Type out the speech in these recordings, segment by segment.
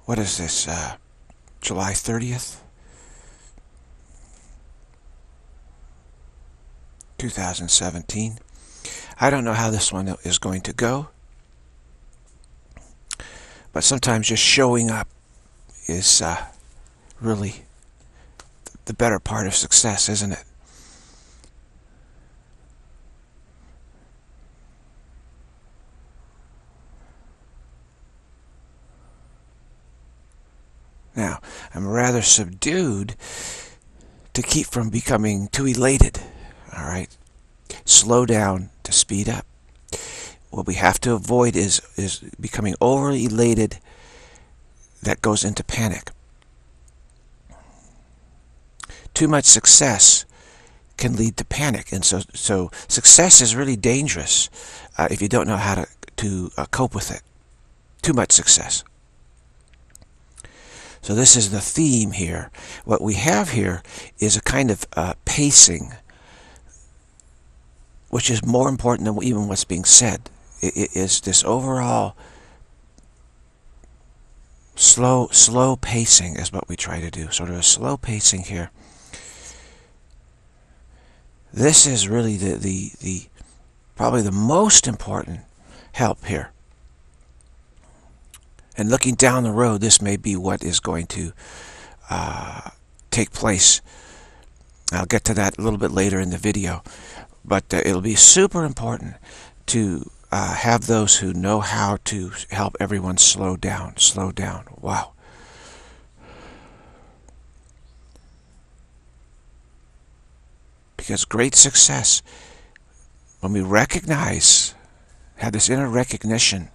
what is this, July 30th? 2017. I don't know how this one is going to go, but sometimes just showing up is really the better part of success, isn't it? Now, I'm rather subdued to keep from becoming too elated. All right? Slow down to speed up. What we have to avoid is becoming overly elated that goes into panic. Too much success can lead to panic, and so success is really dangerous if you don't know how to cope with it. Too much success. So this is the theme here. What we have here is a kind of pacing, which is more important than even what's being said. It is this overall slow pacing is what we try to do. Sort of a slow pacing here. This is really the probably the most important help here. And looking down the road, this may be what is going to take place. I'll get to that a little bit later in the video. But it'll be super important to have those who know how to help everyone slow down. Slow down. Wow. Because great success, when we recognize, have this inner recognition,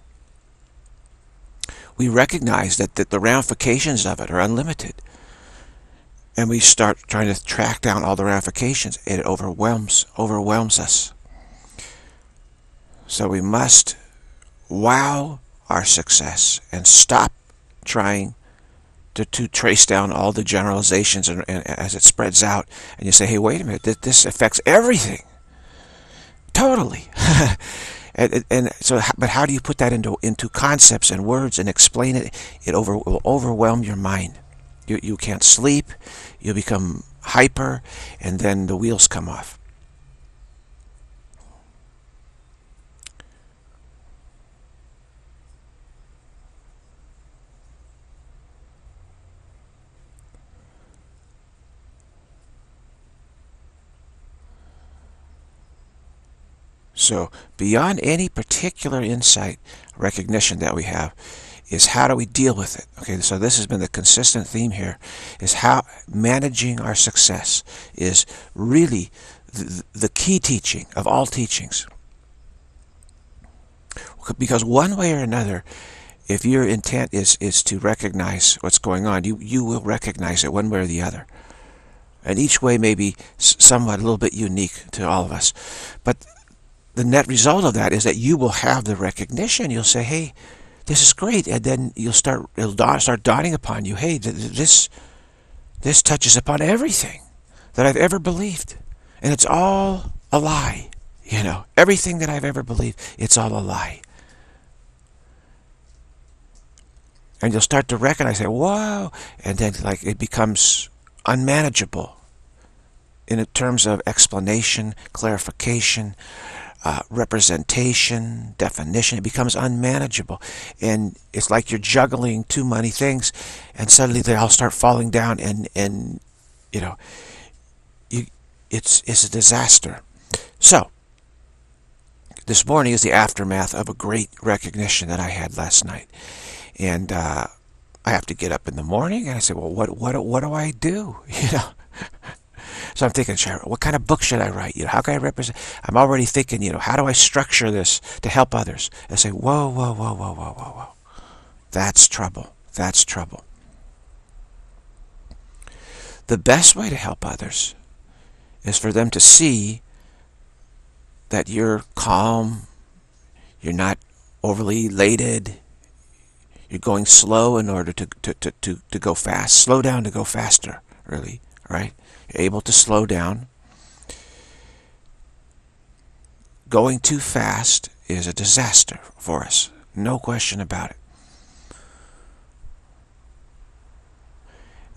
we recognize that the ramifications of it are unlimited. And we start trying to track down all the ramifications. It overwhelms us. So we must wow our success and stop trying to trace down all the generalizations and as it spreads out. And you say, hey, wait a minute, this affects everything. Totally. And so, but how do you put that into concepts and words and explain it? It will overwhelm your mind. You can't sleep, you become hyper, and then the wheels come off. So, beyond any particular insight, recognition that we have, is how do we deal with it? Okay, so this has been the consistent theme here, is how managing our success is really the key teaching of all teachings. Because one way or another, if your intent is to recognize what's going on, you will recognize it one way or the other. And each way may be somewhat a little bit unique to all of us. But the net result of that is that you will have the recognition. You'll say, hey, this is great, and then it'll start dawning upon you, hey, this touches upon everything that I've ever believed, and it's all a lie. You know, everything that I've ever believed, it's all a lie. And you'll start to recognize, say, whoa, and then like it becomes unmanageable in terms of explanation, clarification, representation, definition. It becomes unmanageable, and it's like you're juggling too many things, and suddenly they all start falling down, and you know, it's a disaster. So this morning is the aftermath of a great recognition that I had last night, and I have to get up in the morning, and I say, well, what do I do? You know. So I'm thinking, what kind of book should I write? You know, how can I represent? I'm already thinking, you know, how do I structure this to help others? I say, whoa. That's trouble. That's trouble. The best way to help others is for them to see that you're calm, you're not overly elated, you're going slow in order to go fast. Slow down to go faster, really, right? You're able to slow down. Going too fast is a disaster for us. No question about it.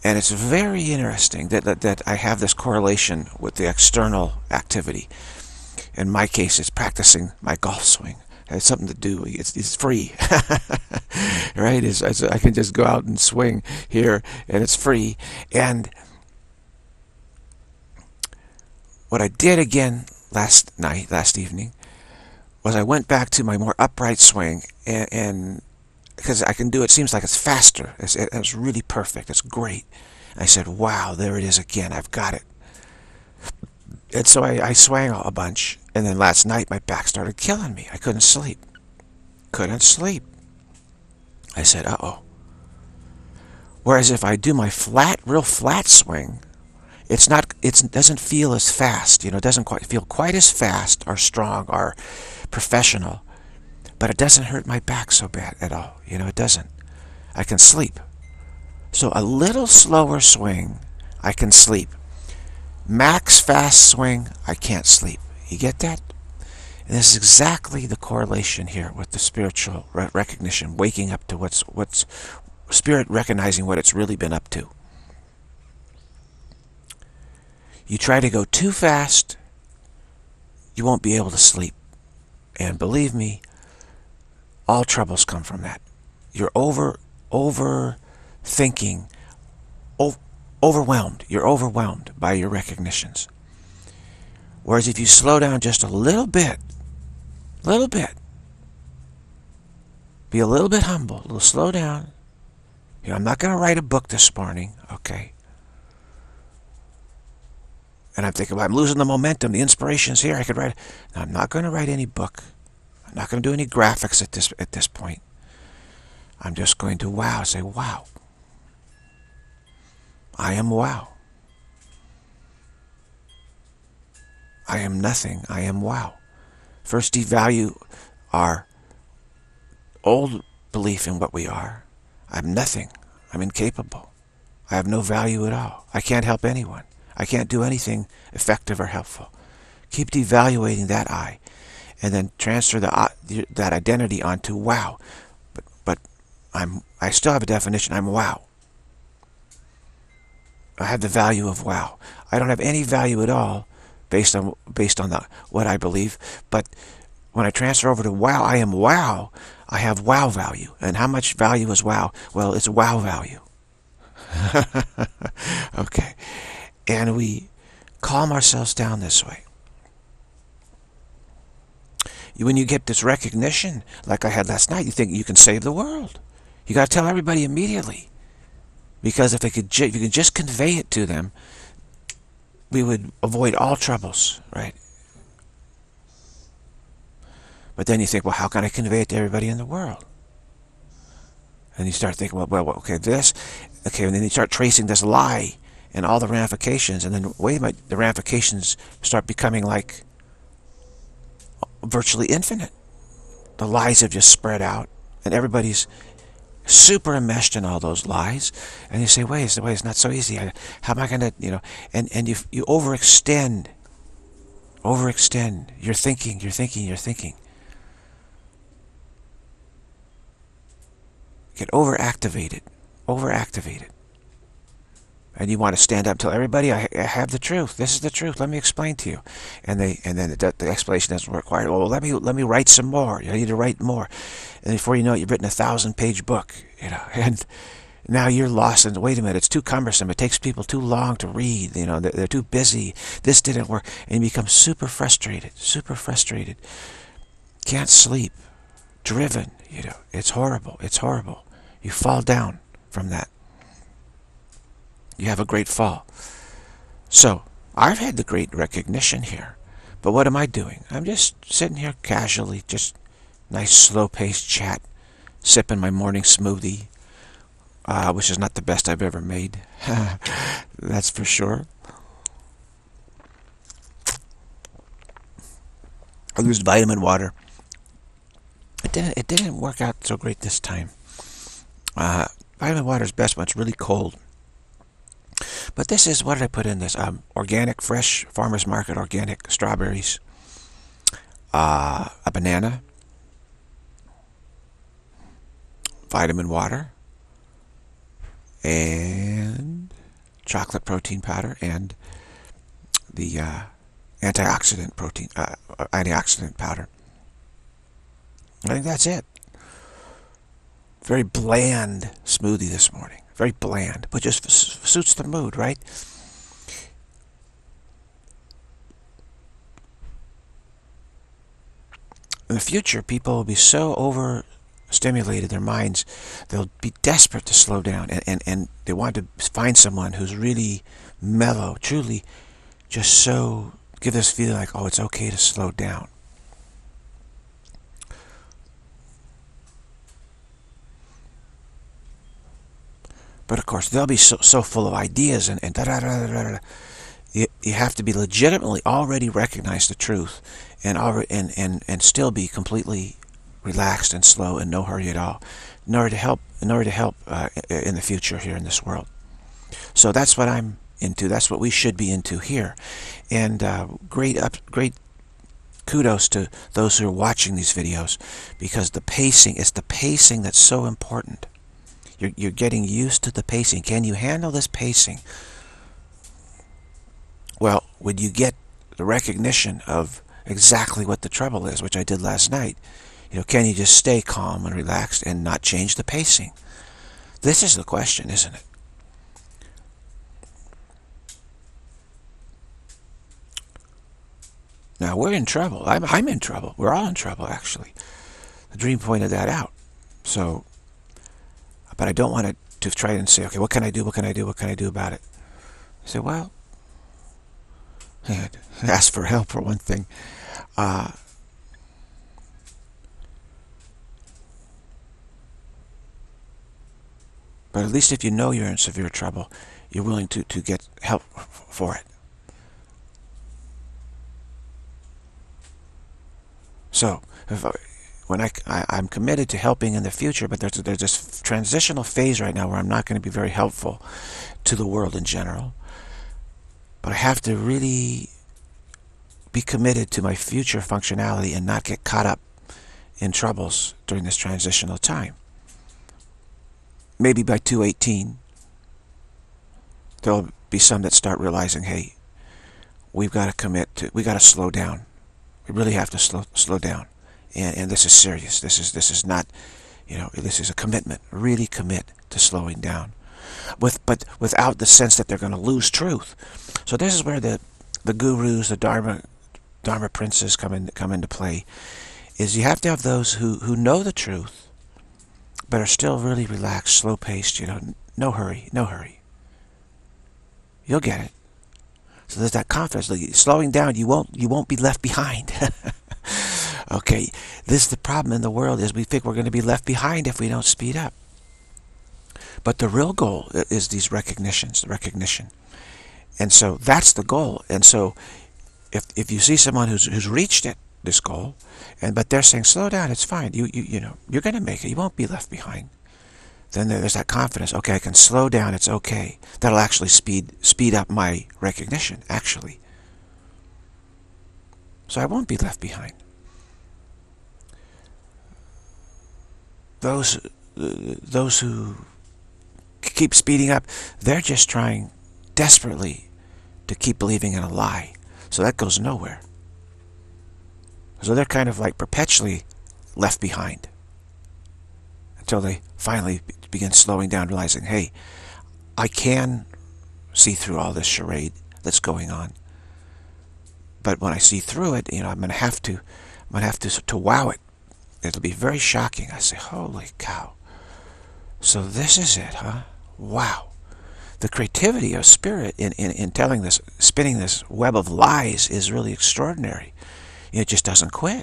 And it's very interesting that I have this correlation with the external activity. In my case, it's practicing my golf swing. It has something to do. It's free, right? I can just go out and swing here, and it's free. And what I did again last evening, was I went back to my more upright swing, and because I can do it, seems like it's faster. It's really perfect. It's great. And I said, wow, there it is again. I've got it. And so I swang a bunch, and then last night my back started killing me. I couldn't sleep. Couldn't sleep. I said, uh-oh. Whereas if I do my real flat swing, it doesn't feel as fast. It doesn't quite feel quite as fast or strong or professional. But it doesn't hurt my back so bad at all. It doesn't. I can sleep. So a little slower swing, I can sleep. Max fast swing, I can't sleep. You get that? And this is exactly the correlation here with the spiritual recognition, waking up to what's spirit recognizing what it's really been up to. You try to go too fast, you won't be able to sleep. And believe me, all troubles come from that. You're overthinking, overwhelmed. You're overwhelmed by your recognitions. Whereas if you slow down just a little bit, be a little bit humble, slow down. I'm not going to write a book this morning, okay? And I'm thinking, well, I'm losing the momentum, the inspiration's here, I could write. No, I'm not going to write any book. I'm not going to do any graphics at this point. I'm just going to say, wow. I am wow. I am nothing. I am wow. First, devalue our old belief in what we are. I'm nothing. I'm incapable. I have no value at all. I can't help anyone. I can't do anything effective or helpful. Keep devaluating that I, and then transfer that identity onto wow. But I still have a definition. I'm wow. I have the value of wow. I don't have any value at all based on what I believe. But when I transfer over to wow, I am wow. I have wow value. And how much value is wow? Well, it's wow value. Okay. And we calm ourselves down this way. When you get this recognition, like I had last night, you think you can save the world. You got to tell everybody immediately. Because if you could just convey it to them, we would avoid all troubles, right? But then you think, well, how can I convey it to everybody in the world? And you start thinking, well, okay, and then you start tracing this lie and all the ramifications, and then wait a minute, the ramifications start becoming like virtually infinite. The lies have just spread out, and everybody's super enmeshed in all those lies, and you say, wait, it's not so easy. How am I going to, and you overextend. You're thinking. Get overactivated. And you want to stand up and tell everybody, I have the truth. This is the truth. Let me explain to you. And then the explanation doesn't require, well, let me write some more. You need to write more. And before you know it, you've written a 1,000-page book, and now you're lost. And wait a minute, it's too cumbersome. It takes people too long to read. They're too busy. This didn't work. And you become super frustrated. Can't sleep. Driven. It's horrible. You fall down from that. You have a great fall. So, I've had the great recognition here. But what am I doing? I'm just sitting here casually, just nice slow-paced chat, sipping my morning smoothie, which is not the best I've ever made. That's for sure. I used vitamin water. It didn't work out so great this time. Vitamin water is best when it's really cold. But this is, what did I put in this? Organic, fresh, farmer's market, organic strawberries, a banana, vitamin water, and chocolate protein powder and the antioxidant powder. I think that's it. Very bland smoothie this morning. Very bland, but just suits the mood, right? In the future, people will be so overstimulated, their minds, they'll be desperate to slow down, and they want to find someone who's really mellow, truly just so give this feeling like, oh, it's okay to slow down. But of course, they'll be so full of ideas and da-da-da-da-da-da. You have to be legitimately already recognize the truth and still be completely relaxed and slow and no hurry at all in order to help in the future here in this world. So that's what I'm into. That's what we should be into here. And great kudos to those who are watching these videos, because it's the pacing that's so important. You're getting used to the pacing. Can you handle this pacing? Well, when you get the recognition of exactly what the trouble is, which I did last night, can you just stay calm and relaxed and not change the pacing? This is the question, isn't it? Now, we're in trouble. I'm in trouble. We're all in trouble, actually. The dream pointed that out. So, but I don't want to try and say, okay, what can I do? What can I do? What can I do about it? I say, well, ask for help for one thing. But at least if you know you're in severe trouble, you're willing to get help for it. So, when I'm committed to helping in the future, but there's this transitional phase right now where I'm not going to be very helpful to the world in general. But I have to really be committed to my future functionality and not get caught up in troubles during this transitional time. Maybe by 218, there'll be some that start realizing, hey, we've got to slow down. We really have to slow down. And this is serious. This is not, this is a commitment. Really commit to slowing down, but without the sense that they're going to lose truth. So this is where the gurus, the Dharma princes come into play. Is you have to have those who know the truth, but are still really relaxed, slow paced. No hurry. You'll get it. So there's that confidence. Like, slowing down, you won't be left behind. Okay, this is the problem in the world, is we think we're going to be left behind if we don't speed up. But the real goal is these recognition. And so that's the goal. And so if you see someone who's reached this goal, but they're saying, slow down, it's fine, you're going to make it, you won't be left behind. Then there's that confidence, okay, I can slow down, it's okay. That'll actually speed up my recognition, actually. So I won't be left behind. Those who keep speeding up, they're just trying desperately to keep believing in a lie. So that goes nowhere. So they're kind of like perpetually left behind until they finally begin slowing down, realizing, hey, I can see through all this charade that's going on. But when I see through it, I'm going to have to wow it. It'll be very shocking. I say, holy cow. So this is it, huh? Wow. The creativity of spirit in telling this, spinning this web of lies is really extraordinary. It just doesn't quit.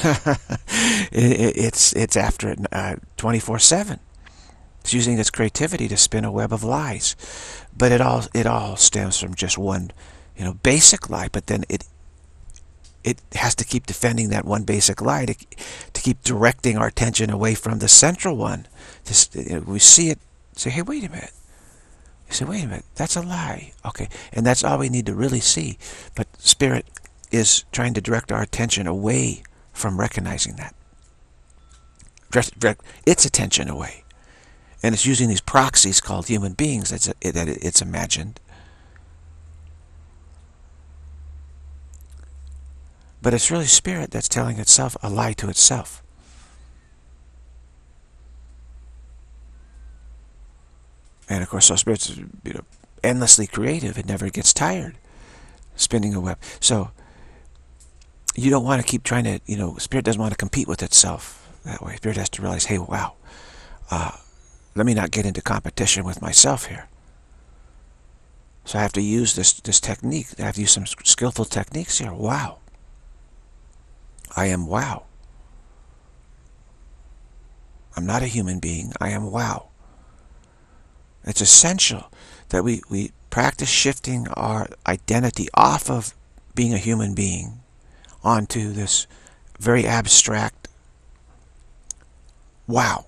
It's after it 24/7. It's using its creativity to spin a web of lies. But it all stems from just one, basic lie. But then it has to keep defending that one basic lie to keep directing our attention away from the central one. We see it, say, hey, wait a minute. You say, wait a minute, that's a lie. Okay, and that's all we need to really see. But Spirit is trying to direct our attention away from recognizing that. Direct its attention away. And it's using these proxies called human beings that it's imagined But it's really Spirit that's telling itself a lie to itself. And of course, so Spirit's, endlessly creative. It never gets tired spinning a web. So you don't want to keep trying to, Spirit doesn't want to compete with itself that way. Spirit has to realize, hey, wow, let me not get into competition with myself here. So I have to use this technique. I have to use some skillful techniques here. Wow. I am wow. I'm not a human being. I am wow. It's essential that we practice shifting our identity off of being a human being onto this very abstract wow.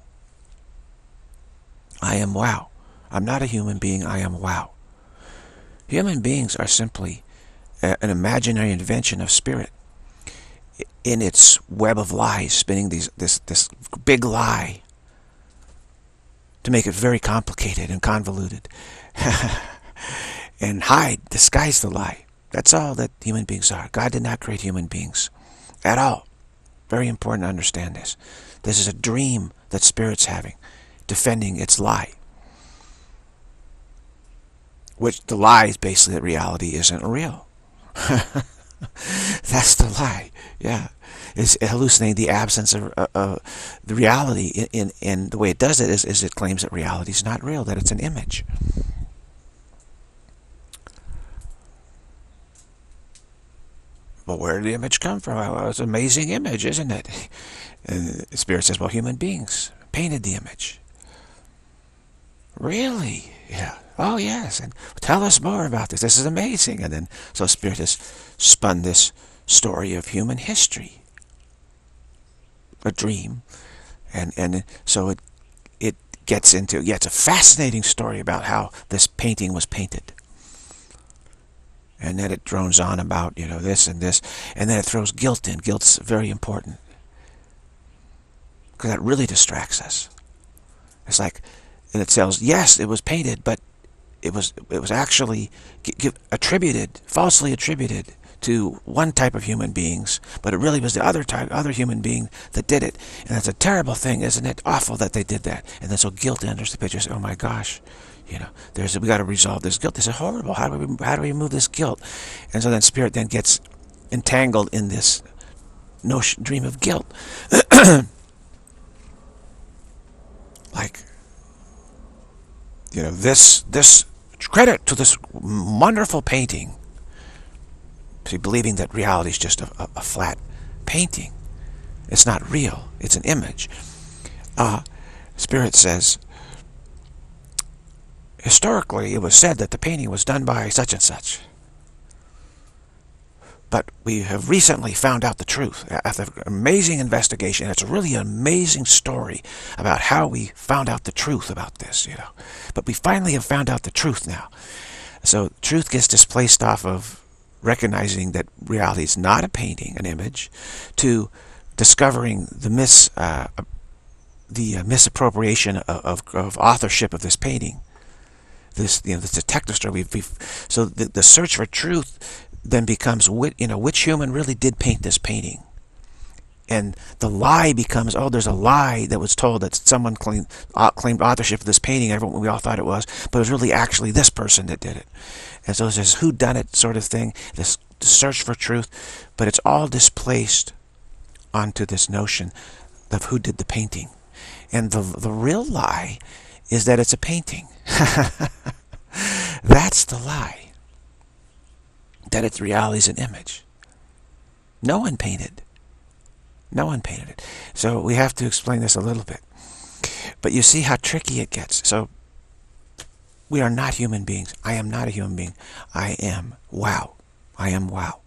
I am wow. I'm not a human being. I am wow. Human beings are simply an imaginary invention of Spirit in its web of lies, spinning this big lie to make it very complicated and convoluted and disguise the lie. That's all that human beings are. God did not create human beings at all. Very important to understand this. This is a dream that Spirit's having, defending its lie. Which the lie is basically that reality isn't real. That's the lie. Yeah. It's hallucinating the absence of the reality. In the way it does it is it claims that reality is not real, that it's an image. Well, where did the image come from? Well, it's an amazing image, isn't it? And the Spirit says, well, human beings painted the image. Really? Yeah. Oh, yes. And tell us more about this. This is amazing. And then, so Spirit has spun this story of human history. A dream. And so it gets into, it's a fascinating story about how this painting was painted. And then it drones on about, this and this. And then it throws guilt in. Guilt's very important. Because that really distracts us. It's like, and it tells, yes, it was painted, but it was actually falsely attributed to one type of human beings, but it really was the other human being that did it. And that's a terrible thing, isn't it? Awful that they did that. And then so guilt enters the picture. Oh my gosh, we got to resolve this guilt. This is horrible. How do we remove this guilt? And so then Spirit then gets entangled in this dream of guilt. Like, this credit to this wonderful painting. See, believing that reality is just a flat painting. It's not real. It's an image. Spirit says, historically, it was said that the painting was done by such and such. But we have recently found out the truth after an amazing investigation. It's a really amazing story about how we found out the truth about this, But we finally have found out the truth now. So truth gets displaced off of recognizing that reality is not a painting, an image, to discovering the misappropriation of authorship of this painting. This, this detective story. So the search for truth then becomes, which human really did paint this painting? And the lie becomes, there's a lie that was told that someone claimed authorship of this painting. We all thought it was, but it was really actually this person that did it. And so it's this whodunit sort of thing, this search for truth, but it's all displaced onto this notion of who did the painting. And the real lie is that it's a painting. That's the lie. That its reality is an image. No one painted. No one painted it. So we have to explain this a little bit. But you see how tricky it gets. So we are not human beings. I am not a human being. I am wow. I am wow.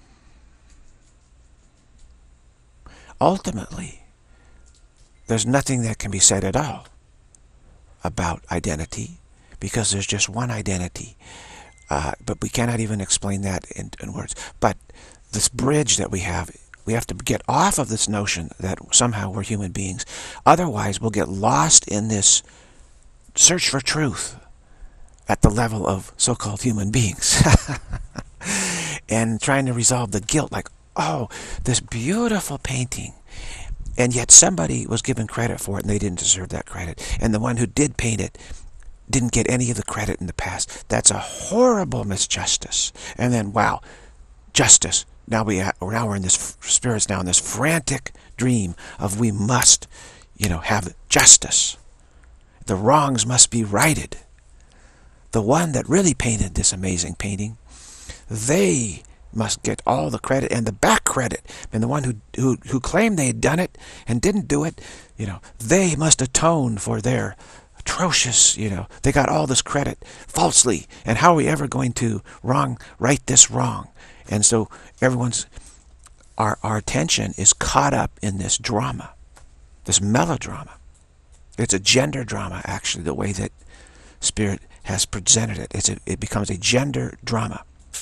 Ultimately, there's nothing that can be said at all about identity, because there's just one identity. But we cannot even explain that in words. But this bridge that we have to get off of this notion that somehow we're human beings. Otherwise, we'll get lost in this search for truth at the level of so-called human beings. And trying to resolve the guilt, like, oh, this beautiful painting. And yet somebody was given credit for it and they didn't deserve that credit. And the one who did paint it didn't get any of the credit in the past. That's a horrible misjustice. And then, wow, justice. Now we're in this, spirits now in this frantic dream of we must, have justice. The wrongs must be righted. The one that really painted this amazing painting, they must get all the credit and the back credit. And the one who claimed they had done it and didn't do it, they must atone for their atrocious, they got all this credit falsely. And how are we ever going to right this wrong? And so our attention is caught up in this drama, this melodrama. It's a gender drama, actually, the way that Spirit has presented it. It becomes a gender drama.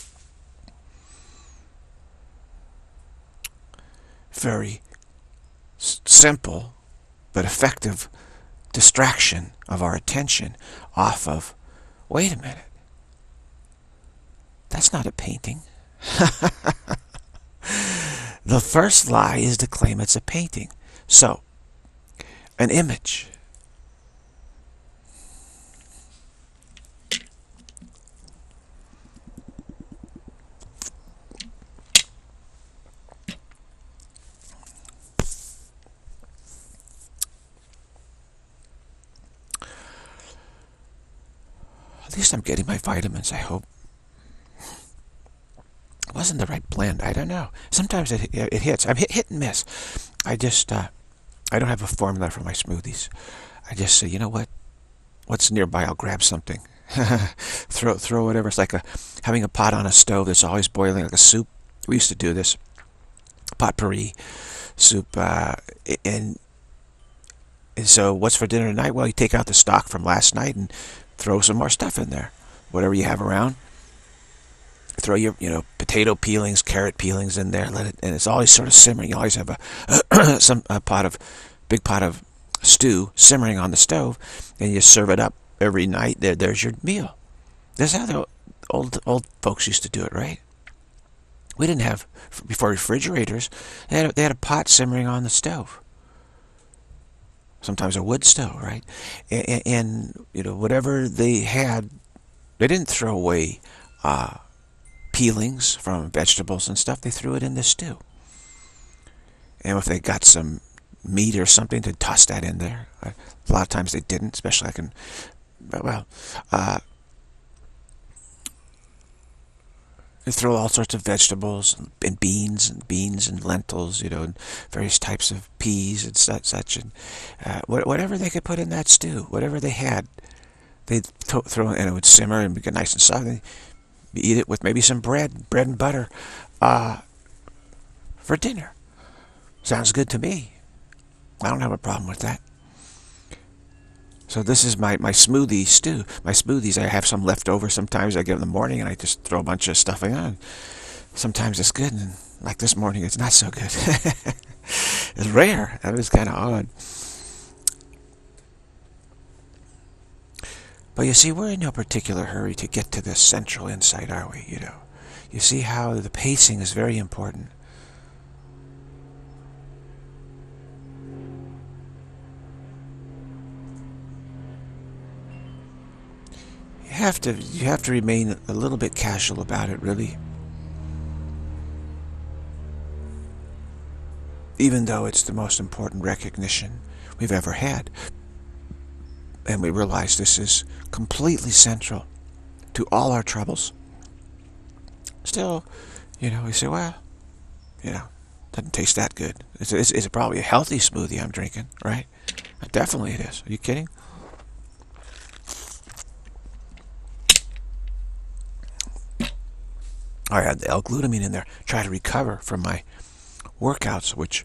Very simple but effective distraction of our attention off of, wait a minute, that's not a painting. The first lie is to claim it's a painting. So, an image. At least I'm getting my vitamins, I hope. It wasn't the right blend. I don't know. Sometimes it hits. I'm hit and miss. I just, I don't have a formula for my smoothies. I just say, you know what? What's nearby? I'll grab something. throw whatever. It's like having a pot on a stove that's always boiling, like a soup. We used to do this. Potpourri soup. And so what's for dinner tonight? Well, you take out the stock from last night and throw some more stuff in there. Whatever you have around. Throw your, potato peelings, carrot peelings in there. Let it, and it's always sort of simmering. You always have a big pot of stew simmering on the stove, and you serve it up every night. There's your meal. That's how the old folks used to do it, right? We didn't have, before refrigerators, they had a pot simmering on the stove. Sometimes a wood stove, right? And whatever they had, they didn't throw away peelings from vegetables and stuff. They threw it in the stew. And if they got some meat or something, they'd toss that in there. A lot of times they didn't, especially they throw all sorts of vegetables and beans and lentils, and various types of peas and such, and whatever they could put in that stew, whatever they had, they'd throw in, and it would simmer and get nice and soft. And eat it with maybe some bread and butter for dinner. Sounds good to me. I don't have a problem with that. So this is my smoothie stew. My smoothies, I have some left over. Sometimes I get in the morning and I just throw a bunch of stuff in. Sometimes it's good, and like this morning, it's not so good. It's rare. That was kind of odd. But you see, we're in no particular hurry to get to this central insight, are we? You see how the pacing is very important. You have to remain a little bit casual about it, really. Even though it's the most important recognition we've ever had. And we realize this is completely central to all our troubles. Still, we say, well, doesn't taste that good. It's probably a healthy smoothie I'm drinking, right? Definitely it is. Are you kidding? I had the L-glutamine in there. Try to recover from my workouts, which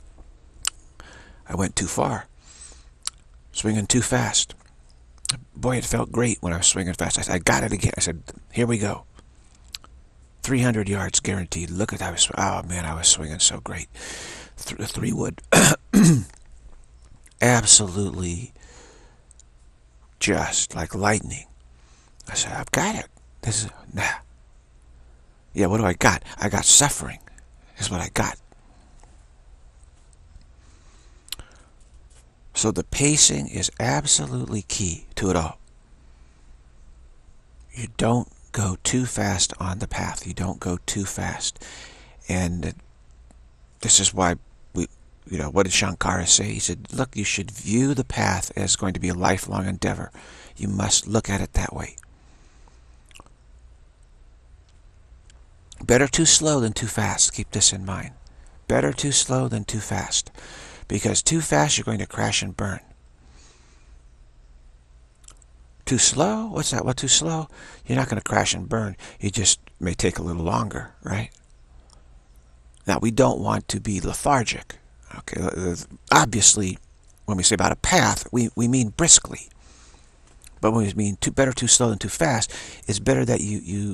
I went too far. Swinging too fast. Boy, it felt great when I was swinging fast. I said, I got it again. I said, here we go. 300 yards guaranteed. Look at that. Oh, man, I was swinging so great. 3-wood. Absolutely just like lightning. I said, I've got it. This is, nah. Yeah, what do I got? I got suffering. is what I got. So the pacing is absolutely key to it all. You don't go too fast on the path. You don't go too fast. And this is why what did Shankara say? He said, look, you should view the path as going to be a lifelong endeavor. You must look at it that way. Better too slow than too fast. Keep this in mind. Better too slow than too fast. Because too fast, you're going to crash and burn. Too slow? What's that? What, too slow? You're not going to crash and burn. You just may take a little longer, right? Now, we don't want to be lethargic. Okay, obviously, when we say about a path, we mean briskly. But when we mean better too slow than too fast, it's better that you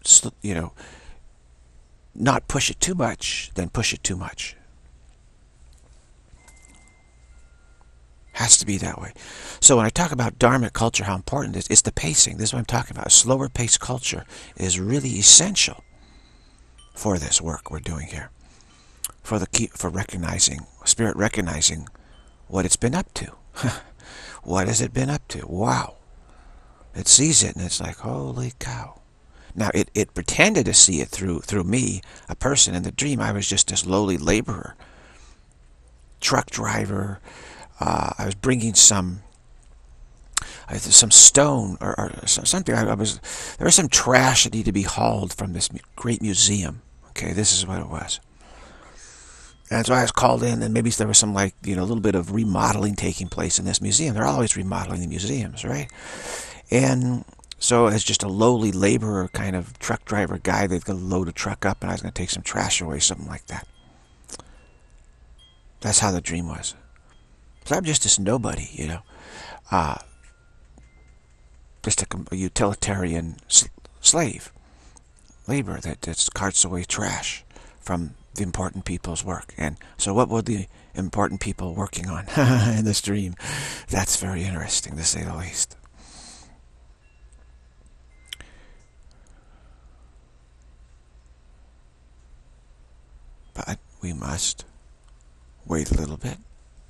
not push it too much than push it too much. Has to be that way. So when I talk about dharmic culture, how important it is, it's the pacing. This is what I'm talking about. A slower paced culture is really essential for this work we're doing here. For recognizing, spirit recognizing what it's been up to. What has it been up to? Wow. It sees it and it's like, holy cow. Now, it pretended to see it through me, a person. In the dream, I was just this lowly laborer, truck driver. I was bringing some stone or something. There was some trash that needed to be hauled from this great museum. Okay, this is what it was. And so I was called in, and maybe there was some a little bit of remodeling taking place in this museum. They're always remodeling the museums, right? And so as just a lowly laborer kind of truck driver guy, they'd going to load a truck up, and I was going to take some trash away, something like that. That's how the dream was. So I'm just this nobody, just a utilitarian slave, labor that carts away trash from the important people's work. And so what were the important people working on in this dream? That's very interesting, to say the least. But we must wait a little bit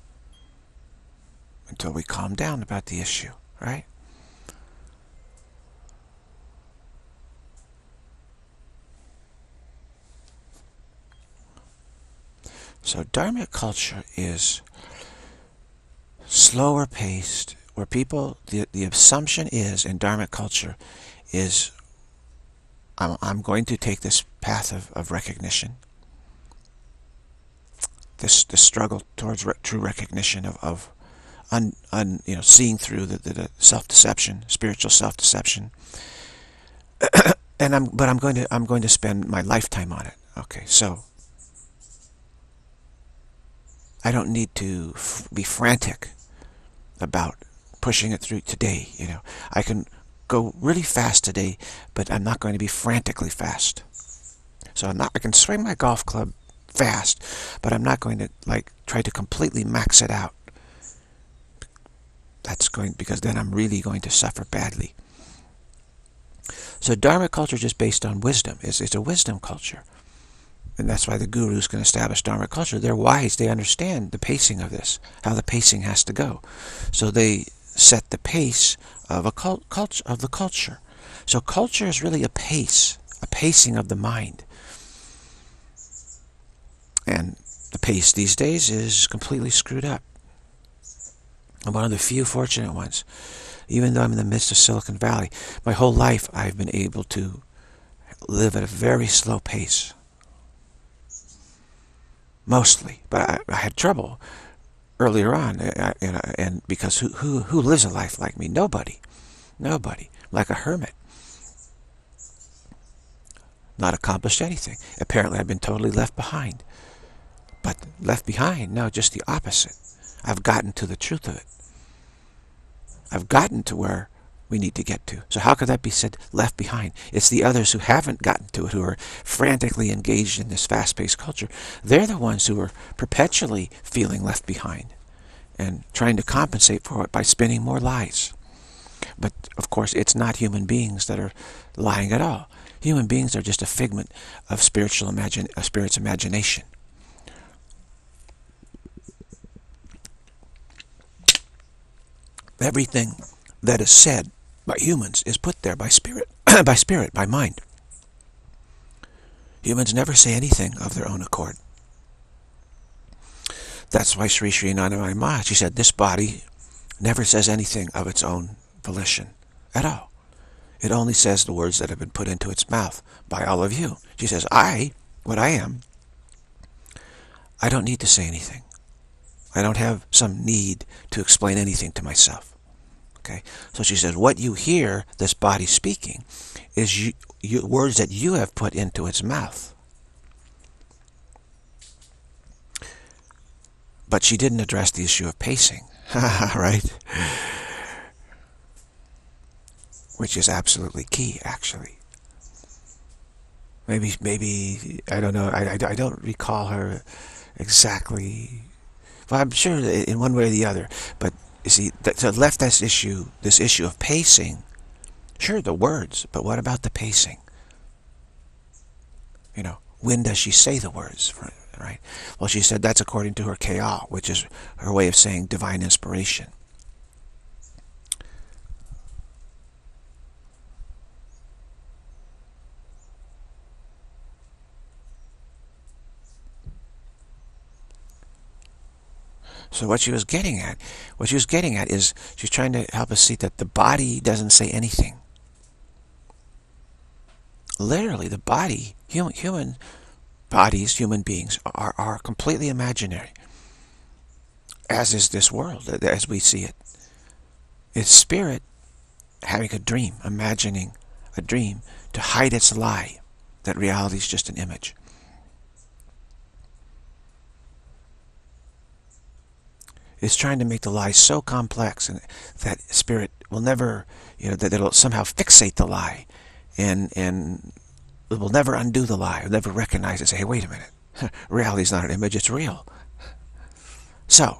until we calm down about the issue, right? So dharmic culture is slower paced, where people, the assumption is in dharmic culture is, I'm going to take this path of recognition, this struggle towards true recognition of seeing through the self-deception, spiritual self-deception, and I'm going to spend my lifetime on it. Okay, so I don't need to be frantic about pushing it through today. I can go really fast today, but I'm not going to be frantically fast. So I can swing my golf club fast, but I'm not going to try to completely max it out. Because then I'm really going to suffer badly. So dharmic culture is just based on wisdom. It's a wisdom culture. And that's why the gurus can establish dharmic culture. They're wise. They understand the pacing of this, how the pacing has to go. So they set the pace of the culture. So culture is really a pacing of the mind. And the pace these days is completely screwed up. I'm one of the few fortunate ones. Even though I'm in the midst of Silicon Valley, my whole life I've been able to live at a very slow pace. Mostly, but I had trouble earlier on, and because who lives a life like me? Nobody, like a hermit, not accomplished anything. Apparently, I've been totally left behind. But left behind? No, just the opposite. I've gotten to the truth of it. I've gotten to where we need to get to. So how could that be said left behind? It's the others who haven't gotten to it, who are frantically engaged in this fast-paced culture. They're the ones who are perpetually feeling left behind and trying to compensate for it by spinning more lies. But, of course, it's not human beings that are lying at all. Human beings are just a figment of spirit's imagination. Everything that is said by humans is put there by spirit, by mind. Humans never say anything of their own accord. That's why Sri Sri Anandamayi Ma, she said, this body never says anything of its own volition at all. It only says the words that have been put into its mouth by all of you. She says, what I am, I don't need to say anything. I don't have some need to explain anything to myself. Okay? So she says, what you hear this body speaking is words that you have put into its mouth. But she didn't address the issue of pacing, right? Which is absolutely key, actually. Maybe I don't know. I don't recall her exactly. Well, I'm sure in one way or the other. But you see, so left this issue of pacing. Sure, the words, but what about the pacing? You know, when does she say the words? Right? Well, she said that's according to her Kayal, which is her way of saying divine inspiration. So what she was getting at is she's trying to help us see that the body doesn't say anything. Literally, the body, human bodies, human beings are completely imaginary, as is this world, as we see it. It's spirit having a dream, imagining a dream to hide its lie, that reality is just an image. It's trying to make the lie so complex and that spirit will never, that it'll somehow fixate the lie and it will never undo the lie. It'll never recognize it and say, hey, wait a minute. Reality is not an image, it's real. So,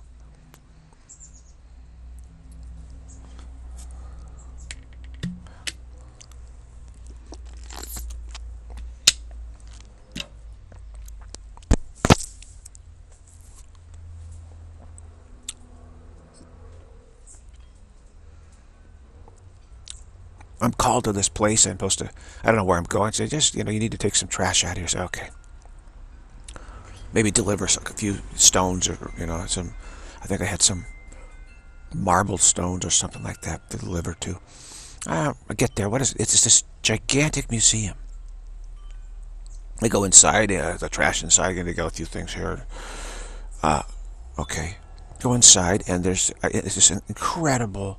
I'm called to this place. I'm supposed to, I don't know where I'm going. So just, you need to take some trash out of here. So, okay. Maybe deliver a few stones or, I think I had some marbled stones or something like that to deliver to. I get there. What is it? It's this gigantic museum. I go inside, the trash inside. I'm going to go a few things here. Okay. Go inside, and there's this incredible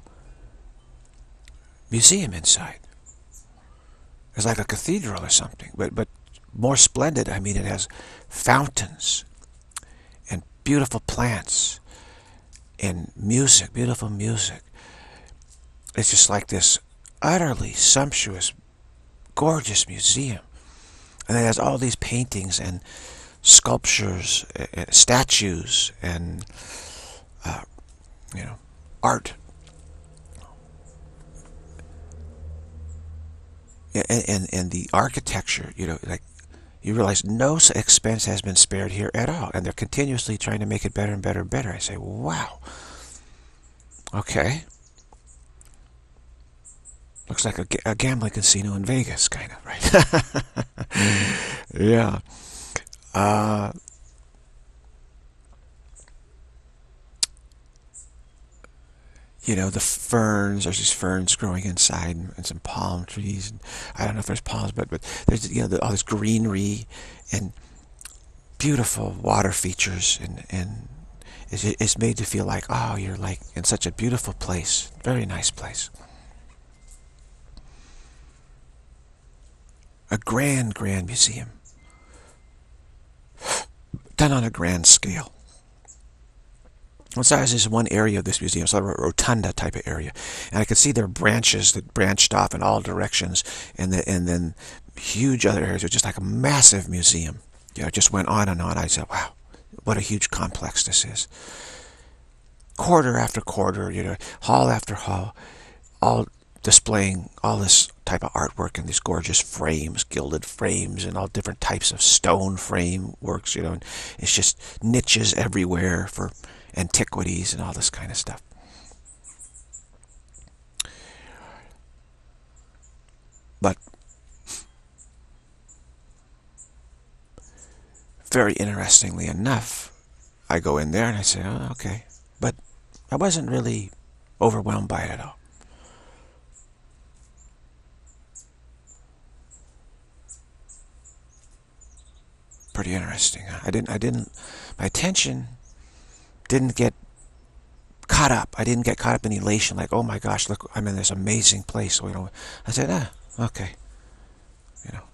museum inside. It's like a cathedral or something, but more splendid. I mean, it has fountains and beautiful plants and music, beautiful music. It's just like this utterly sumptuous, gorgeous museum. And it has all these paintings and sculptures, statues, and art. And the architecture, like you realize no expense has been spared here at all, and they're continuously trying to make it better and better and better. I say, wow. Okay. Looks like a gambling casino in Vegas, kind of, right? Yeah. The ferns, there's these ferns growing inside and some palm trees. And I don't know if there's palms, but there's, all this greenery and beautiful water features. And it's made to feel like, oh, you're like in such a beautiful place. Very nice place. A grand, grand museum. Done on a grand scale. What size is one area of this museum? It's like a rotunda type of area. And I could see there are branches that branched off in all directions, and then huge other areas. It was just like a massive museum. It just went on and on. I said, wow, what a huge complex this is. Quarter after quarter, hall after hall, all displaying all this type of artwork in these gorgeous frames, gilded frames, and all different types of stone frame works, you know, and it's just niches everywhere for antiquities and all this kind of stuff. But very interestingly enough, I go in there and I say, oh, okay. But I wasn't really overwhelmed by it at all. Pretty interesting. My attention didn't get caught up. I didn't get caught up in elation, like, oh my gosh, look, I'm in this amazing place. So, you know, I said, okay, you know.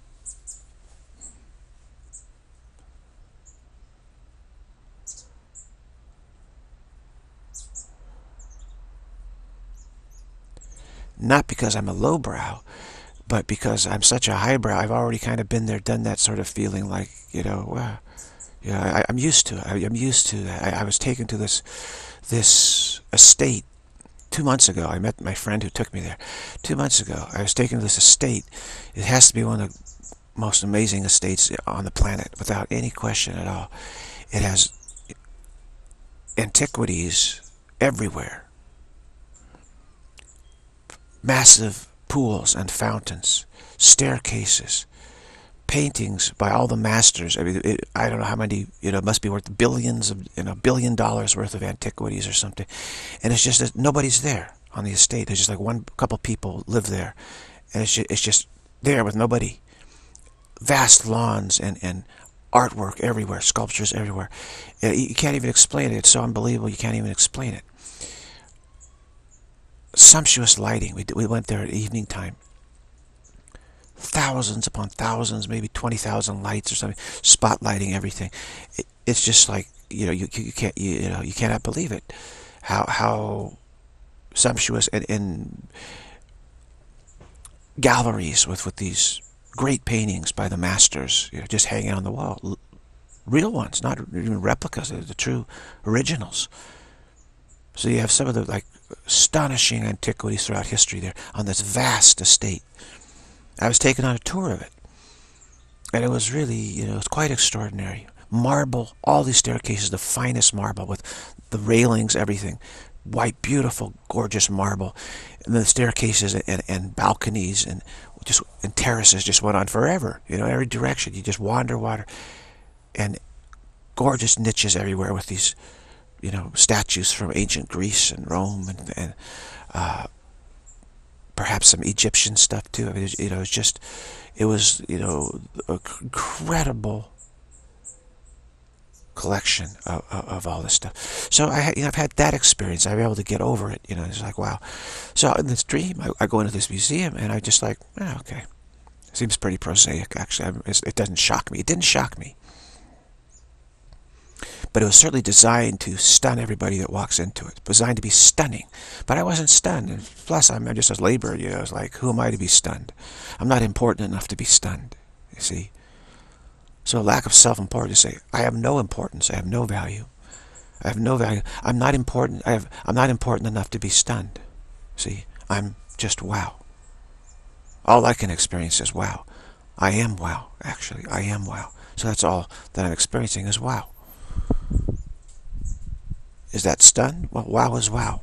Not because I'm a lowbrow, but because I'm such a highbrow. I've already kind of been there, done that sort of feeling, like, you know, I'm used to it. I'm used to that. I was taken to this estate 2 months ago. I met my friend who took me there. 2 months ago, I was taken to this estate. It has to be one of the most amazing estates on the planet, without any question at all. It has antiquities everywhere. Massive pools and fountains, staircases, paintings by all the masters. I mean, I don't know how many, you know, it must be worth billions of, you know, $1 billion worth of antiquities or something. And it's just that nobody's there on the estate. There's just like couple people live there. And it's just there with nobody. Vast lawns and artwork everywhere, sculptures everywhere. You can't even explain it. It's so unbelievable, you can't even explain it. Sumptuous lighting. We went there at evening time. Thousands upon thousands, maybe 20,000 lights or something, spotlighting everything. It's just like, you know, you can't, you know, you cannot believe it. How sumptuous, and galleries with these great paintings by the masters, you know, just hanging on the wall. Real ones, not even replicas, the true originals. So you have some of the like astonishing antiquities throughout history there on this vast estate. I was taken on a tour of it, and it was really, you know, it's quite extraordinary. Marble, all these staircases, the finest marble with the railings, everything. White, beautiful, gorgeous marble. And the staircases and balconies and terraces just went on forever. You know, every direction. You just wander. And gorgeous niches everywhere with these, you know, statues from ancient Greece and Rome and perhaps some Egyptian stuff too. I mean, you know, it was, you know, an incredible collection of all this stuff. So I've had that experience. I've been able to get over it. You know, it's like, wow. So in this dream, I go into this museum and I just like, okay, seems pretty prosaic. Actually, it doesn't shock me. It didn't shock me. But it was certainly designed to stun everybody that walks into it. It was designed to be stunning. But I wasn't stunned. And plus, I'm just a laborer, you know. It's like, who am I to be stunned? I'm not important enough to be stunned, you see. So a lack of self-importance, say, I have no importance. I have no value. I have no value. I'm not important. I'm not important enough to be stunned. See, I'm just wow. All I can experience is wow. I am wow, actually. I am wow. So that's all that I'm experiencing is wow. Is that stunned? Well, wow is wow.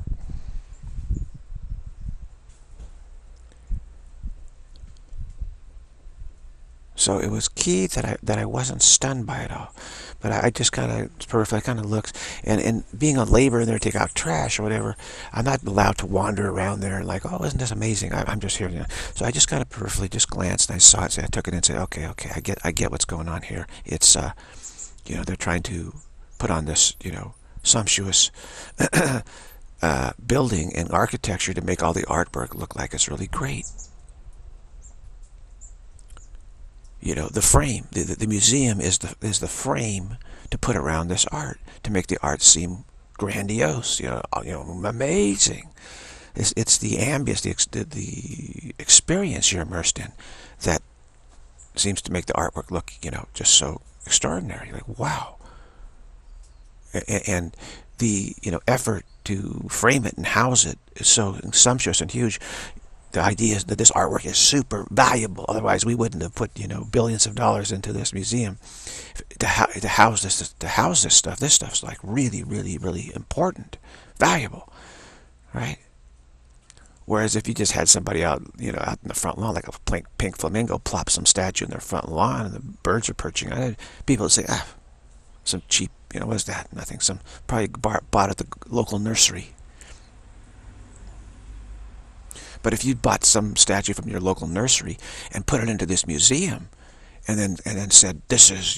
So it was key that I wasn't stunned by it all, but I just kind of peripherally kind of looked, and being a laborer there to take out trash or whatever, I'm not allowed to wander around there and like, oh, isn't this amazing? I'm just here, you know. So I just kind of peripherally just glanced and I saw it, so I took it in and said, okay, I get what's going on here. It's you know, they're trying to put on this, you know, sumptuous building and architecture to make all the artwork look like it's really great. You know, the frame, the museum is the frame to put around this art, to make the art seem grandiose, you know, amazing. It's the ambience, the experience you're immersed in that seems to make the artwork look, you know, just so extraordinary. Like, wow. And the, you know, effort to frame it and house it is so sumptuous and huge. the idea is that this artwork is super valuable. Otherwise, we wouldn't have put, billions of dollars into this museum to house this. To house this stuff. This stuff's like really, really, really important, valuable, right? Whereas if you just had somebody out, out in the front lawn, like a pink flamingo, plop some statue in their front lawn, and the birds are perching on it, people would say, some cheap, what's that? Nothing. Some probably bought at the local nursery. But if you bought some statue from your local nursery and put it into this museum, and then said, this is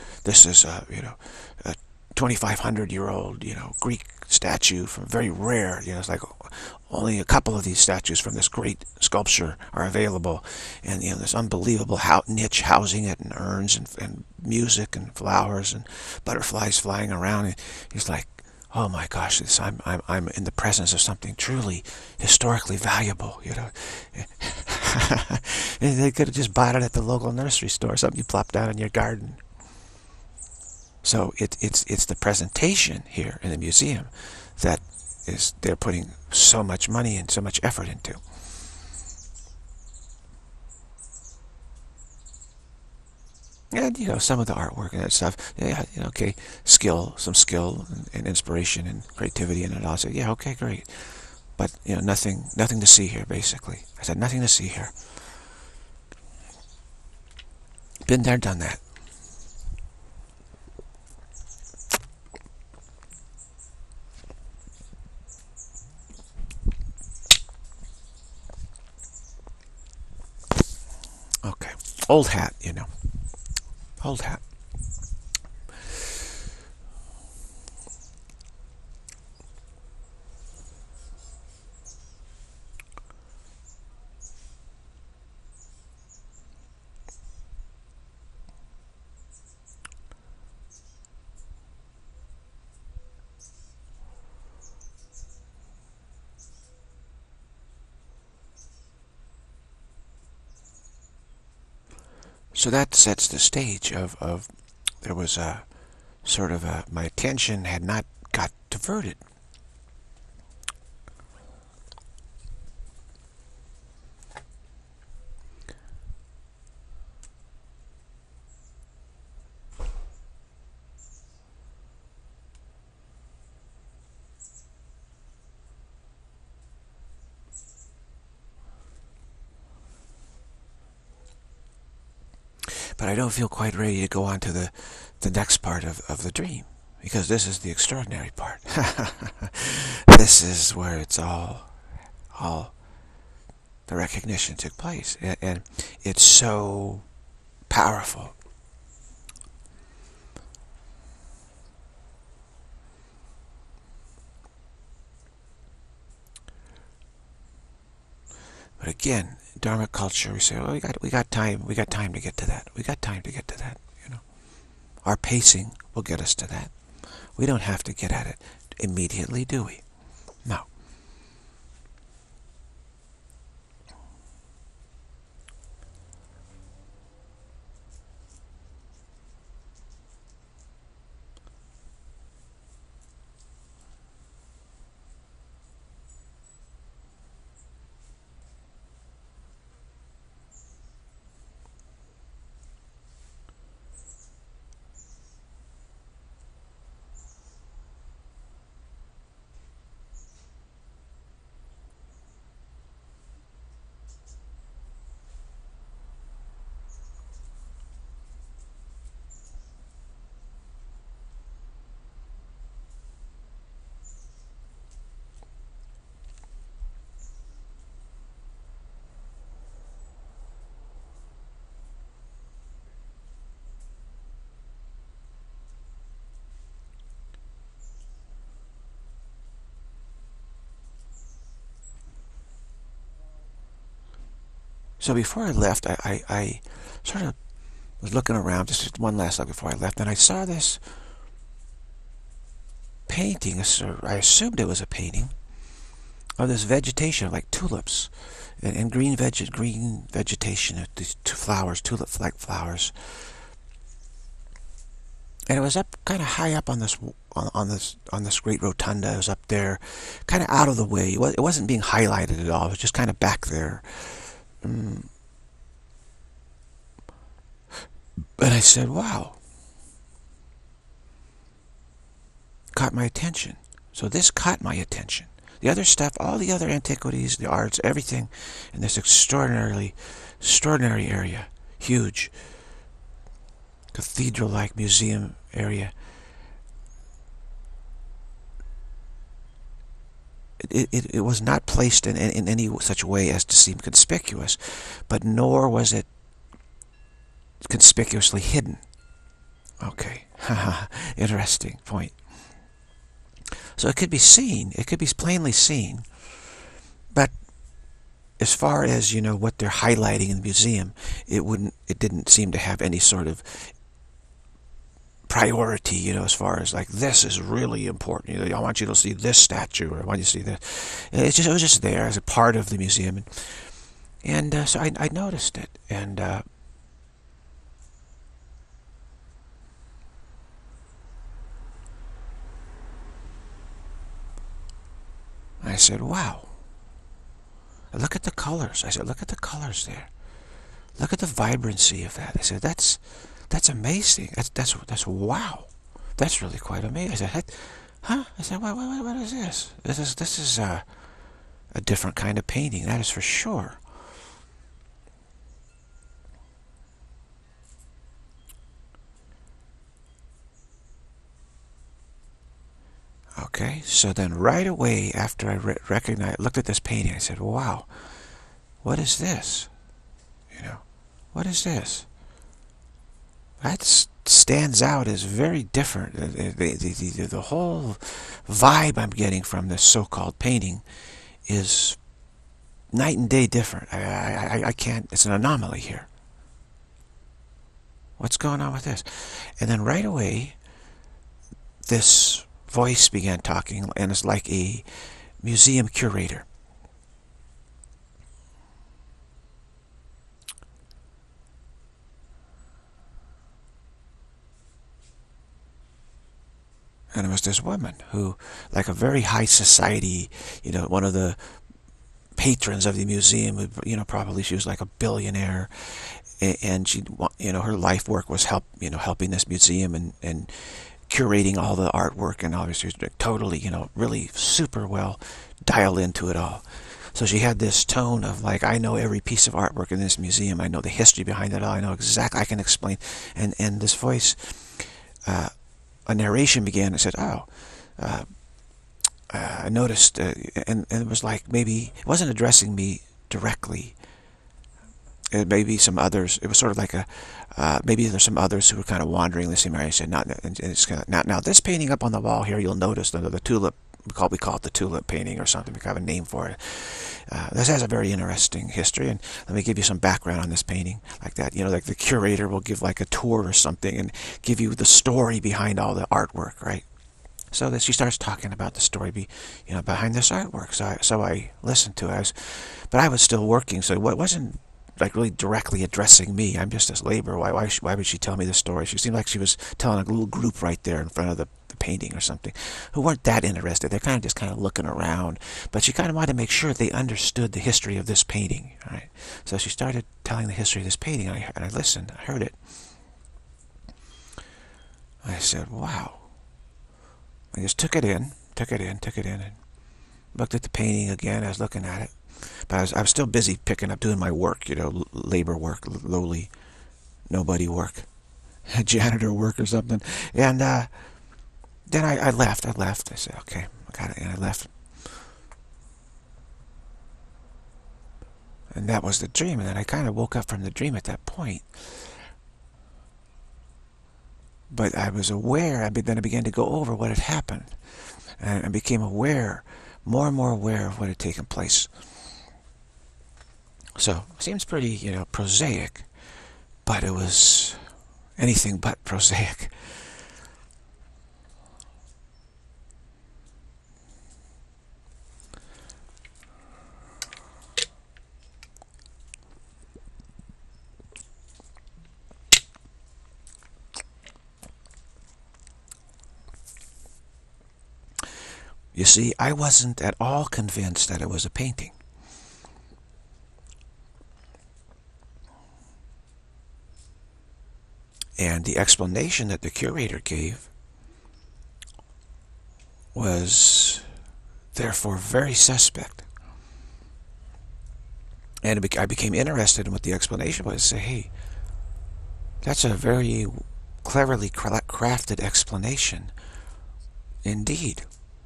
a 2,500-year-old Greek statue from very rare, it's like only a couple of these statues from this great sculpture are available, and there's unbelievable niche housing it, and urns and music and flowers and butterflies flying around. And he's like, oh my gosh, I'm in the presence of something truly historically valuable, And they could have just bought it at the local nursery store, something you plop down in your garden. So it's the presentation here in the museum that they're putting so much money and so much effort into. And some of the artwork and that stuff, okay, some skill and inspiration and creativity in it. I'll say, yeah, okay, great, but nothing to see here. Basically, I said nothing to see here. Been there, done that. Okay, old hat, old hat. So that sets the stage of there was a sort of my attention had not got diverted. But I don't feel quite ready to go on to the next part of the dream, because this is the extraordinary part. This is where it's all the recognition took place, and it's so powerful. But again, Dharma culture, we say, well, we got time to get to that. We got time to get to that. Our pacing will get us to that. We don't have to get at it immediately, do we? No. So before I left, I sort of was looking around, just one last look before I left, and I saw this painting. I assumed it was a painting of this vegetation, like tulips, and green vegetation, these flowers, tulip-like flowers. And it was up kind of high up on this on this great rotunda. It was up there, kind of out of the way. It wasn't being highlighted at all. It was just kind of back there. And I said, "Wow," caught my attention. So this caught my attention. The other stuff, all the other antiquities, the arts, everything in this extraordinary area, huge, cathedral-like museum area, it was not placed in any such way as to seem conspicuous, but nor was it conspicuously hidden. Okay, interesting point. So it could be seen, it could be plainly seen, but as far as, what they're highlighting in the museum, it didn't seem to have any sort of priority, as far as like, this is really important. I want you to see this statue, or I want you to see this. It was just there as a part of the museum, and so I noticed it, and I said, "Wow, look at the colors." I said, "Look at the colors there. Look at the vibrancy of that." I said, "That's amazing. That's wow. That's really quite amazing." I said, "Huh?" I said, "What is this? This is a different kind of painting. That is for sure." Okay, so then right away after I looked at this painting, I said, "Wow, what is this? What is this?" That stands out as very different. The whole vibe I'm getting from this so-called painting is night and day different. I can't, it's an anomaly here. What's going on with this? And then right away, this voice began talking, and it's like a museum curator. And it was this woman who, like a very high society, one of the patrons of the museum, probably she was like a billionaire, and she, her life work was helping this museum and curating all the artwork, and obviously totally, really super well dialed into it all. So she had this tone of like, I know every piece of artwork in this museum. I know the history behind it all. I know exactly. I can explain. And this voice, a narration began and said, "Oh, I noticed," and it was like, maybe it wasn't addressing me directly. It maybe some others. It was sort of like maybe there's some others who were kind of wandering the same area. I said, "Not," and it's kind of, now this painting up on the wall here, you'll notice the tulip. We call it the tulip painting or something. We have a name for it. This has a very interesting history, and let me give you some background on this painting, like that. Like the curator will give like a tour or something and give you the story behind all the artwork, right? So that she starts talking about the story, behind this artwork. So I listened to it, but I was still working, so it wasn't like really directly addressing me. I'm just this laborer. Why would she tell me this story? She seemed like she was telling a little group right there in front of the painting or something, who weren't that interested. They're just kind of looking around, but she kind of wanted to make sure they understood the history of this painting, right? So she started telling the history of this painting, and I listened. I heard it. I said, "Wow." I just took it in, and looked at the painting again. I was looking at it, but I was still busy doing my work, labor work, lowly, nobody work, janitor work or something. And then I left. I said, "Okay, I got it," and I left. And that was the dream. And then I kind of woke up from the dream at that point. But I was aware. Then I began to go over what had happened, and I became aware, more and more aware of what had taken place. So it seems pretty, prosaic, but it was anything but prosaic. You see, I wasn't at all convinced that it was a painting. And the explanation that the curator gave was therefore very suspect. And I became interested in what the explanation was. Say, hey, that's a very cleverly crafted explanation indeed,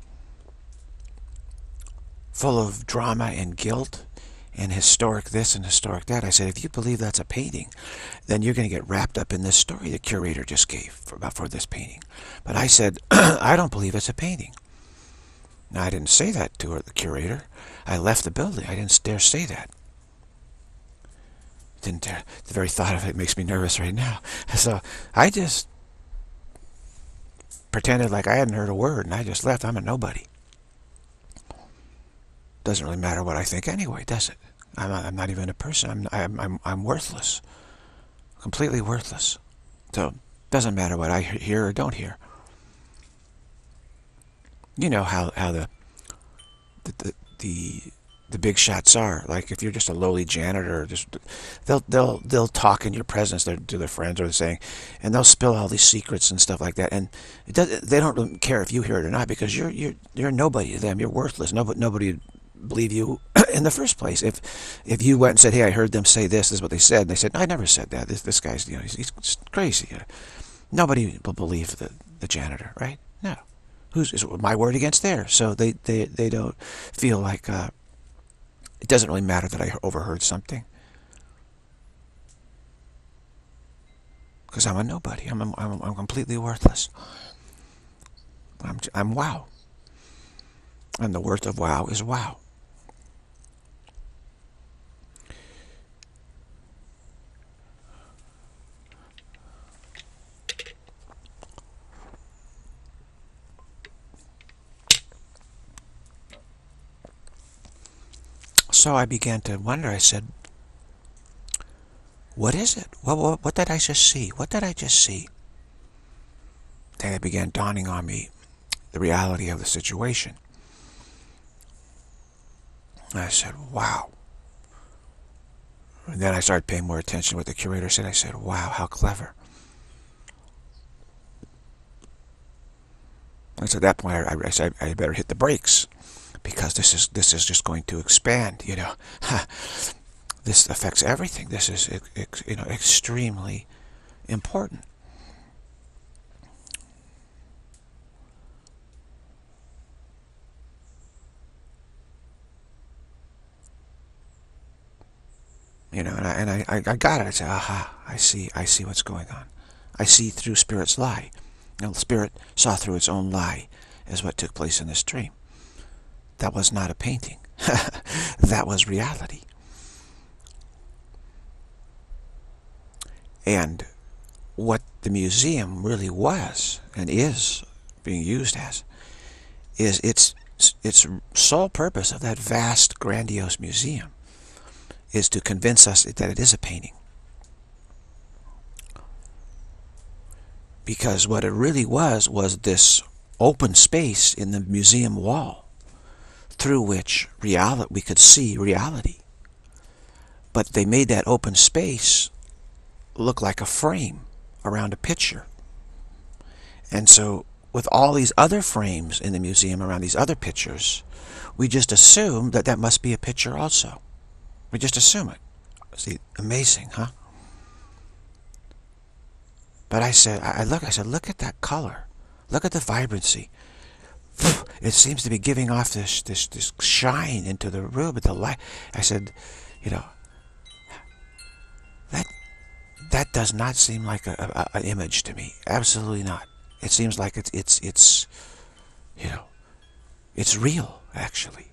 full of drama and guilt and historic this and historic that. I said, if you believe that's a painting, then you're going to get wrapped up in this story the curator just gave for this painting. But I said, I don't believe it's a painting. Now, I didn't say that to the curator. I left the building. I didn't dare say that. Didn't dare. The very thought of it makes me nervous right now. So I just pretended like I hadn't heard a word, and I just left. I'm a nobody. Doesn't really matter what I think anyway, does it? I'm not even a person. I'm worthless, completely worthless. So doesn't matter what I hear or don't hear. You know how the big shots are. Like if you're just a lowly janitor, just they'll talk in your presence to their friends, or they're saying, and they'll spill all these secrets and stuff like that. And they don't care if you hear it or not, because you're nobody to them. You're worthless. Nobody would believe you in the first place. If you went and said, hey, I heard them say this is what they said, and they said, no, I never said that. This guy's, he's crazy. Nobody will believe the janitor, right? No. Is my word against theirs? So they don't feel like it doesn't really matter that I overheard something, because I'm a nobody. I'm completely worthless. I'm wow, and the worth of wow is wow. So I began to wonder. I said, what is it? What did I just see? What did I just see? Then it began dawning on me the reality of the situation. And I said, wow. And then I started paying more attention to what the curator said. I said, wow, how clever. And so at that point, I said, I better hit the brakes, because this is just going to expand. This affects everything. This is extremely important. And I got it. I said, aha, I see what's going on. I see through Spirit's lie. The Spirit saw through its own lie as what took place in this dream. That was not a painting. That was reality. And what the museum really was and is being used as is its sole purpose of that vast, grandiose museum is to convince us that it is a painting. Because what it really was this open space in the museum wall through which we could see reality. But they made that open space look like a frame around a picture. And so with all these other frames in the museum around these other pictures, we just assume that must be a picture also. We just assume it. See, amazing, huh? But I said, look at that color. Look at the vibrancy. It seems to be giving off this shine into the room, but the light. I said, that does not seem like an image to me. Absolutely not. It seems like it's real, actually.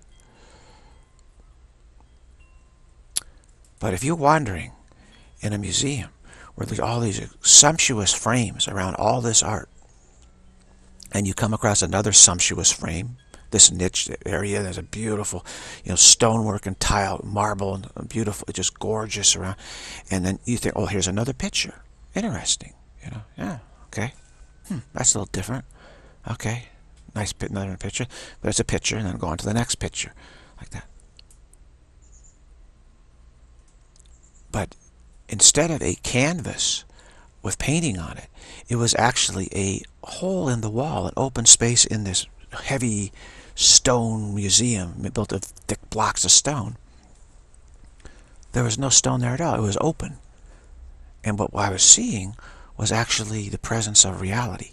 But if you're wandering in a museum where there's all these sumptuous frames around all this art, and you come across another sumptuous frame, this niche area, there's a beautiful, stonework and tile, marble, and beautiful, just gorgeous around, and then you think, oh, here's another picture. Interesting, yeah, okay. That's a little different. Okay, Nice another picture. There's a picture, and then go on to the next picture, like that. But instead of a canvas with painting on it, it was actually a hole in the wall, an open space in this heavy stone museum built of thick blocks of stone. There was no stone there at all. It was open. And what I was seeing was actually the presence of reality.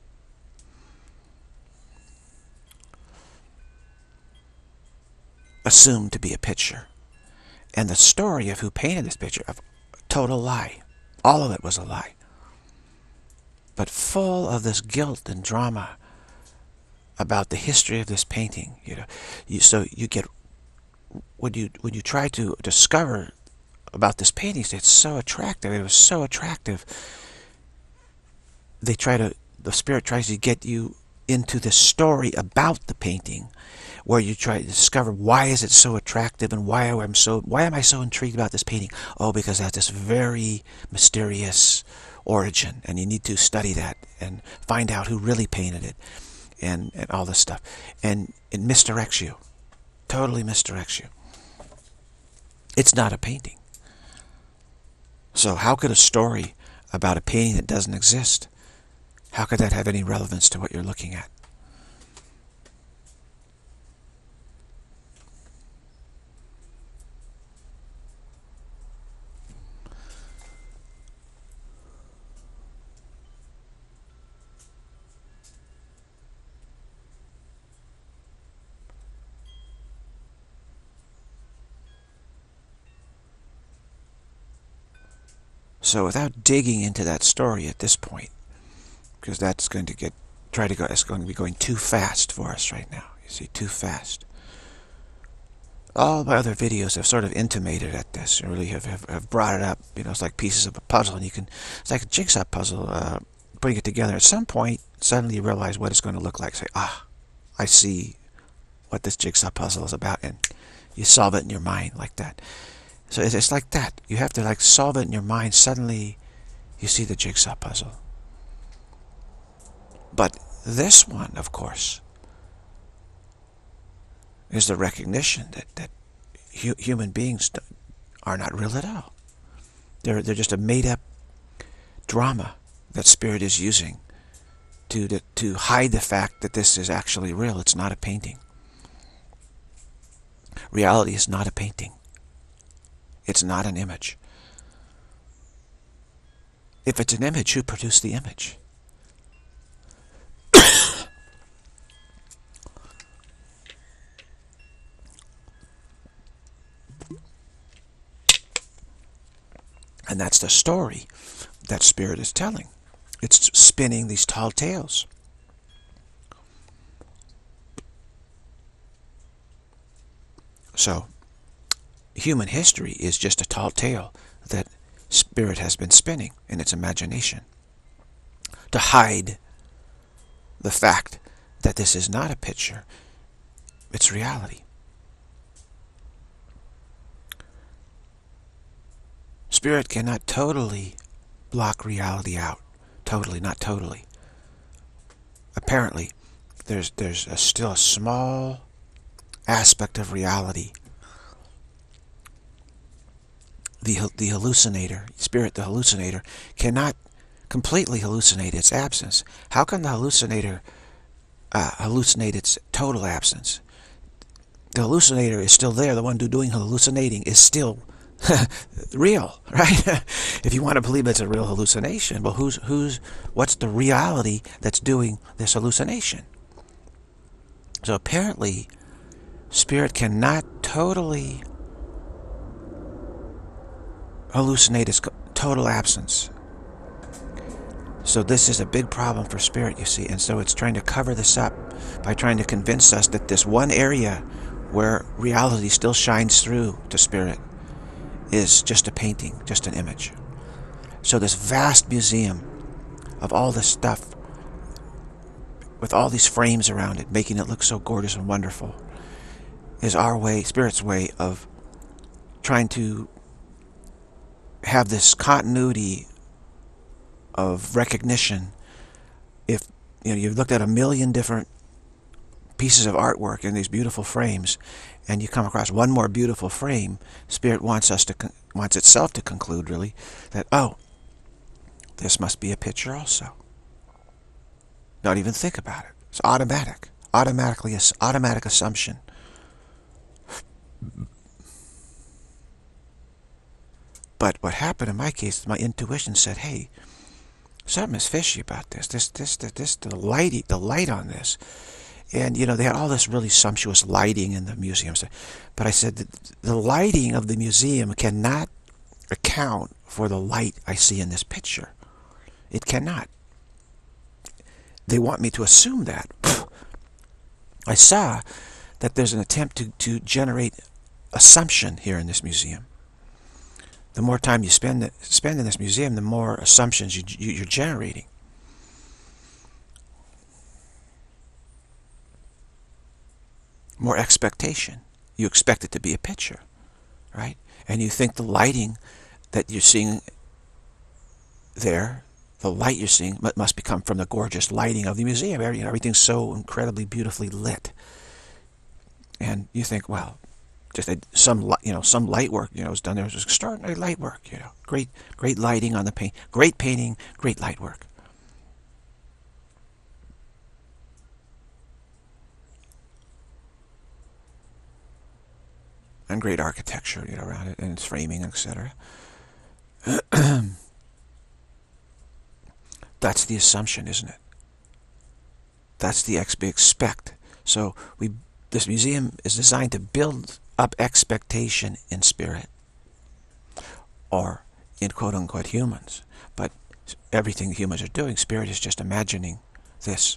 Assumed to be a picture. And the story of who painted this picture, a total lie. All of it was a lie. But full of this guilt and drama about the history of this painting. So you get, when you try to discover about this painting, it's so attractive. It was so attractive. The spirit tries to get you into the story about the painting, where you try to discover why is it so attractive and why am I so intrigued about this painting? Oh, because it has this very mysterious origin, and you need to study that and find out who really painted it, and all this stuff. And it misdirects you. Totally misdirects you. It's not a painting. So how could a story about a painting that doesn't exist, how could that have any relevance to what you're looking at? So without digging into that story at this point, because that's going to it's going to be going too fast for us right now. You see, too fast. All my other videos have sort of intimated at this, really have brought it up. It's like pieces of a puzzle, and it's like a jigsaw puzzle, putting it together. At some point, suddenly you realize what it's going to look like. Say, I see what this jigsaw puzzle is about, and you solve it in your mind like that. So it's like that. You have to solve it in your mind. Suddenly, you see the jigsaw puzzle. But this one, of course, is the recognition that human beings are not real at all. They're just a made-up drama that Spirit is using to hide the fact that this is actually real. It's not a painting. Reality is not a painting. It's not an image. If it's an image, who produced the image? And that's the story that Spirit is telling. It's spinning these tall tales. So, human history is just a tall tale that Spirit has been spinning in its imagination to hide the fact that this is not a picture, it's reality. Spirit cannot totally block reality out. Totally, not totally. Apparently, there's still a small aspect of reality. The hallucinator, Spirit, the hallucinator, cannot completely hallucinate its absence. How can the hallucinator hallucinate its total absence? The hallucinator is still there. The one doing hallucinating is still real, right? If you want to believe it's a real hallucination, well, what's the reality that's doing this hallucination? So apparently, Spirit cannot totally hallucinate its total absence. So this is a big problem for Spirit, you see, and so it's trying to cover this up by trying to convince us that this one area where reality still shines through to Spirit is just a painting, just an image. So this vast museum of all this stuff, with all these frames around it, making it look so gorgeous and wonderful, is our way, Spirit's way of trying to have this continuity of recognition. If you've looked at a million different pieces of artwork in these beautiful frames, and you come across one more beautiful frame, Spirit wants itself to conclude, really, that, oh, this must be a picture also. Don't even think about it. It's automatic. Automatic assumption. But what happened in my case, my intuition said, hey, something is fishy about this. The light on this. And, you know, they had all this really sumptuous lighting in the museum. But I said, the lighting of the museum cannot account for the light I see in this picture. It cannot. They want me to assume that. I saw that there's an attempt to generate assumption here in this museum. The more time you spend in this museum, the more assumptions you're generating. More expectation. You expect it to be a picture, right? And you think the lighting that you're seeing there, the light you're seeing, must become from the gorgeous lighting of the museum. Everything's so incredibly beautifully lit. And you think, well, just some light work, was done there. It was extraordinary light work, great lighting on the paint, great painting, great light work. And great architecture, around it, and its framing, etc. That's the assumption, isn't it? That's the expect. So this museum is designed to build up expectation in spirit, or in quote-unquote humans. But everything humans are doing, spirit is just imagining this,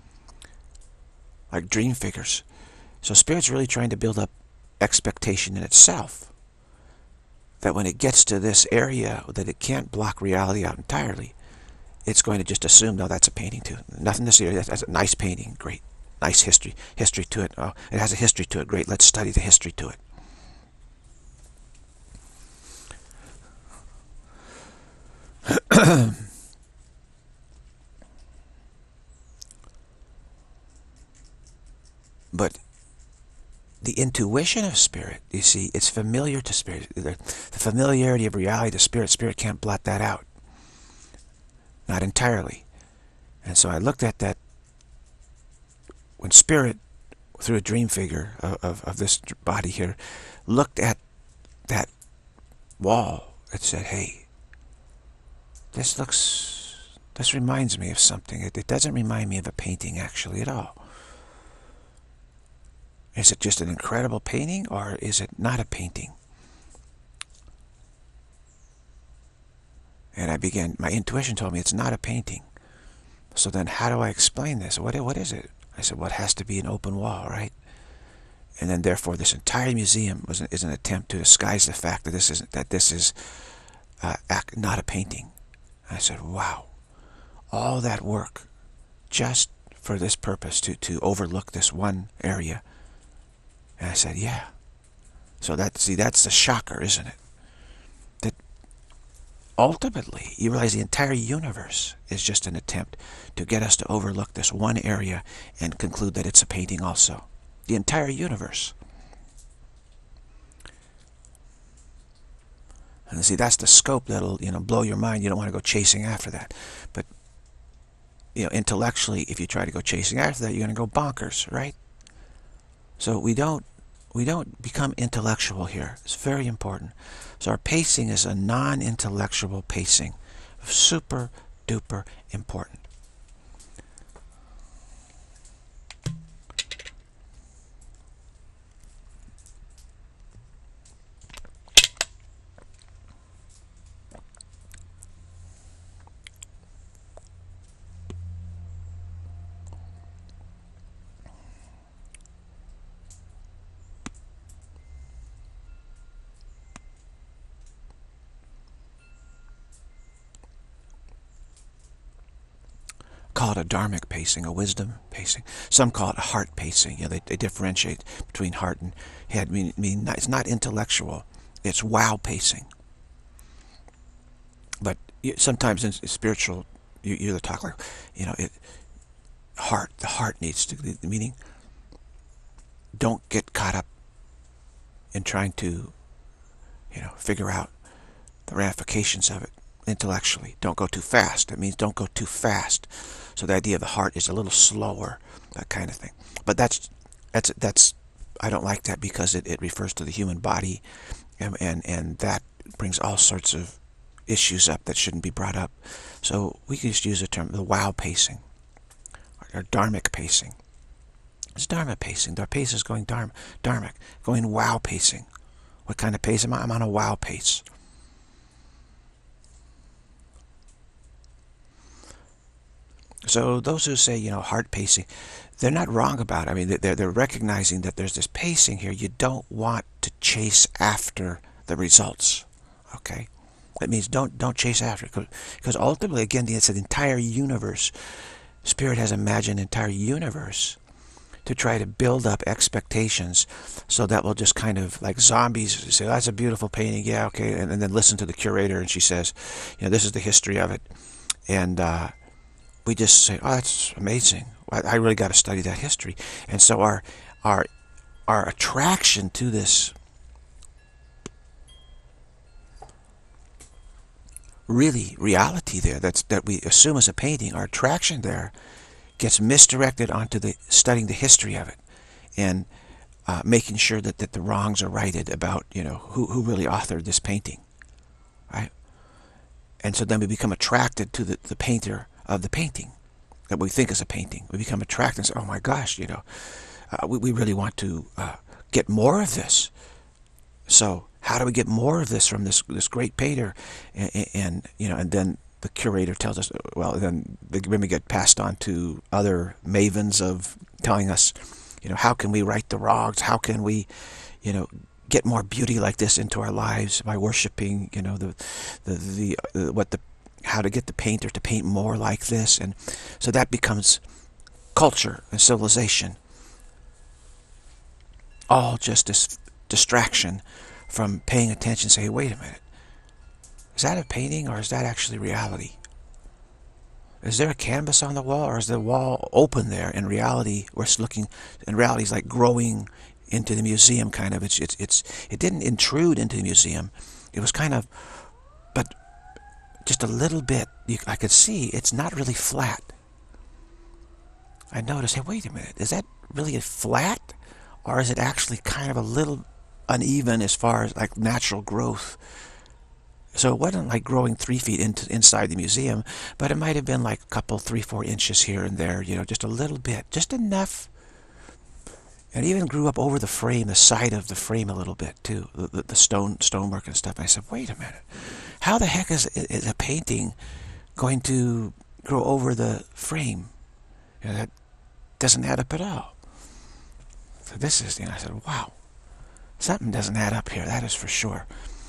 like dream figures. So spirit's really trying to build up expectation in itself, that when it gets to this area that it can't block reality out entirely, it's going to just assume, no, that's a painting too. Nothing to see. That's a nice painting. Great. Nice history to it. Oh, it has a history to it. Great. Let's study the history to it. But the intuition of spirit, you see, it's familiar to spirit. The familiarity of reality to spirit, spirit can't blot that out. Not entirely. And so I looked at that when spirit, through a dream figure of this body here, looked at that wall, it said, hey, this reminds me of something. It doesn't remind me of a painting actually at all. Is it just an incredible painting, or is it not a painting? And my intuition told me it's not a painting. So then how do I explain this? What is it? I said, well, it has to be an open wall, right? And then therefore this entire museum is an attempt to disguise the fact that this is not a painting. I said, wow, all that work just for this purpose, to overlook this one area. And I said, yeah. So that's the shocker, isn't it? That ultimately, you realize the entire universe is just an attempt to get us to overlook this one area and conclude that it's a painting also. The entire universe. And see, that's the scope that'll, blow your mind. You don't want to go chasing after that. But, intellectually, if you try to go chasing after that, you're going to go bonkers, right? So we don't become intellectual here. It's very important. So our pacing is a non-intellectual pacing. Super duper important. Call it a dharmic pacing, a wisdom pacing. Some call it a heart pacing. They differentiate between heart and head. It's not intellectual. It's wow pacing. But sometimes in spiritual, you either talk like, the heart needs to, meaning don't get caught up in trying to, figure out the ramifications of it intellectually. Don't go too fast. It means don't go too fast. So the idea of the heart is a little slower, that kind of thing. But that's I don't like that because it refers to the human body, and that brings all sorts of issues up that shouldn't be brought up. So we can just use the term, the wow pacing, or dharmic pacing. It's dharma pacing. Our pace is going dharmic, going wow pacing. What kind of pace am I? I'm on a wow pace. So those who say, heart pacing, they're not wrong about it. I mean, they're recognizing that there's this pacing here. You don't want to chase after the results. Okay? That means don't chase after it. Because ultimately, again, it's an entire universe. Spirit has imagined an entire universe to try to build up expectations, so that will just kind of, like zombies, say, that's a beautiful painting, yeah, okay, and then listen to the curator, and she says, this is the history of it. And we just say, oh, that's amazing. I really got to study that history. And so our attraction to this really reality there, that we assume is a painting, our attraction there gets misdirected onto studying the history of it, and making sure that the wrongs are righted about, who really authored this painting, right? And so then we become attracted to the painter of the painting that we think is a painting. We become attracted and say, oh my gosh, we really want to get more of this. So how do we get more of this from this great painter? And then the curator tells us, well, then we get passed on to other mavens of telling us, how can we right the wrongs? How can we, get more beauty like this into our lives by worshiping, how to get the painter to paint more like this. And so that becomes culture and civilization, all just this distraction from paying attention. Say, wait a minute, is that a painting, or is that actually reality? Is there a canvas on the wall, or is the wall open there? In reality, we're looking, and reality is like growing into the museum, kind of. It didn't intrude into the museum. It was kind of, but just a little bit. I could see it's not really flat. I noticed, hey, wait a minute, is that really flat, or is it actually kind of a little uneven as far as like natural growth? So it wasn't like growing 3 feet inside the museum, but it might have been like a couple, 3-4 inches here and there, just a little bit, just enough. And it even grew up over the frame, the side of the frame a little bit too, the stonework and stuff. And I said, wait a minute, how the heck is a painting going to grow over the frame? That doesn't add up at all. So this is, I said, wow, something doesn't add up here, that is for sure.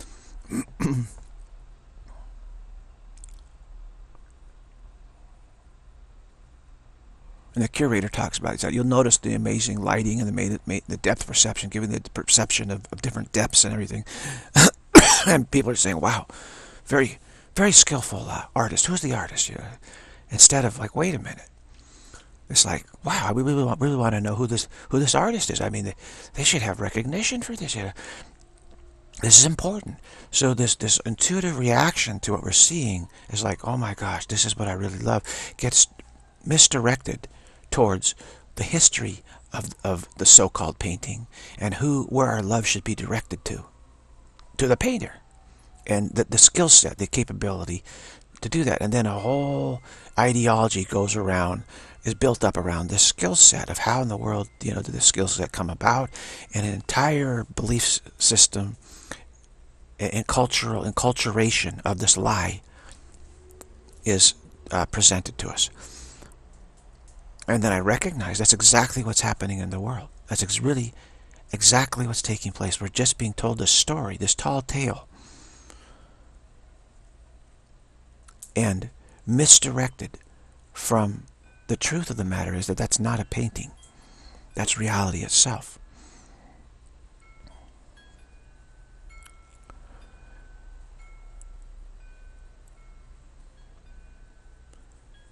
And the curator talks about it. So you'll notice the amazing lighting and the depth perception, giving the perception of different depths and everything. And people are saying, wow, very, very skillful artist. Who's the artist? Instead of like, wait a minute. It's like, wow, I really want to know who this artist is. I mean, they should have recognition for this. This is important. So this intuitive reaction to what we're seeing is like, oh my gosh, this is what I really love. Gets misdirected towards the history of the so-called painting, and where our love should be directed to the painter, and the skill set, the capability to do that. And then a whole ideology is built up around this skill set of how in the world did the skill set come about, and an entire belief system and enculturation of this lie is presented to us. And then I recognize that's exactly what's happening in the world. That's really exactly what's taking place. We're just being told this story, this tall tale, and misdirected from the truth of the matter is that that's not a painting. That's reality itself.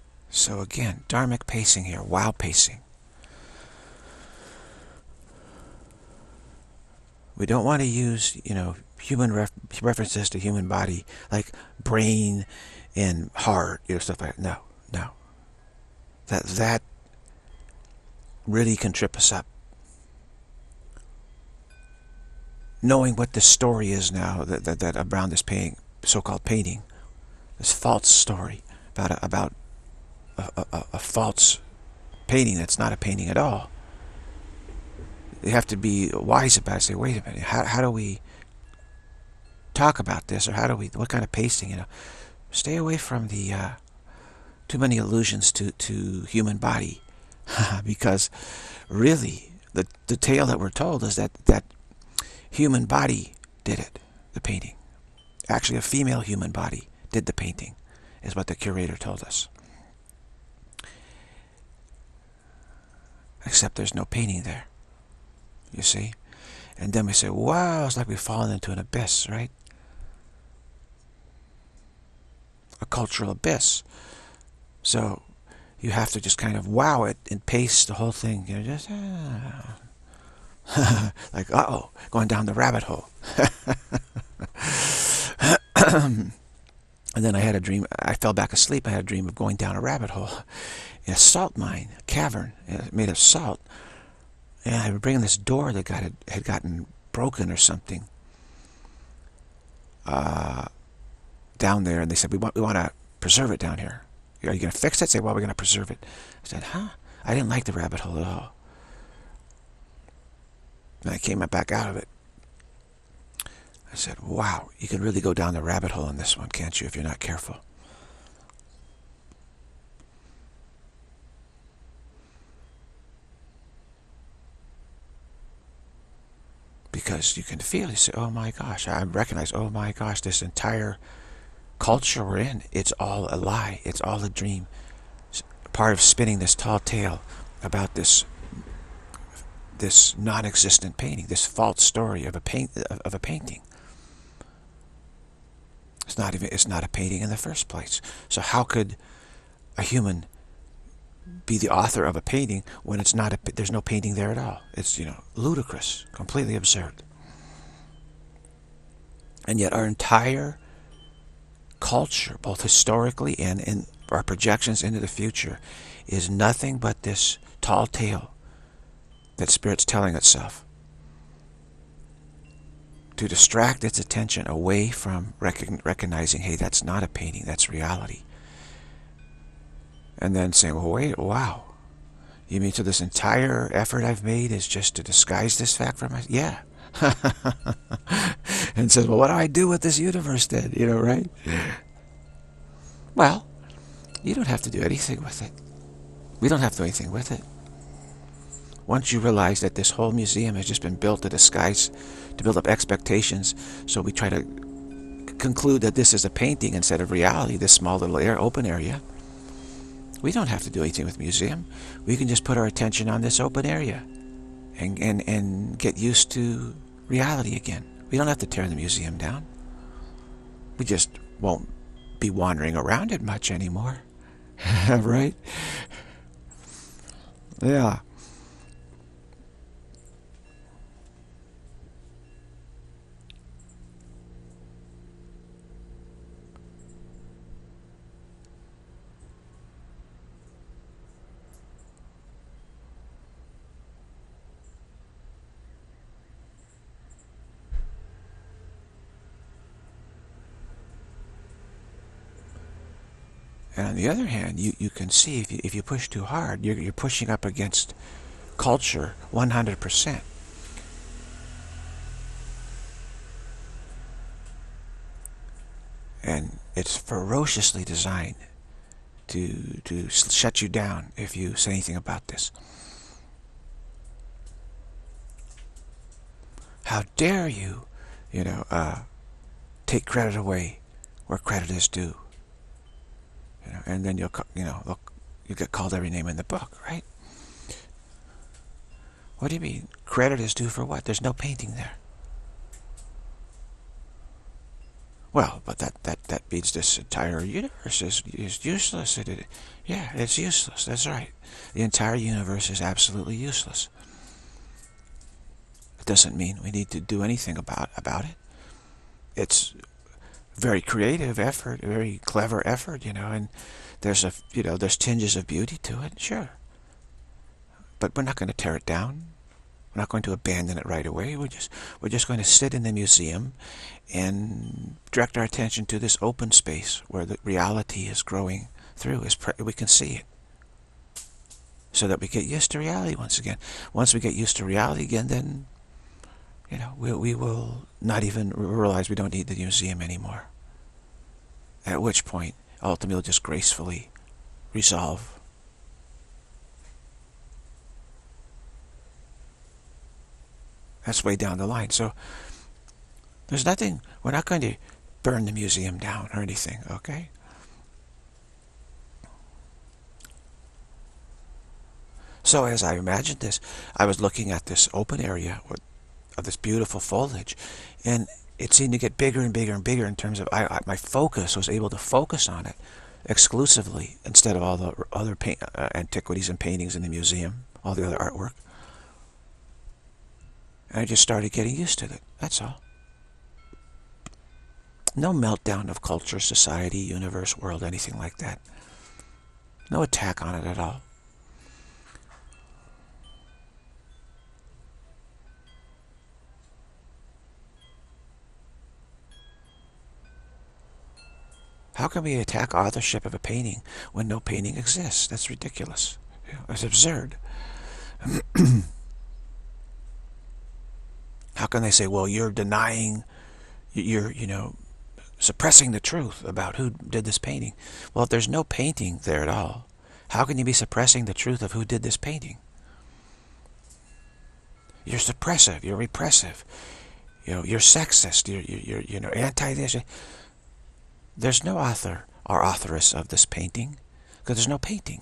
So again, dharmic pacing here, wow pacing. We don't want to use, human references to human body, like brain and heart, stuff like that. No, no. That really can trip us up. Knowing what the story is now that around this painting, so-called painting, this false story about a false painting that's not a painting at all. You have to be wise about it. Say, wait a minute, how do we talk about this, or what kind of pasting? Stay away from the too many allusions to human body, because really the tale that we're told is that human body did it, the painting. Actually, a female human body did the painting, is what the curator told us. Except there's no painting there, you see? And then we say, wow, it's like we've fallen into an abyss, right? A cultural abyss. So you have to just kind of wow it and paste the whole thing, just like, uh-oh, going down the rabbit hole. And then I had a dream. I fell back asleep. I had a dream of going down a rabbit hole in a salt mine, a cavern made of salt. And I was bringing this door that had gotten broken or something down there. And they said, we want to preserve it down here. Are you going to fix it? Say, well, we're going to preserve it. I said, huh? I didn't like the rabbit hole at all. And I came back out of it. I said, wow, you can really go down the rabbit hole in this one, can't you, if you're not careful? Because you can feel, you say, oh my gosh, I recognize, oh my gosh, this entire culture we're in, it's all a lie, it's all a dream. It's part of spinning this tall tale about this non-existent painting, this false story of a painting. It's not a painting in the first place. So how could a human be the author of a painting when it's not there's no painting there at all? It's, ludicrous, completely absurd. And yet our entire culture, both historically and in our projections into the future, is nothing but this tall tale that Spirit's telling itself to distract its attention away from recognizing, hey, that's not a painting, that's reality. And then saying, well, wait, wow, you mean so this entire effort I've made is just to disguise this fact from myself? Yeah. And says, well, what do I do with this universe then? Right? Well, you don't have to do anything with it. We don't have to do anything with it. Once you realize that this whole museum has just been built to disguise, to build up expectations, so we try to conclude that this is a painting instead of reality, this small little open area. We don't have to do anything with the museum. We can just put our attention on this open area and get used to reality again. We don't have to tear the museum down. We just won't be wandering around it much anymore. Right? Yeah. And on the other hand, you can see if you push too hard, you're pushing up against culture 100%. And it's ferociously designed to shut you down if you say anything about this. How dare you, take credit away where credit is due. And then you'll get called every name in the book, right? What do you mean? Credit is due for what? There's no painting there. Well, but that means this entire universe is useless. Yeah, it's useless. That's right. The entire universe is absolutely useless. It doesn't mean we need to do anything about it. It's very creative effort, a very clever effort, and there's there's tinges of beauty to it, sure. But we're not going to tear it down. We're not going to abandon it right away. We're just going to sit in the museum and direct our attention to this open space where the reality is growing through. We can see it, so that we get used to reality once again. Once we get used to reality again, then we will not even realize we don't need the museum anymore. At which point, ultimately, we'll just gracefully resolve. That's way down the line. So there's nothing, we're not going to burn the museum down or anything, okay? So as I imagined this, I was looking at this open area of this beautiful foliage, and it seemed to get bigger and bigger and bigger in terms of my focus was able to focus on it exclusively instead of all the other antiquities and paintings in the museum, all the other artwork. And I just started getting used to it. That's all. No meltdown of culture, society, universe, world, anything like that. No attack on it at all. How can we attack authorship of a painting when no painting exists? That's ridiculous. It's absurd. How can they say, well, you're denying, you're suppressing the truth about who did this painting? Well, if there's no painting there at all, how can you be suppressing the truth of who did this painting? You're suppressive, you're repressive, you're sexist, you're anti this. There's no author or authoress of this painting because there's no painting.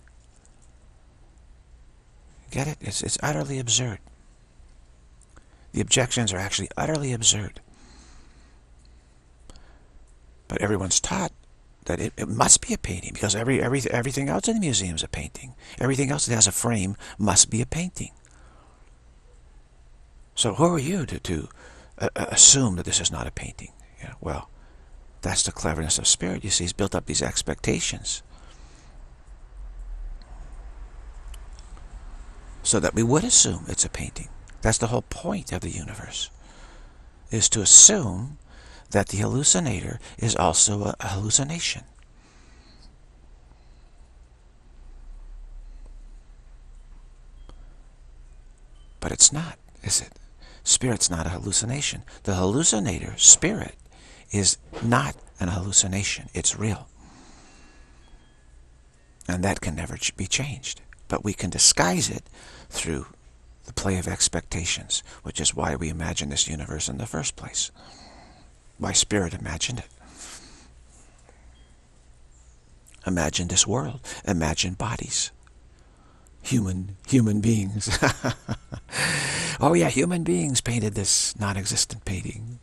Get it? It's utterly absurd. The objections are actually utterly absurd. But everyone's taught that it must be a painting because everything else in the museum is a painting. Everything else that has a frame must be a painting. So who are you to assume that this is not a painting? Well, that's the cleverness of spirit. You see, he's built up these expectations so that we would assume it's a painting. That's the whole point of the universe, is to assume that the hallucinator is also a hallucination. But it's not, is it? Spirit's not a hallucination. The hallucinator, spirit, is not an hallucination. It's real. And that can never be changed. But we can disguise it through the play of expectations, which is why we imagine this universe in the first place. Why Spirit imagined it. Imagine this world. Imagine bodies. Human beings. Oh yeah, human beings painted this non-existent painting.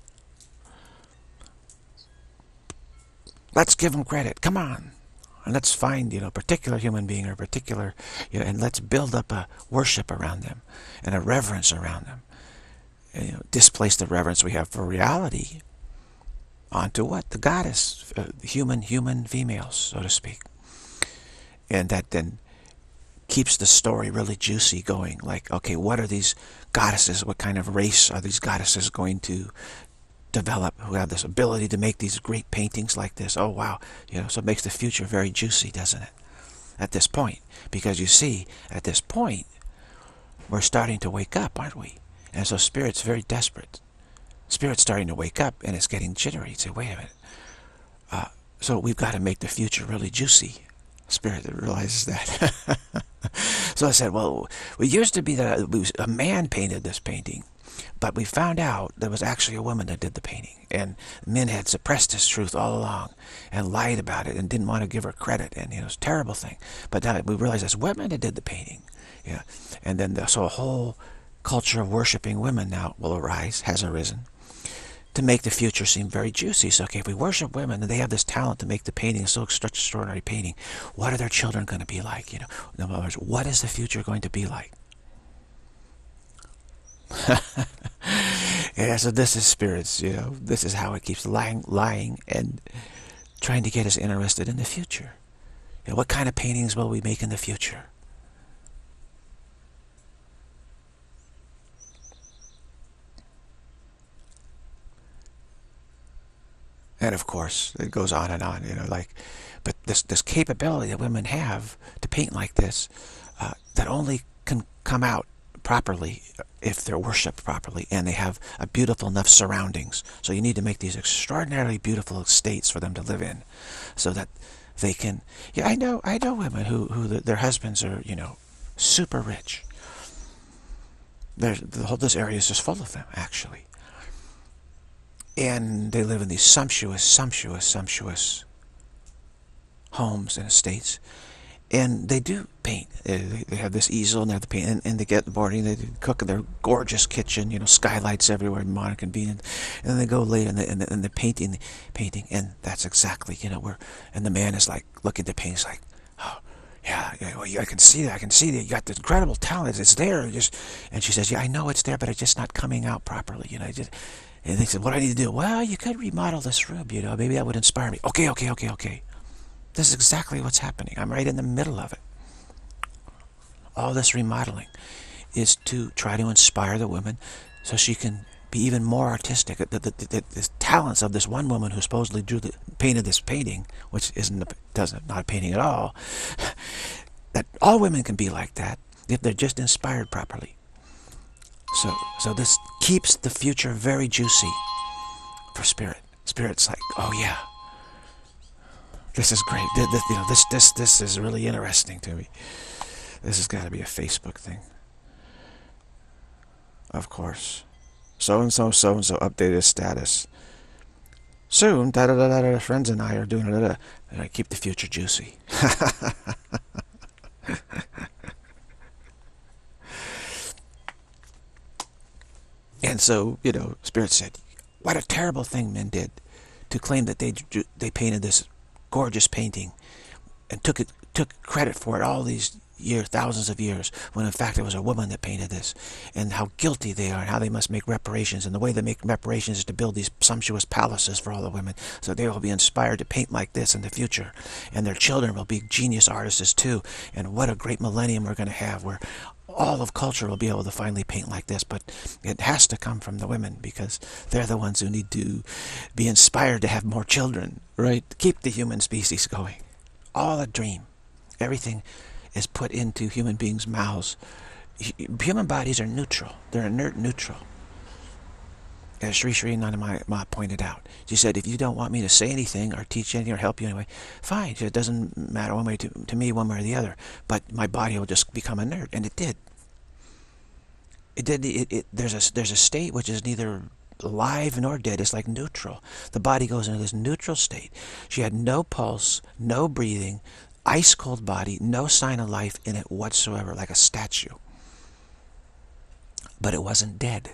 Let's give them credit. Come on. And let's find, a particular human being or a particular, and let's build up a worship around them and a reverence around them. And, displace the reverence we have for reality onto what? The goddess, human females, so to speak. And that then keeps the story really juicy going. Like, okay, what are these goddesses? What kind of race are these goddesses going to develop, who have this ability to make these great paintings like this? Oh wow, so it makes the future very juicy, doesn't it? At this point, because you see, at this point, we're starting to wake up, aren't we? And so Spirit's very desperate. Spirit's starting to wake up, and it's getting jittery. Say, wait a minute. So we've got to make the future really juicy. Spirit realizes that. So I said, well, we used to be that a man painted this painting. But we found out there was actually a woman that did the painting. And men had suppressed this truth all along and lied about it and didn't want to give her credit. And it was a terrible thing. But now we realized it's women that did the painting. Yeah. And then so a whole culture of worshiping women now will arise, has arisen, to make the future seem very juicy. So, okay, if we worship women and they have this talent to make the painting so extraordinary painting, what are their children going to be like? In other words, what is the future going to be like? Yeah, so this is spirits, this is how it keeps lying, and trying to get us interested in the future. What kind of paintings will we make in the future? And of course, it goes on and on, but this capability that women have to paint like this, that only can come out properly if they're worshipped properly and they have a beautiful enough surroundings. So you need to make these extraordinarily beautiful states for them to live in, so that they can. Yeah, I know women who their husbands are, super rich. This area is just full of them, actually. And they live in these sumptuous homes and estates. And they do paint. They have this easel and they have to paint. And they get in the morning, they cook in their gorgeous kitchen, skylights everywhere, modern, convenient. And then they go late and they're painting. And that's exactly, and the man is like, looking at the paint, he's like, oh, yeah, well, I can see that. You got this incredible talent. It's there. And she says, yeah, I know it's there, but it's just not coming out properly. And they said, what do I need to do? Well, you could remodel this room, maybe that would inspire me. Okay. This is exactly what's happening. I'm right in the middle of it. All this remodeling is to try to inspire the woman so she can be even more artistic. The talents of this one woman who supposedly painted this painting, which not a painting at all, that all women can be like that if they're just inspired properly. So this keeps the future very juicy for spirit. Spirit's like, oh yeah, this is great. This is really interesting to me. This has got to be a Facebook thing. Of course. So-and-so updated status. Soon, friends and I are doing and I keep the future juicy. And so, Spirit said, what a terrible thing men did to claim that they painted this gorgeous painting and took credit for it all these years, thousands of years, when in fact it was a woman that painted this, and how guilty they are and how they must make reparations. And the way they make reparations is to build these sumptuous palaces for all the women, so they will be inspired to paint like this in the future, and their children will be genius artists too. And what a great millennium we're going to have, where all of culture will be able to finally paint like this. But it has to come from the women, because they're the ones who need to be inspired to have more children, right? Keep the human species going. All a dream. Everything is put into human beings' mouths. Human bodies are neutral. They're inert neutral. As Sri Nana Ma pointed out, she said, if you don't want me to say anything or teach anything or help you anyway, fine. It doesn't matter one way to me, one way or the other. But my body will just become inert, and it did. It did. There's a state which is neither alive nor dead. It's like neutral. The body goes into this neutral state. She had no pulse, no breathing, ice cold body, no sign of life in it whatsoever, like a statue. But it wasn't dead.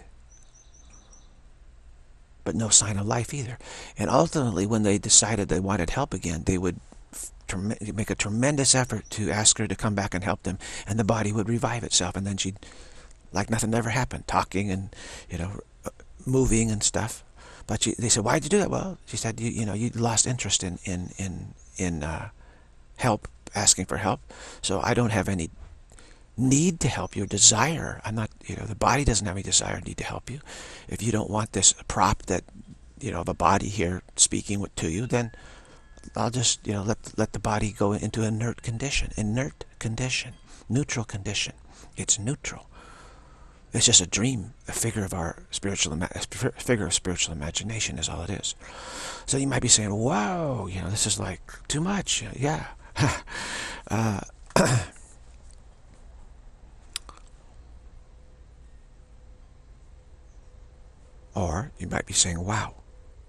But no sign of life either. And ultimately, when they decided they wanted help again, they would make a tremendous effort to ask her to come back and help them, and the body would revive itself, and then she'd, like nothing ever happened, talking and moving and stuff. But they said, why'd you do that? Well, she said, you lost interest in help, asking for help. So I don't have any need to help you, desire. I'm not, the body doesn't have any desire, need to help you. If you don't want this prop that, of a body here speaking to you, then I'll just, let the body go into inert condition, neutral condition. It's neutral. It's just a dream, a figure of spiritual imagination is all it is. So you might be saying, wow, this is like too much. Yeah. Or you might be saying, wow,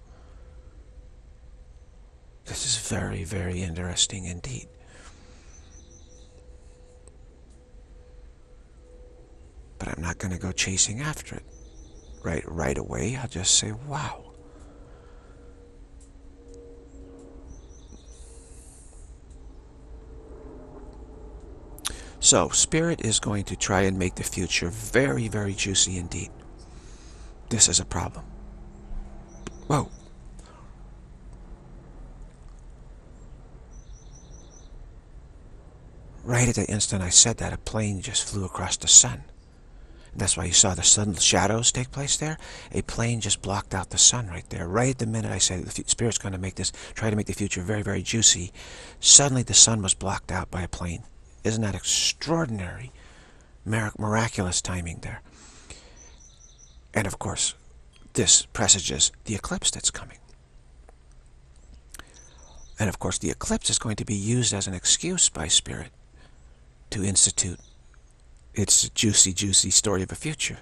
this is very, very interesting indeed. But I'm not going to go chasing after it right away. I'll just say, wow. So, Spirit is going to try and make the future very, very juicy indeed. This is a problem. Whoa. Right at the instant I said that, a plane just flew across the sun. And that's why you saw the sun shadows take place there. A plane just blocked out the sun right there. Right at the minute I said the Spirit's going to make this, try to make the future very, very juicy, suddenly the sun was blocked out by a plane. Isn't that extraordinary, miraculous timing there? And of course, this presages the eclipse that's coming. And of course, the eclipse is going to be used as an excuse by Spirit to institute its juicy, juicy story of a future.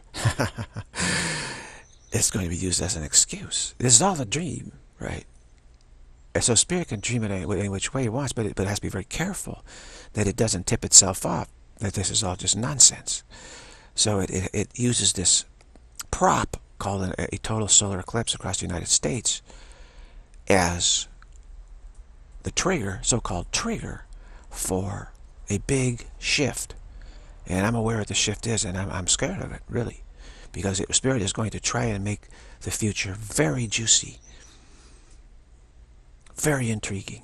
It's going to be used as an excuse. This is all a dream, right? And so Spirit can dream it any which way it wants, but it has to be very careful that it doesn't tip itself off, that this is all just nonsense. So it uses this prop called a total solar eclipse across the United States as the trigger, so-called trigger, for a big shift. And I'm aware what the shift is, and I'm scared of it, really. Because Spirit is going to try and make the future very juicy, very intriguing.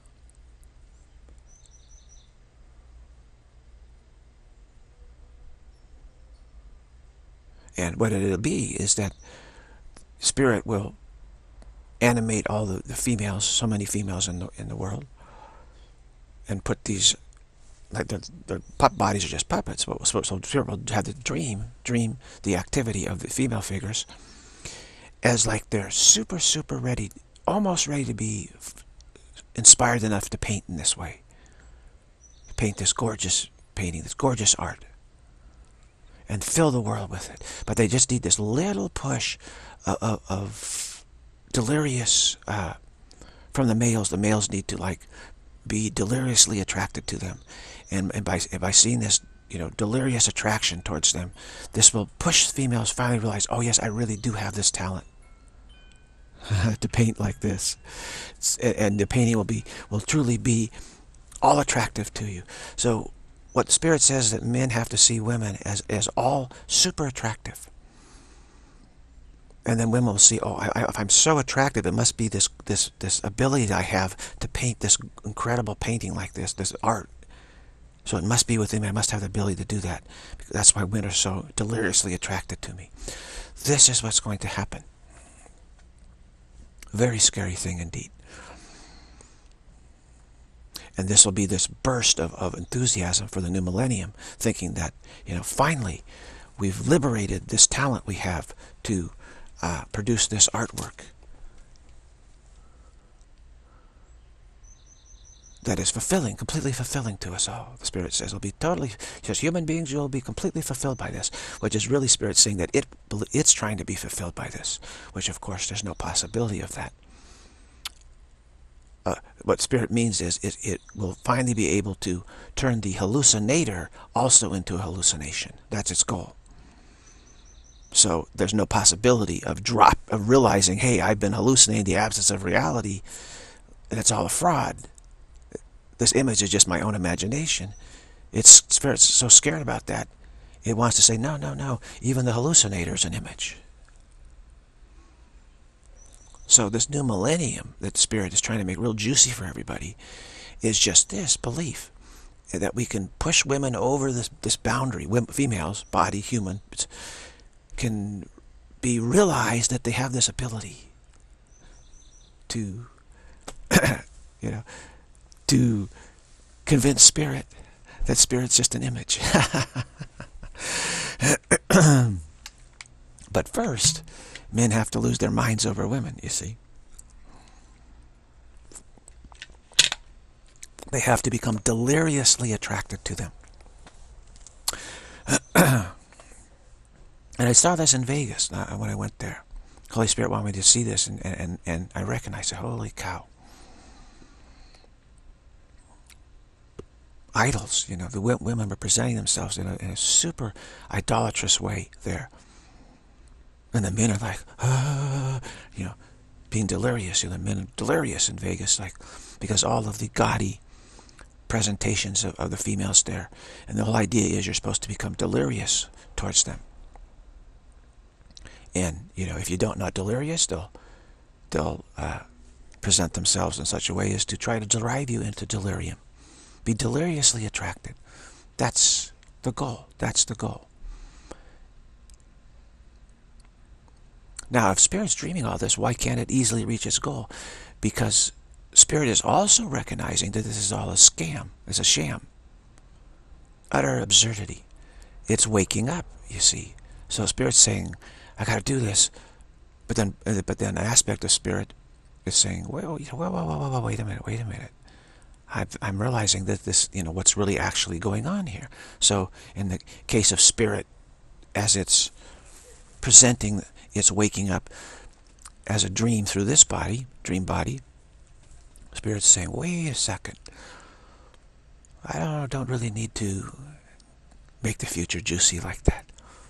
And what it'll be is that Spirit will animate all the females, so many females in the world, and put these, like their bodies are just puppets. So Spirit will have the dream the activity of the female figures as like they're super, super ready, almost ready to be inspired enough to paint in this way. Paint this gorgeous painting, this gorgeous art, and fill the world with it. But they just need this little push of delirious from the males. The males need to like be deliriously attracted to them, and by seeing this, delirious attraction towards them, this will push females finally realize, oh yes, I really do have this talent to paint like this, and the painting will truly be all attractive to you. So what Spirit says is that men have to see women as all super attractive. And then women will see, oh, if I'm so attractive, it must be this ability that I have to paint this incredible painting like this art. So it must be within me. I must have the ability to do that. That's why women are so deliriously attracted to me. This is what's going to happen. Very scary thing indeed. And this will be this burst of enthusiasm for the new millennium, thinking that, finally, we've liberated this talent we have to produce this artwork that is fulfilling, completely fulfilling to us all. The Spirit says it'll be totally, just human beings, you'll be completely fulfilled by this, which is really Spirit saying that it's trying to be fulfilled by this, which of course there's no possibility of that. What Spirit means is it will finally be able to turn the hallucinator also into a hallucination. That's its goal. So there's no possibility of realizing, hey, I've been hallucinating the absence of reality, and it's all a fraud. This image is just my own imagination. Spirit's so scared about that, it wants to say, no, no, no, even the hallucinator is an image. So this new millennium that Spirit is trying to make real juicy for everybody is just this belief that we can push women over this boundary. Females, body, human, can be realized that they have this ability to, to convince Spirit that Spirit's just an image. But first, men have to lose their minds over women, you see. They have to become deliriously attracted to them. And I saw this in Vegas when I went there. Holy Spirit wanted me to see this, and I recognized it. Holy cow. Idols, the women were presenting themselves in a super idolatrous way there. And the men are like, being delirious. The men are delirious in Vegas, because all of the gaudy presentations of the females there. And the whole idea is you're supposed to become delirious towards them. And, if you don't know delirious, they'll present themselves in such a way as to try to drive you into delirium. Be deliriously attracted. That's the goal. That's the goal. Now, if Spirit's dreaming all this, why can't it easily reach its goal? Because Spirit is also recognizing that this is all a scam. It's a sham. Utter absurdity. It's waking up, you see. So Spirit's saying, I got to do this. But then an aspect of Spirit is saying, wait a minute. I'm realizing that this, what's really actually going on here. So in the case of Spirit, as it's presenting its waking up as a dream through this body, dream body, Spirit's saying, wait a second. I don't really need to make the future juicy like that.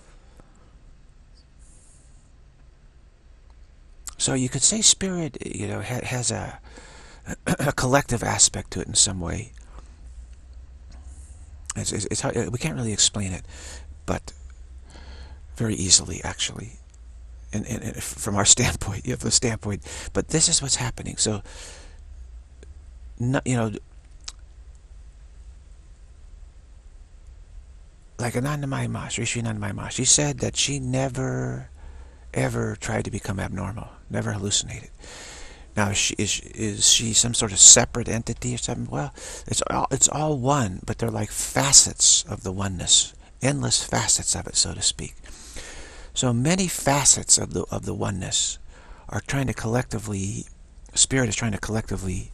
So you could say Spirit, has a collective aspect to it in some way. It's hard, we can't really explain it, but very easily, actually, and from our standpoint, the standpoint. But this is what's happening. So, like Anandamayi Ma, Rishi Anandamayi Ma, she said that she never ever tried to become abnormal, never hallucinated. Now, is she some sort of separate entity or something? Well, it's all one, but they're like facets of the oneness, endless facets of it, so to speak. So many facets of the oneness are trying to collectively, Spirit is trying to collectively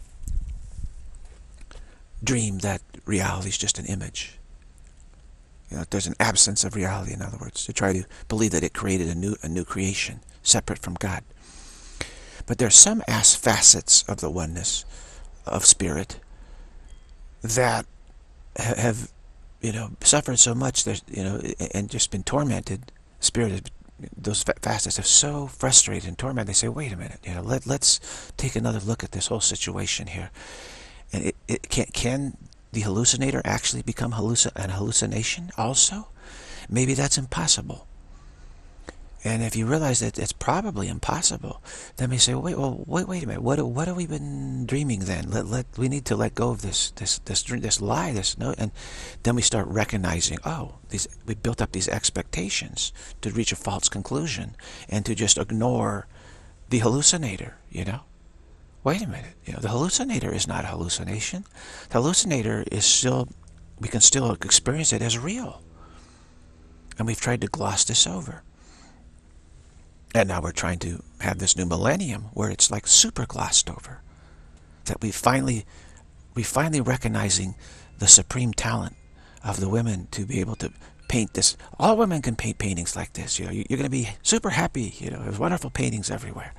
dream that reality is just an image. There's an absence of reality, in other words. To try to believe that it created a new creation, separate from God. But there's some facets of the oneness of Spirit that have, suffered so much that, and just been tormented. Spirit, those facets have so frustrated and tormented. They say, wait a minute, let's take another look at this whole situation here. And can the hallucinator actually become an hallucination also? Maybe that's impossible. And if you realize that it's probably impossible, then we say, wait a minute. What have we been dreaming then? We need to let go of this lie, and then we start recognizing, we built up these expectations to reach a false conclusion and to just ignore the hallucinator. Wait a minute. The hallucinator is not a hallucination. The hallucinator is still, we can still experience it as real. And we've tried to gloss this over. And now we're trying to have this new millennium where it's like super glossed over. That we finally recognizing the supreme talent of the women to be able to paint this. All women can paint paintings like this. You're going to be super happy. There's wonderful paintings everywhere.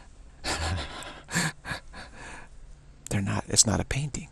They're not. It's not a painting.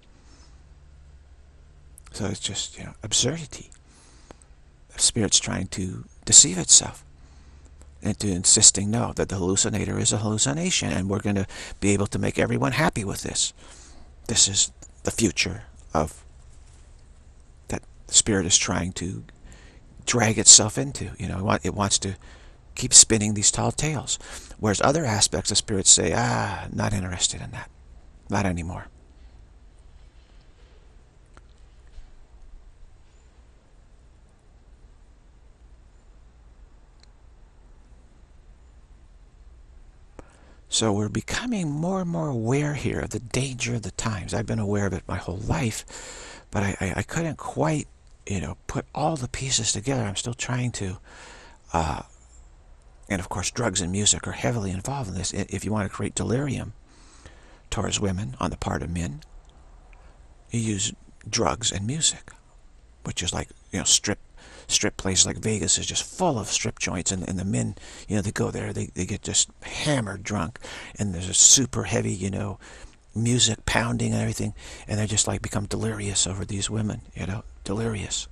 So it's just absurdity. Spirit's trying to deceive itself into insisting that the hallucinator is a hallucination, and we're going to be able to make everyone happy with this. This is the future of that Spirit is trying to drag itself into. It wants to keep spinning these tall tales, whereas other aspects of Spirit say, not interested in that, not anymore. So we're becoming more and more aware here of the danger of the times. I've been aware of it my whole life, but I couldn't quite, put all the pieces together. I'm still trying to, and of course drugs and music are heavily involved in this. If you want to create delirium towards women on the part of men, you use drugs and music, which is like, strip places like Vegas is just full of strip joints, and the men, they go there, they get just hammered drunk, and there's a super heavy, music pounding and everything, and they just like become delirious over these women, delirious.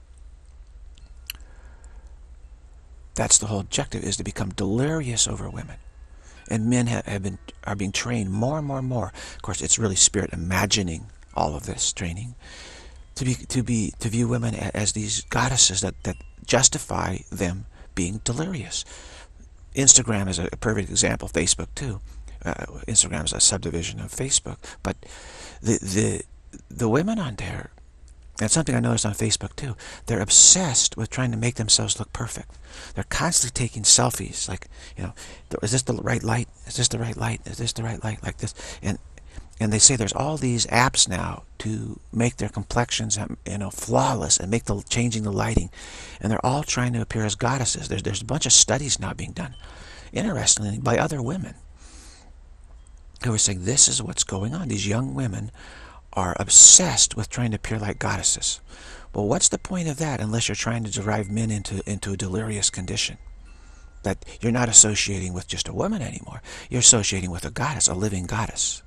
That's the whole objective, is to become delirious over women. And men are being trained more and more and more. Of course, it's really Spirit imagining all of this training to view women as these goddesses that justify them being delirious. Instagram is a perfect example. Facebook too. Instagram is a subdivision of Facebook. But the women on there, and something I noticed on Facebook too, they're obsessed with trying to make themselves look perfect. They're constantly taking selfies, like, is this the right light? Is this the right light? Is this the right light? Like this. And they say there's all these apps now to make their complexions, flawless, and changing the lighting. And they're all trying to appear as goddesses. There's a bunch of studies now being done, interestingly, by other women, who are saying this is what's going on. These young women are obsessed with trying to appear like goddesses. Well, what's the point of that unless you're trying to drive men into a delirious condition? That you're not associating with just a woman anymore. You're associating with a goddess, a living goddess.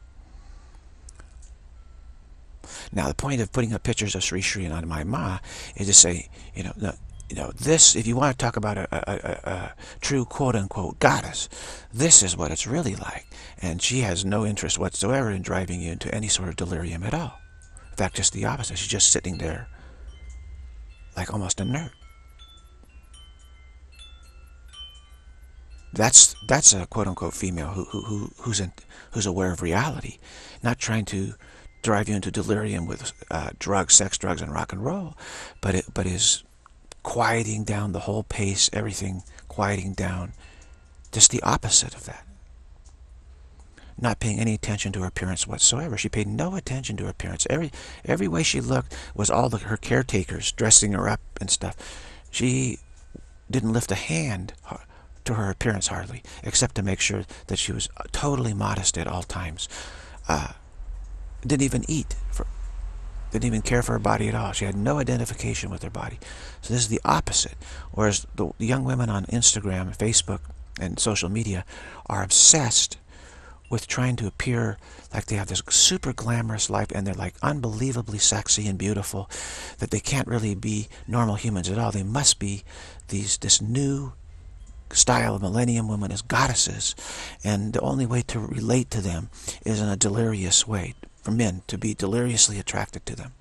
Now, the point of putting up pictures of Sri Sri and on my ma is to say, this, if you want to talk about a true quote-unquote goddess, this is what it's really like. And she has no interest whatsoever in driving you into any sort of delirium at all. In fact, just the opposite. She's just sitting there like almost inert. That's a quote-unquote female who's aware of reality, not trying to drive you into delirium with drugs, sex, drugs, and rock and roll, but is quieting down the whole pace, everything quieting down, just the opposite of that. Not paying any attention to her appearance whatsoever. She paid no attention to her appearance. Every way she looked was all her caretakers dressing her up and stuff. She didn't lift a hand to her appearance hardly, except to make sure that she was totally modest at all times. Didn't even eat. Didn't even care for her body at all. She had no identification with her body. So this is the opposite. Whereas the young women on Instagram, Facebook, and social media are obsessed with trying to appear like they have this super glamorous life, and they're like unbelievably sexy and beautiful, that they can't really be normal humans at all. They must be this new style of millennium women as goddesses, and the only way to relate to them is in a delirious way, for men to be deliriously attracted to them.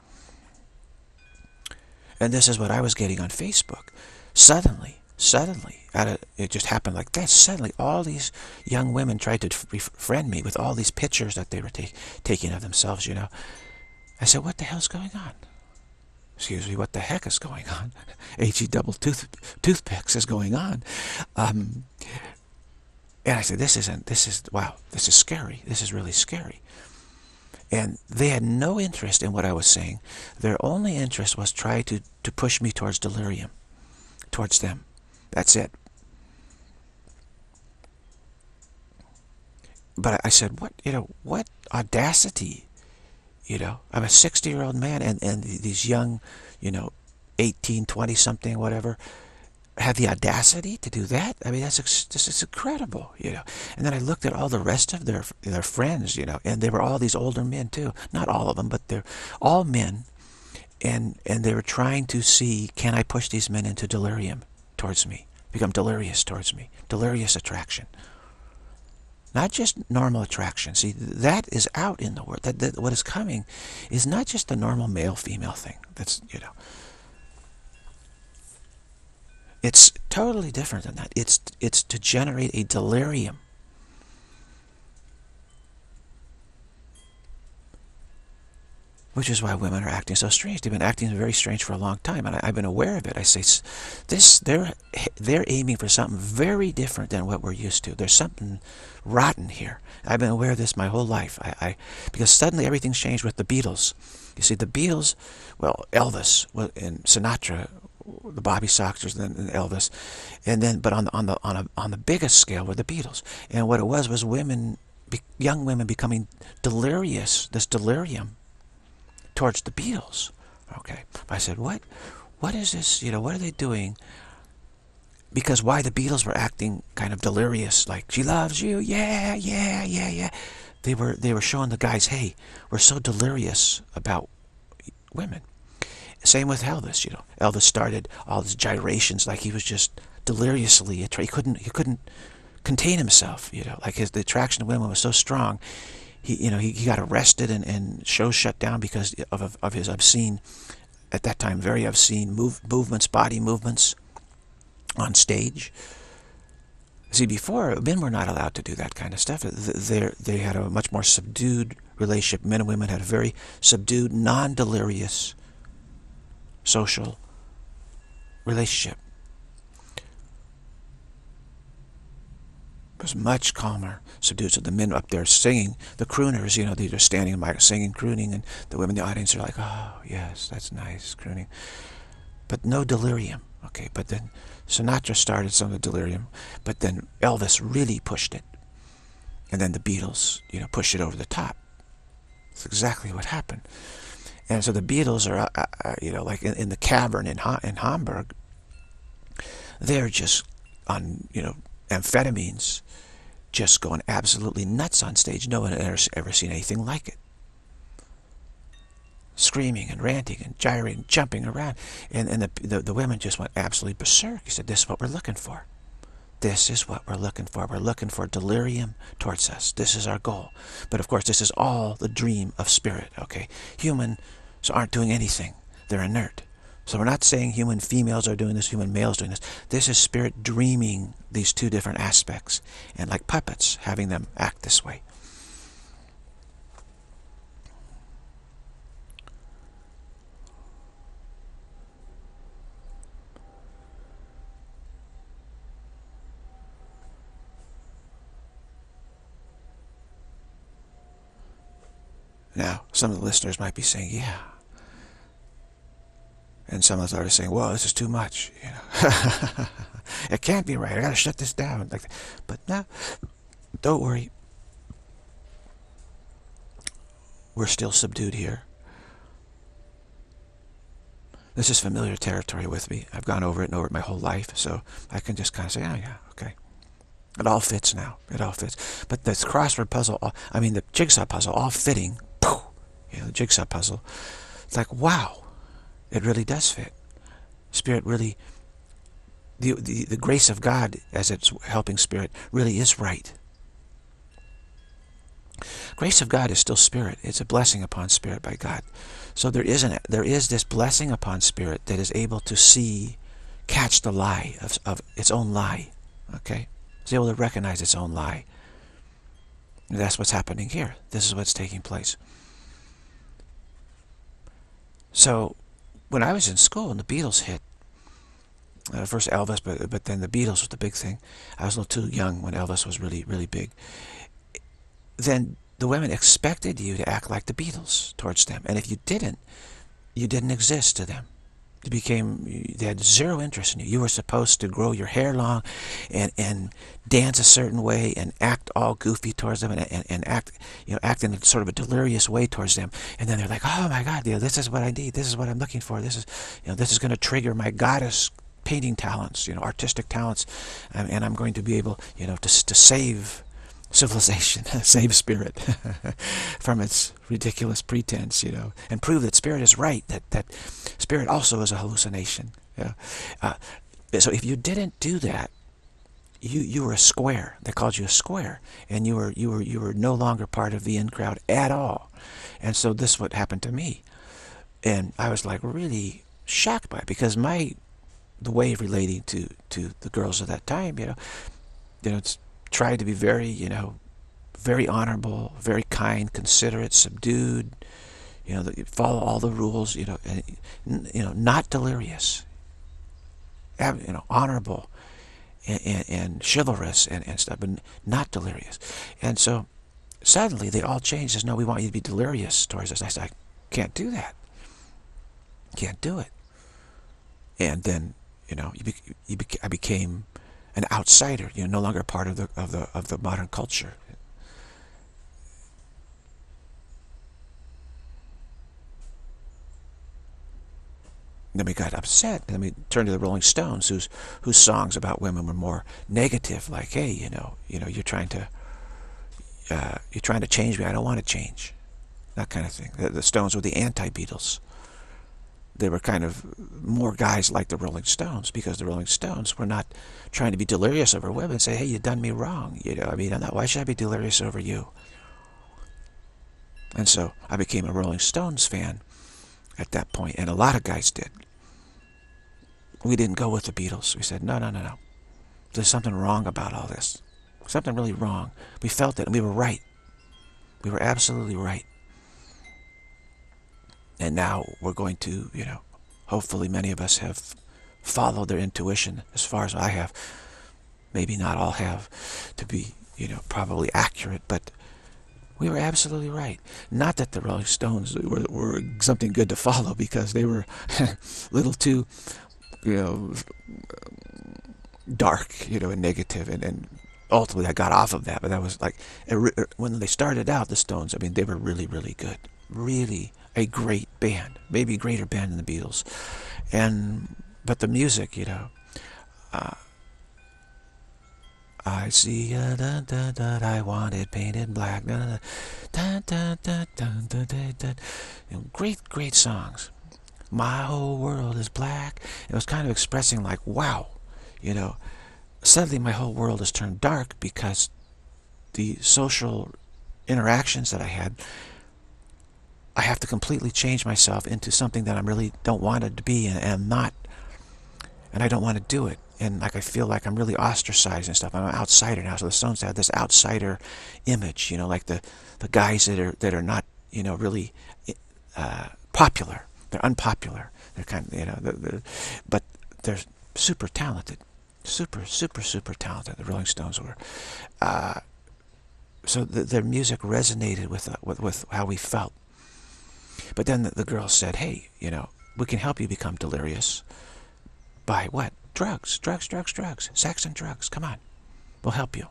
And this is what I was getting on Facebook. Suddenly, it just happened like that. Suddenly, all these young women tried to befriend me with all these pictures that they were taking of themselves, I said, what the hell's going on? Excuse me, what the heck is going on? H-E double toothpicks is going on. And I said, wow, this is scary. This is really scary. And they had no interest in what I was saying. Their only interest was try to push me towards delirium, towards them. That's it. But I said, what audacity, I'm a 60-year-old man, and these young, 18, 20-something, whatever, have the audacity to do that? I mean, this is incredible, And then I looked at all the rest of their friends, and they were all these older men too. Not all of them, but they're all men, and they were trying to see, can I push these men into delirium towards me, become delirious towards me, delirious attraction. Not just normal attraction. See, that is out in the world. That what is coming is not just the normal male-female thing. That's, It's totally different than that. It's to generate a delirium. Which is why women are acting so strange. They've been acting very strange for a long time, and I've been aware of it. I say, they're aiming for something very different than what we're used to. There's something rotten here. I've been aware of this my whole life. Because suddenly everything's changed with the Beatles. You see, the Beatles, well, Elvis and Sinatra, the Bobby Soxers, and then Elvis, and then but on the biggest scale were the Beatles. And what it was women, young women becoming delirious. This delirium towards the Beatles. Okay, I said, what is this? What are they doing? Because why the Beatles were acting kind of delirious, like, she loves you, yeah, yeah, yeah, yeah. They were showing the guys, hey, we're so delirious about women. Same with Elvis, Elvis started all these gyrations, like he was just deliriously he couldn't contain himself, like the attraction to women was so strong. He got arrested and shows shut down because of his obscene, at that time, very obscene movements, body movements on stage. See, before, men were not allowed to do that kind of stuff. They had a much more subdued relationship. Men and women had a very subdued, non-delirious social relationship. It was much calmer, subdued. So the men up there singing, the crooners, they're just standing in the mic singing, crooning, and the women in the audience are like, oh, yes, that's nice, crooning. But no delirium. Okay, but then Sinatra started some of the delirium, but then Elvis really pushed it. And then the Beatles, pushed it over the top. That's exactly what happened. And so the Beatles are, like in the cavern in Hamburg, they're just on, amphetamines, just going absolutely nuts on stage. No one had ever seen anything like it. Screaming and ranting and gyrating, jumping around. And the women just went absolutely berserk. He said, this is what we're looking for. This is what we're looking for. We're looking for delirium towards us. This is our goal. But of course, this is all the dream of spirit, okay? Humans aren't doing anything. They're inert. So we're not saying human females are doing this, human males doing this. This is spirit dreaming these two different aspects, and like puppets, having them act this way. Now, some of the listeners might be saying, yeah. And some of us are saying, well, this is too much. It can't be right. I got to shut this down. But no, don't worry. We're still subdued here. This is familiar territory with me. I've gone over it and over it my whole life, so I can just kind of say, oh yeah, okay. It all fits now. It all fits. But this crossword puzzle, the jigsaw puzzle, all fitting, the jigsaw puzzle, it's like, wow. It really does fit. Spirit really, the grace of God as it's helping spirit really is right. Grace of God is still spirit. It's a blessing upon spirit by God. So there is this blessing upon spirit that is able to catch the lie of its own lie. Okay? It's able to recognize its own lie. And that's what's happening here. This is what's taking place. So when I was in school and the Beatles hit, first Elvis, but then the Beatles was the big thing. I was a little too young when Elvis was really, really big. Then the women expected you to act like the Beatles towards them. And if you didn't exist to them. They had zero interest in you. You were supposed to grow your hair long and dance a certain way and act all goofy towards them and act in a sort of a delirious way towards them. And then they're like, oh my God, this is what I need. This is what I'm looking for. This is going to trigger my goddess painting talents, artistic talents, and I'm going to be able, to save civilization, save spirit from its ridiculous pretense, and prove that spirit is right, that spirit also is a hallucination. So if you didn't do that, you were a square. They called you a square, and you were no longer part of the in crowd at all. And so this is what happened to me, and I was like really shocked by it, because the way of relating to the girls of that time, it's tried to be very, very honorable, very kind, considerate, subdued, follow all the rules, not delirious, honorable and chivalrous and stuff, but not delirious. And so suddenly they all changed. Says, no, we want you to be delirious towards us. I said, I can't do that. Can't do it. And then, I became an outsider, no longer part of the modern culture. Then we got upset. Then we turned to the Rolling Stones, whose songs about women were more negative, like, hey, you're trying to change me. I don't want to change. That kind of thing. The Stones were the anti-Beatles. They were kind of more guys like the Rolling Stones, because the Rolling Stones were not trying to be delirious over women and say, hey, you done me wrong. Why should I be delirious over you? And so I became a Rolling Stones fan at that point, and a lot of guys did. We didn't go with the Beatles. We said, no. there's something wrong about all this. Something really wrong. We felt it, and we were right. We were absolutely right. And now we're going to, hopefully many of us have followed their intuition as far as I have. Maybe not all have to be, probably accurate, but we were absolutely right. Not that the Rolling Stones were something good to follow, because they were a little too, dark, and negative, and ultimately I got off of that. But that was like, when they started out, the Stones, I mean, they were really, really good. Really a great band. Maybe a greater band than the Beatles. But the music, I see I want it painted black. Great songs. My whole world is black. It was kind of expressing like, wow, suddenly my whole world has turned dark because the social interactions that I had, I have to completely change myself into something that I really don't want it to be, and I'm not, and I don't want to do it. And like I feel like I'm really ostracized and stuff. I'm an outsider now. So the Stones have this outsider image, like the guys that are not, really popular. They're unpopular. They're kind of, but they're super talented, super talented. The Rolling Stones were. So their music resonated with how we felt. But then the girl said, "Hey, we can help you become delirious by what? Drugs, sex and drugs. Come on, we'll help you."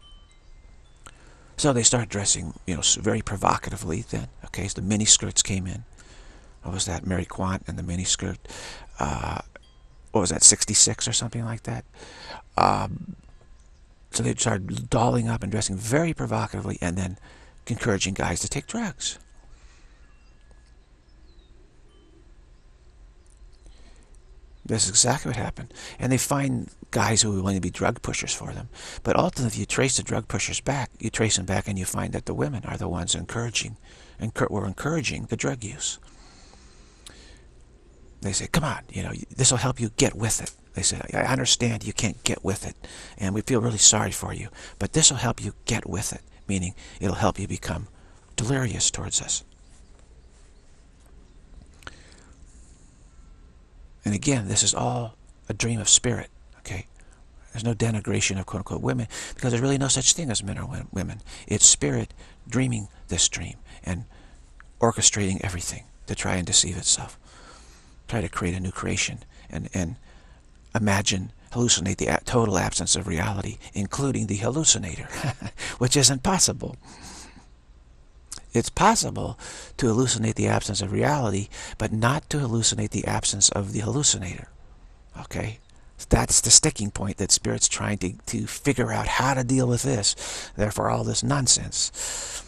So they started dressing, very provocatively then. Okay, so the mini skirts came in. What was that? Mary Quant and the mini skirt. What was that? 66 or something like that. So they started dolling up and dressing very provocatively, and then encouraging guys to take drugs. That's exactly what happened. And they find guys who are willing to be drug pushers for them. But ultimately, if you trace the drug pushers back, you trace them back and you find that the women are the ones encouraging the drug use. They say, come on, this will help you get with it. They say, I understand you can't get with it, and we feel really sorry for you, but this will help you get with it, meaning it'll help you become delirious towards us. And again, this is all a dream of spirit, okay? There's no denigration of quote-unquote women, because there's really no such thing as men or women. It's spirit dreaming this dream and orchestrating everything to try and deceive itself. Try to create a new creation and hallucinate the total absence of reality, including the hallucinator, which isn't possible. It's possible to hallucinate the absence of reality, but not to hallucinate the absence of the hallucinator. Okay? That's the sticking point that Spirit's trying to figure out how to deal with this. Therefore, all this nonsense.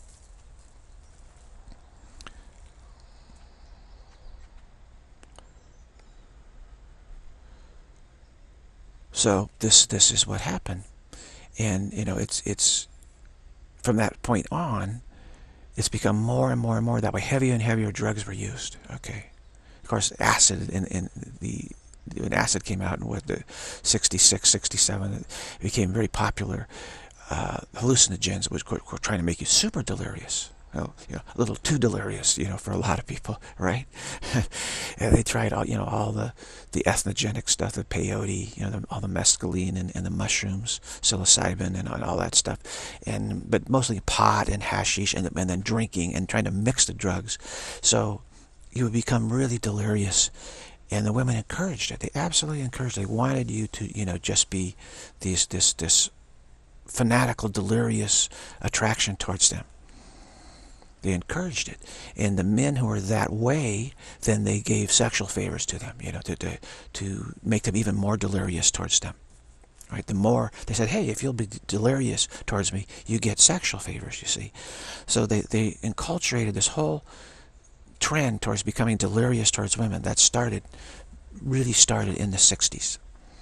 So this is what happened. And, it's from that point on, it's become more and more and more that way. Heavier and heavier drugs were used. Okay, of course, acid when acid came out in the 66, 67, it became very popular. Hallucinogens, which were trying to make you super delirious. Well, a little too delirious, for a lot of people, right? And they tried all the ethnogenic stuff, the peyote, all the mescaline and the mushrooms, psilocybin and all that stuff, but mostly pot and hashish, and then drinking and trying to mix the drugs, so you would become really delirious. And the women encouraged it. They absolutely encouraged it. They wanted you to, just be this fanatical, delirious attraction towards them. They encouraged it. And the men who were that way, then they gave sexual favors to them, to make them even more delirious towards them. Right? The more, they said, hey, if you'll be delirious towards me, you get sexual favors, you see. So they enculturated this whole trend towards becoming delirious towards women. That really started in the 60s.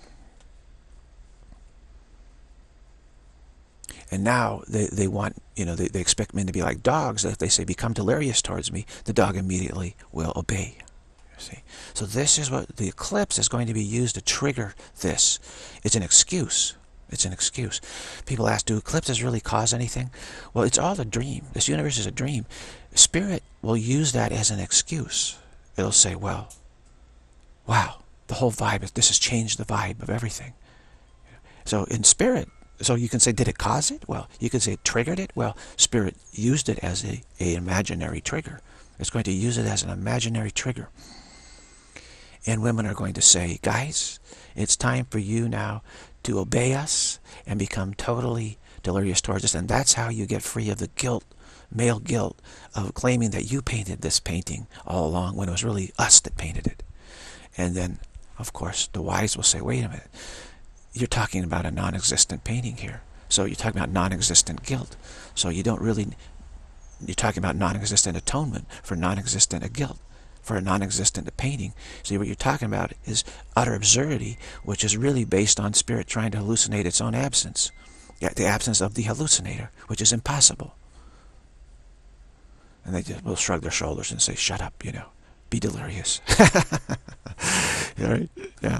And now they want, they expect men to be like dogs. If they say, become delirious towards me, the dog immediately will obey. See, so this is what the eclipse is going to be used to trigger this. It's an excuse. It's an excuse. People ask, do eclipses really cause anything? Well, it's all a dream. This universe is a dream. Spirit will use that as an excuse. It'll say, well, wow, the whole vibe, this has changed the vibe of everything. So in spirit, so you can say, did it cause it? Well, you could say it triggered it. Well, spirit used it as a imaginary trigger. It's going to use it as an imaginary trigger. And women are going to say, guys, it's time for you now to obey us and become totally delirious towards us. And that's how you get free of the guilt, male guilt, of claiming that you painted this painting all along when it was really us that painted it. And then, of course, the wise will say, wait a minute, you're talking about a non-existent painting here. So you're talking about non-existent guilt. So you don't really, you're talking about non-existent atonement for non-existent guilt, for a non-existent painting. So what you're talking about is utter absurdity, which is really based on spirit trying to hallucinate its own absence. The absence of the hallucinator, which is impossible. And they just will shrug their shoulders and say, shut up, you know, be delirious. All right? Yeah.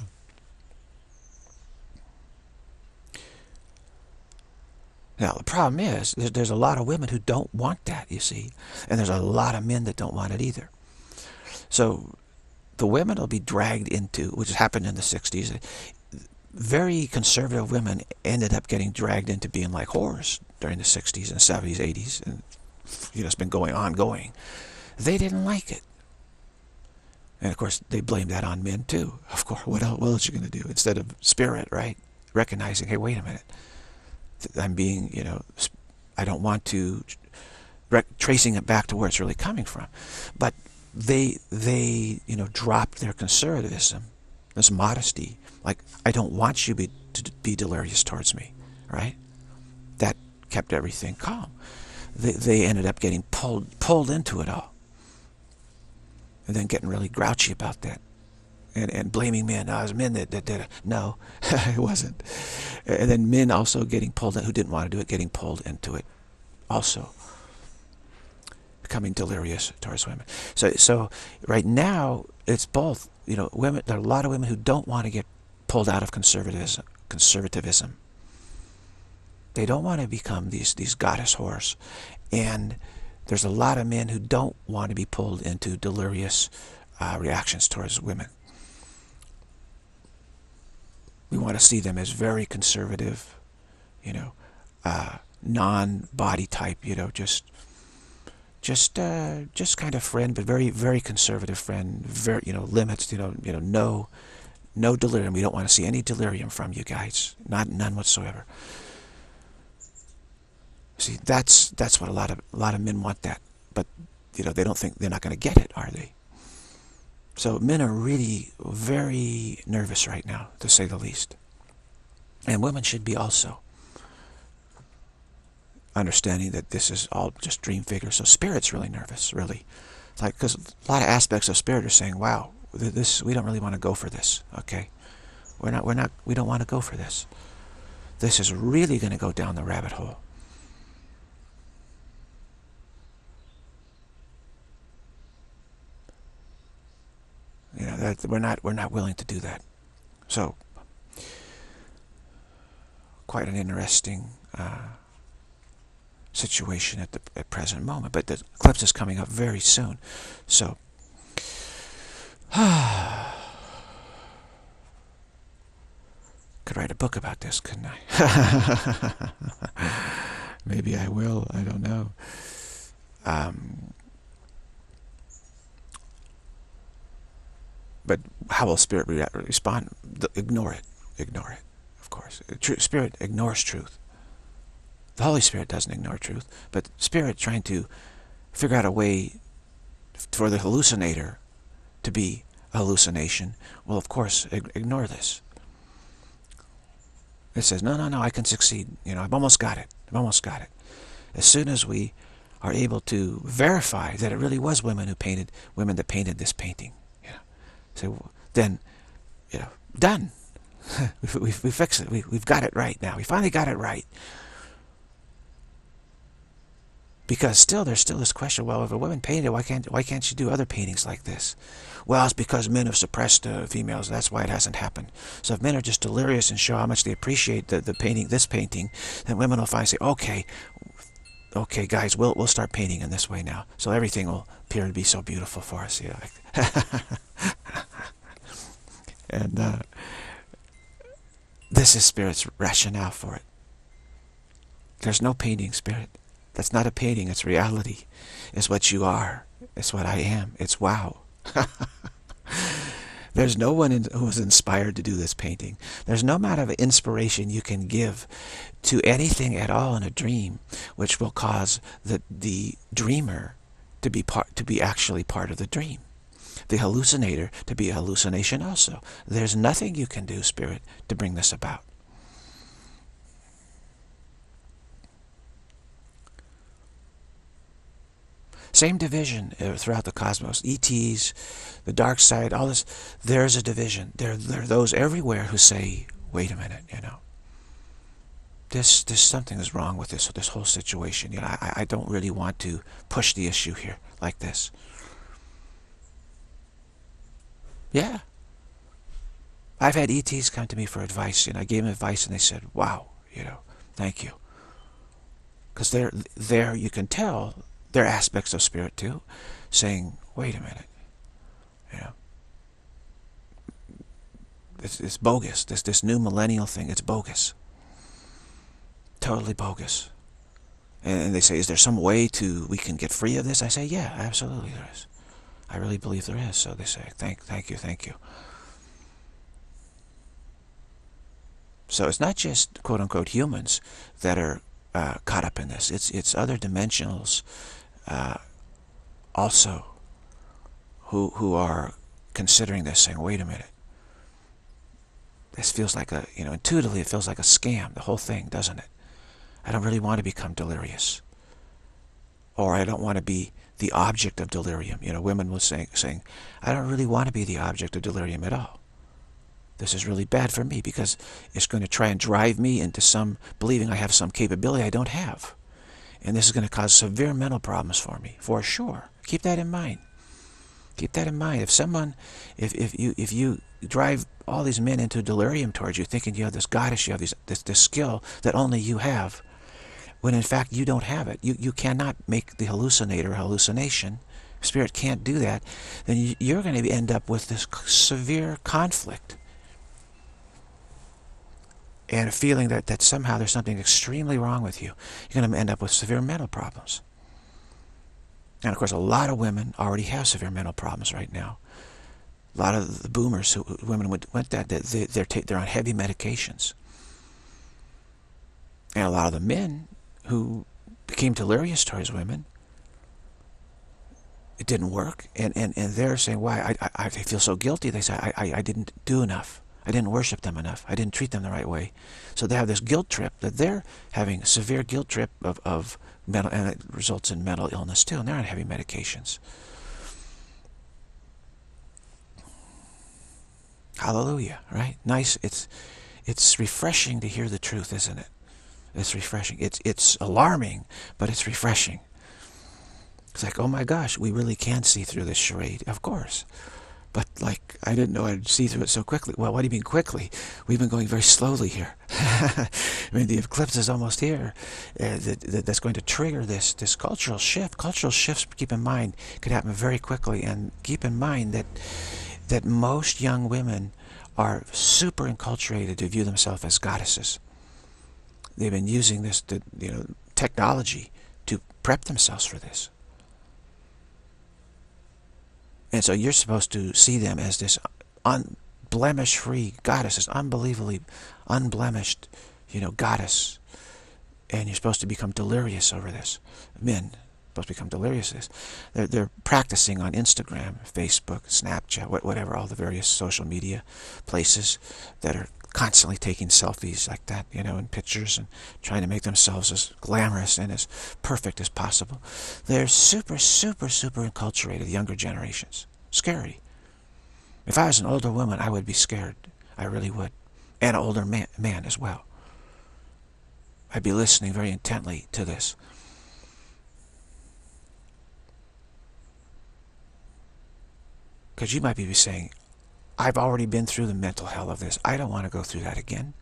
Now, the problem is, there's a lot of women who don't want that, you see. And there's a lot of men that don't want it either. So the women will be dragged into, which happened in the 60s. Very conservative women ended up getting dragged into being like whores during the 60s and 70s, 80s. And, you know, it's been ongoing. They didn't like it. And, of course, they blamed that on men, too. Of course, what else are you going to do? Instead of spirit, right? Recognizing, hey, wait a minute. I'm being, you know, I don't want to, tracing it back to where it's really coming from. But they you know, dropped their conservatism, this modesty. Like, I don't want you to be delirious towards me, right? That kept everything calm. They ended up getting pulled into it all. And then getting really grouchy about that. And blaming men. Oh, it was men that did it. No, it wasn't. And then men also getting pulled in, who didn't want to do it, getting pulled into it also. Becoming delirious towards women. So right now, it's both. You know, women. There are a lot of women who don't want to get pulled out of conservatism. They don't want to become these goddess whores. And there's a lot of men who don't want to be pulled into delirious reactions towards women. We want to see them as very conservative, you know, non-body type, you know, just kind of friend, but very, very conservative friend. Very, you know, limits, you know, no delirium. We don't want to see any delirium from you guys, none whatsoever. See, that's what a lot of men want that, but you know, they don't think they're not going to get it, are they? So men are really very nervous right now, to say the least. And women should be also. Understanding that this is all just dream figures. So spirit's really nervous, really. It's like, because a lot of aspects of spirit are saying, wow, we don't really want to go for this, okay? We don't want to go for this. This is really going to go down the rabbit hole. You know, that we're not willing to do that. So, quite an interesting situation at present moment. But the eclipse is coming up very soon. So, could write a book about this, couldn't I? Maybe I will. I don't know. But how will spirit respond? Ignore it. Ignore it, of course. Spirit ignores truth. The Holy Spirit doesn't ignore truth, but spirit trying to figure out a way for the hallucinator to be a hallucination will, of course, ignore this. It says, no, I can succeed. You know, I've almost got it. I've almost got it. As soon as we are able to verify that it really was women that painted this painting, so then, you know, done. we fixed it. We've got it right now. We finally got it right. Because there's still this question, well, if a woman painted, why can't she do other paintings like this? Well, it's because men have suppressed females. That's why it hasn't happened. So if men are just delirious and show how much they appreciate the painting, this painting, then women will finally say, okay, guys, we'll start painting in this way now. So everything will appear to be so beautiful for us. You know? And this is Spirit's rationale for it. There's no painting, Spirit. That's not a painting. It's reality. It's what you are. It's what I am. It's wow. There's no one who is inspired to do this painting. There's no amount of inspiration you can give to anything at all in a dream which will cause the dreamer to be actually part of the dream. The hallucinator to be a hallucination also. There's nothing you can do, Spirit, to bring this about. Same division throughout the cosmos. ETs, the dark side, all this. There's a division. There are those everywhere who say, wait a minute, you know. There's something is wrong with this whole situation. You know, I don't really want to push the issue here like this. Yeah. I've had ETs come to me for advice, and I gave them advice, and they said, wow, you know, thank you. Because there you can tell there are aspects of Spirit too, saying, wait a minute, you know, it's bogus. This new millennial thing, it's bogus. Totally bogus. And they say, is there some way we can get free of this? I say, yeah, absolutely there is. I really believe there is. So they say, thank you. So it's not just quote unquote humans that are caught up in this. It's other dimensionals also who are considering this, saying, wait a minute. This feels like intuitively it feels like a scam, the whole thing, doesn't it? I don't really want to become delirious. Or I don't want to be the object of delirium. You know, women will saying, I don't really want to be the object of delirium at all. This is really bad for me because it's going to try and drive me into believing I have some capability I don't have. And this is going to cause severe mental problems for me, for sure. Keep that in mind. Keep that in mind. If you drive all these men into delirium towards you, thinking you have this goddess, you have this skill that only you have, when in fact you don't have it. You cannot make the hallucinator hallucination. Spirit can't do that. Then you're going to end up with this severe conflict and a feeling that somehow there's something extremely wrong with you. You're going to end up with severe mental problems. And of course, a lot of women already have severe mental problems right now. A lot of the boomers, women went that they're on heavy medications. And a lot of the men who became delirious towards women, it didn't work. And they're saying, why? I feel so guilty. They say, I didn't do enough. I didn't worship them enough. I didn't treat them the right way. So they have this guilt trip that they're having a severe guilt trip of mental, and it results in mental illness too, and they're on heavy medications. Hallelujah, right? Nice. It's refreshing to hear the truth, isn't it? It's refreshing. It's alarming, but it's refreshing. It's like, oh my gosh, we really can see through this charade. Of course. But like, I didn't know I'd see through it so quickly. Well, what do you mean quickly? We've been going very slowly here. I mean, the eclipse is almost here. That's going to trigger this cultural shift. Cultural shifts, keep in mind, could happen very quickly. And keep in mind that most young women are super enculturated to view themselves as goddesses. They've been using this technology to prep themselves for this. And so you're supposed to see them as this unblemish-free goddess, this unbelievably unblemished, goddess. And you're supposed to become delirious over this. Men are supposed to become delirious over this. They're practicing on Instagram, Facebook, Snapchat, whatever, all the various social media places that are constantly taking selfies like that, and pictures and trying to make themselves as glamorous and as perfect as possible. They're super, super, super enculturated, younger generations. Scary. If I was an older woman, I would be scared. I really would. And an older man as well. I'd be listening very intently to this. Because you might be saying, I've already been through the mental hell of this. I don't want to go through that again.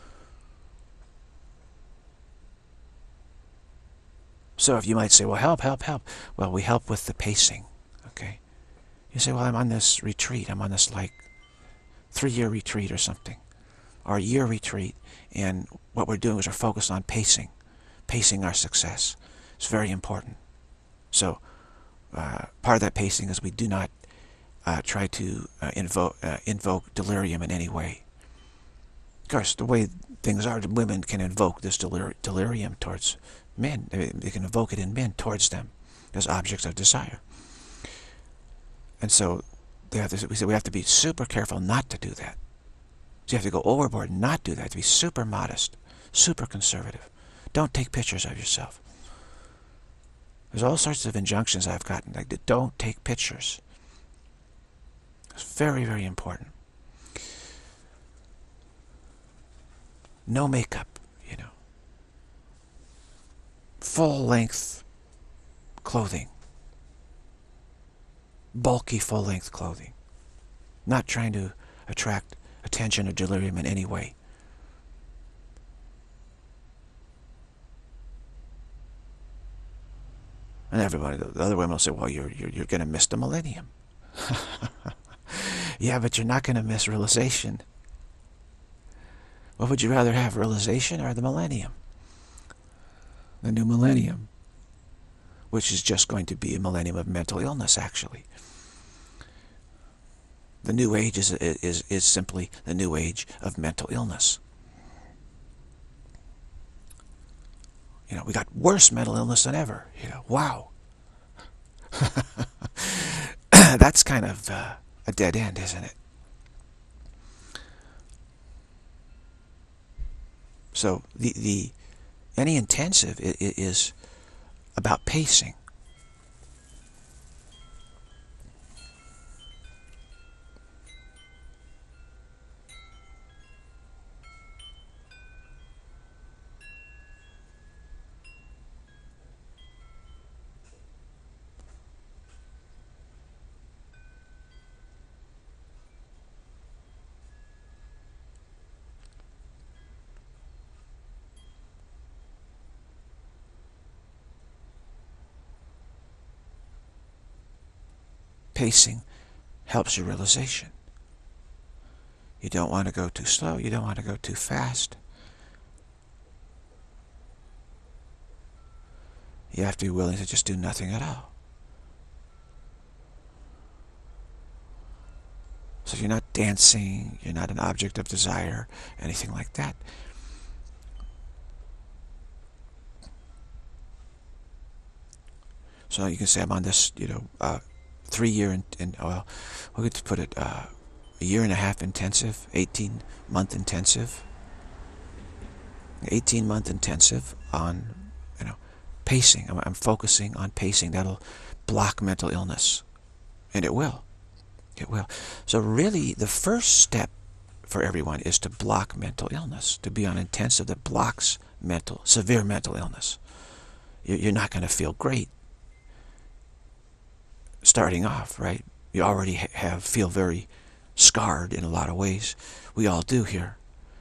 So if you might say, well, help, help, help. Well, we help with the pacing, okay? You say, well, I'm on this retreat. I'm on this, like, 3-year retreat or something, or a year retreat, and what we're doing is we're focused on pacing our success. It's very important. So part of that pacing is we do not try to invoke delirium in any way. Of course, the way things are, women can invoke this delirium towards men. They can invoke it in men towards them as objects of desire. And so we have to be super careful not to do that. So you have to go overboard and not do that. To be super modest, super conservative. Don't take pictures of yourself. There's all sorts of injunctions I've gotten, like, don't take pictures. It's very, very important. No makeup, you know. Full-length clothing. Bulky, full-length clothing. Not trying to attract attention or delirium in any way. And everybody, the other women will say, well, you're going to miss the millennium. Yeah, but you're not going to miss realization. What would you rather have, realization or the millennium? The new millennium, which is just going to be a millennium of mental illness, actually. The new age is simply the new age of mental illness. You know, we got worse mental illness than ever. You know, wow. That's kind of a dead end, isn't it? So any intensive is about pacing. Pacing helps your realization. You don't want to go too slow. You don't want to go too fast. You have to be willing to just do nothing at all. So you're not dancing, you're not an object of desire, anything like that. So you can say, I'm on this, 3-year, well, we could put it a 1.5 year intensive, 18-month intensive, 18-month intensive on, pacing. I'm focusing on pacing. That'll block mental illness, and it will. It will. So really, the first step for everyone is to block mental illness, to be on intensive that blocks severe mental illness. You're not going to feel great starting off, right? You already feel very scarred in a lot of ways. We all do here.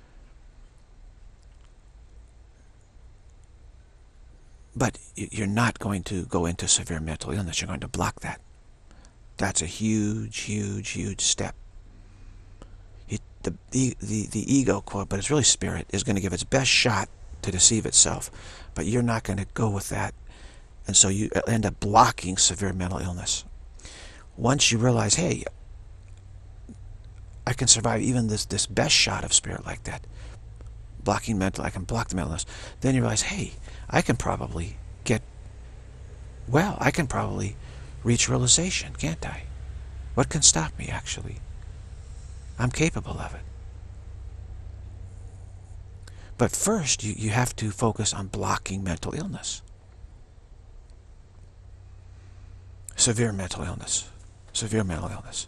But you're not going to go into severe mental illness. You're going to block that. That's a huge, huge, huge step. The ego, quote, but it's really spirit, is going to give its best shot to deceive itself. But you're not going to go with that. And so you end up blocking severe mental illness. Once you realize, hey, I can survive even this best shot of spirit like that, I can block the mental illness. Then you realize, hey, I can probably I can probably reach realization, can't I? What can stop me, actually? I'm capable of it. But first, you have to focus on blocking mental illness. Severe mental illness. Severe mental illness.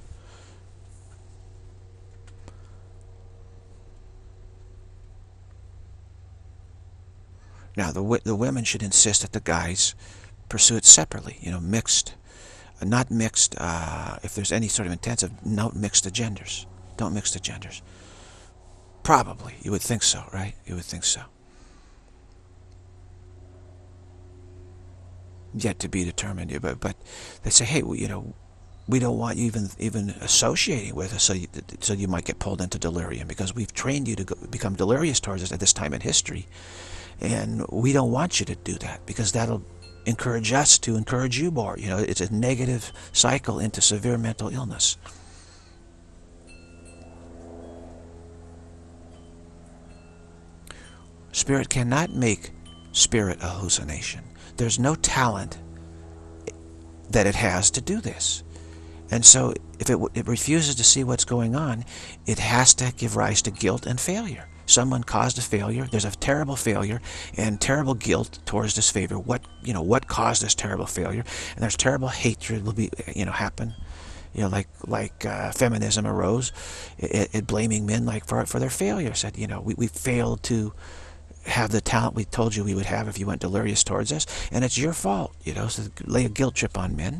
Now, the women should insist that the guys pursue it separately, mixed not mixed. If there's any sort of intensive, don't mix the genders. Don't mix the genders. Probably, you would think so, right? You would think so. Yet to be determined. But they say, hey, well, we don't want you even associating with us, so you might get pulled into delirium, because we've trained you to become delirious towards us at this time in history, and we don't want you to do that, because that'll encourage us to encourage you more. It's a negative cycle into severe mental illness. Spirit cannot make spirit a hallucination. There's no talent that it has to do this. And so if it refuses to see what's going on, it has to give rise to guilt and failure. Someone caused a failure, there's a terrible failure, and terrible guilt towards this failure. What caused this terrible failure? And there's terrible hatred will be, happen. Like feminism arose, it blaming men for their failure. Said, we failed to have the talent we told you we would have if you went delirious towards us, and it's your fault. So lay a guilt trip on men.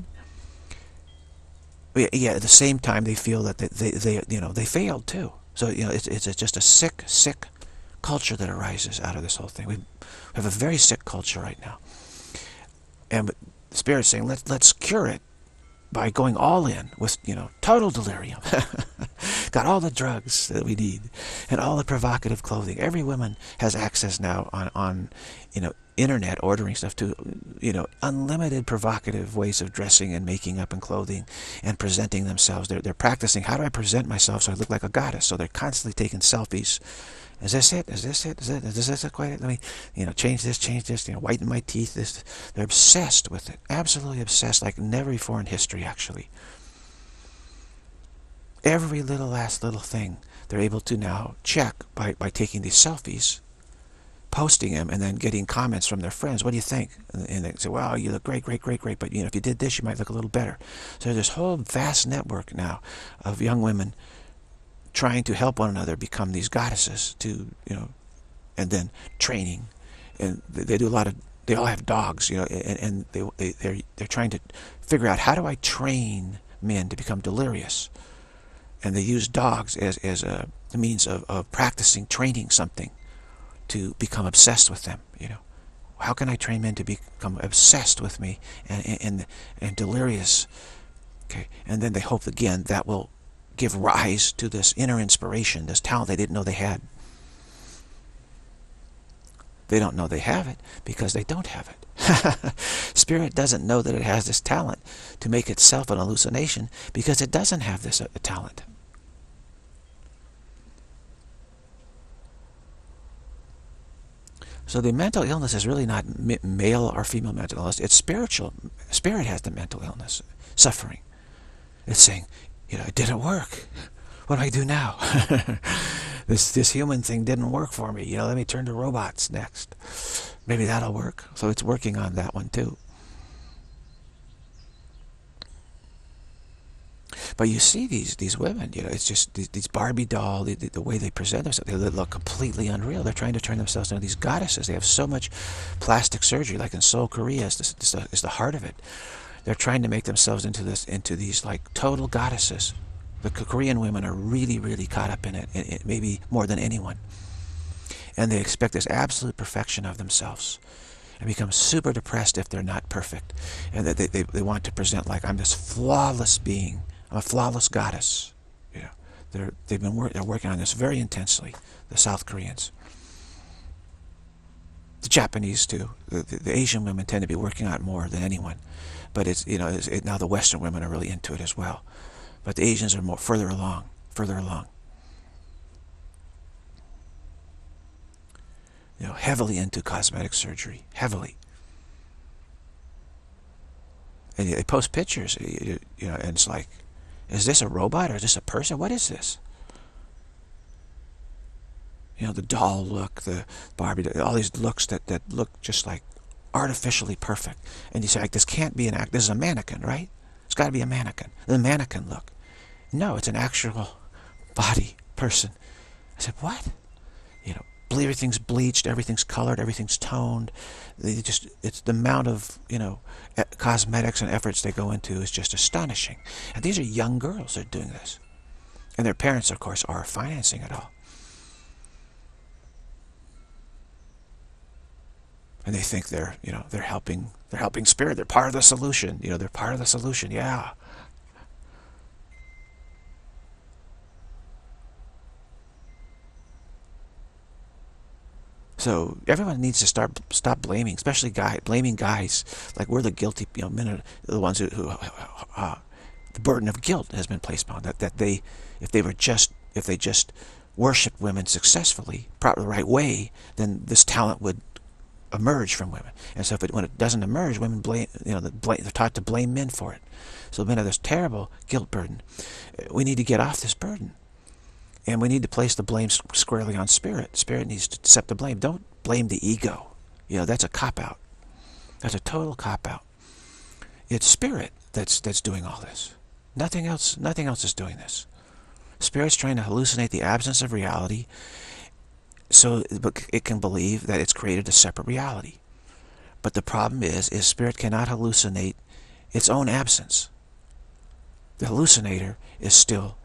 Yeah, at the same time they feel that they failed too. So it's just a sick culture that arises out of this whole thing. We have a very sick culture right now, and the Spirit's saying let's cure it by going all in with total delirium. Got all the drugs that we need and all the provocative clothing. Every woman has access now on internet, ordering stuff to unlimited provocative ways of dressing and making up and clothing and presenting themselves. They're practicing, how do I present myself so I look like a goddess? So they're constantly taking selfies. Is this it? Is this it? Is this quite it? Let me change this, whiten my teeth. They're obsessed with it, absolutely obsessed, like never before in history, actually. Every last little thing they're able to now check by taking these selfies, posting them, and then getting comments from their friends. What do you think? And they say, well, you look great, but if you did this, you might look a little better. So there's this whole vast network now of young women trying to help one another become these goddesses, and then training. And they do a lot of, they all have dogs, and they're trying to figure out, how do I train men to become delirious? And they use dogs as a means of practicing, training something to become obsessed with them. How can I train men to become obsessed with me and delirious? Okay, and then they hope again that will give rise to this inner inspiration, this talent they didn't know they had. They don't know they have it because they don't have it. Spirit doesn't know that it has this talent to make itself an hallucination because it doesn't have this talent. So the mental illness is really not male or female mental illness. It's spiritual. Spirit has the mental illness, suffering. It's saying, it didn't work. What do I do now? This human thing didn't work for me. Let me turn to robots next. Maybe that'll work. So it's working on that one too. But you see these women, it's just these Barbie doll, the way they present themselves, they look completely unreal. They're trying to turn themselves into these goddesses. They have so much plastic surgery, like in Seoul, Korea, is the heart of it. They're trying to make themselves into these like total goddesses. The Korean women are really, really caught up in it, maybe more than anyone. And they expect this absolute perfection of themselves and become super depressed if they're not perfect. And that they want to present like, I'm this flawless being. I'm a flawless goddess. They're working on this very intensely, the South Koreans. The Japanese too. The Asian women tend to be working on it more than anyone. But now the Western women are really into it as well. But the Asians are further along. Heavily into cosmetic surgery, heavily. And they post pictures, and it's like, is this a robot or is this a person? What is this? The doll look, the Barbie, all these looks that look just like artificially perfect. And you say, like, this can't be an act. This is a mannequin, right? It's got to be a mannequin. The mannequin look. No, it's an actual body person. I said, what? Everything's bleached, everything's colored, everything's toned. It's the amount of, cosmetics and efforts they go into is just astonishing. And these are young girls that are doing this. And their parents, of course, are financing it all. And they think they're helping spirit. They're part of the solution. They're part of the solution. Yeah. So everyone needs to stop blaming, especially blaming guys like we're the guilty, men are the ones who the burden of guilt has been placed upon that they, if they just worshipped women successfully, the right way, then this talent would emerge from women. And so when it doesn't emerge, women blame, they're taught to blame men for it. So men have this terrible guilt burden. We need to get off this burden. And we need to place the blame squarely on spirit. Spirit needs to accept the blame. Don't blame the ego. That's a cop-out. That's a total cop-out. It's spirit that's doing all this. Nothing else is doing this. Spirit's trying to hallucinate the absence of reality so it can believe that it's created a separate reality. But the problem is spirit cannot hallucinate its own absence. The hallucinator is still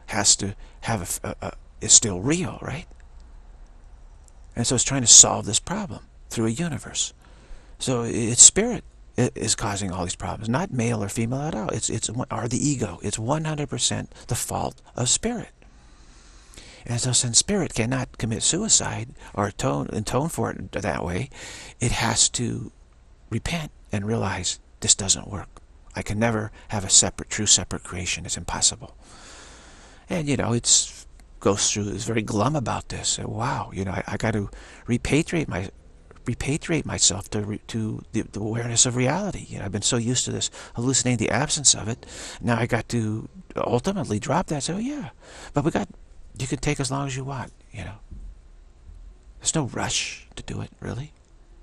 is still real, right? And so it's trying to solve this problem through a universe. So it's spirit is causing all these problems, not male or female at all. It's the ego. It's 100% the fault of spirit. And so since spirit cannot commit suicide or atone for it that way, it has to repent and realize this doesn't work. I can never have a true separate creation. It's impossible. And goes through, is very glum about this. Wow, I got to repatriate myself to the awareness of reality. I've been so used to this hallucinating the absence of it. Now I got to ultimately drop that. So yeah, but you can take as long as you want. There's no rush to do it, really.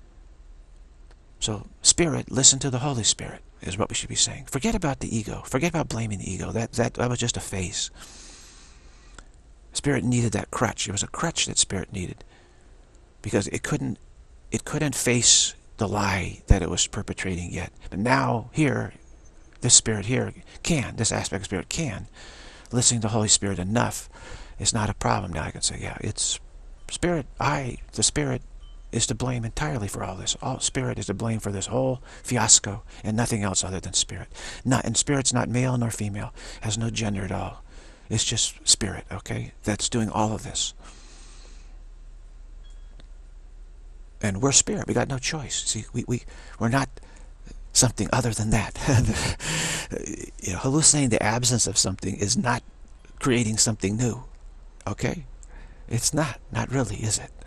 So spirit, listen to the Holy Spirit is what we should be saying. Forget about the ego. Forget about blaming the ego. That was just a phase. Spirit needed that crutch. It was a crutch that spirit needed, because it couldn't face the lie that it was perpetrating yet. But now here, this spirit here this aspect of spirit can. Listening to the Holy Spirit enough is not a problem. Now I can say, yeah, it's spirit. The spirit is to blame entirely for all this. All spirit is to blame for this whole fiasco, and nothing else other than spirit. And spirit's not male nor female, has no gender at all. It's just spirit, okay? That's doing all of this. And we're spirit. We got no choice. See, we're not something other than that. Hallucinating the absence of something is not creating something new, okay? It's not really, is it?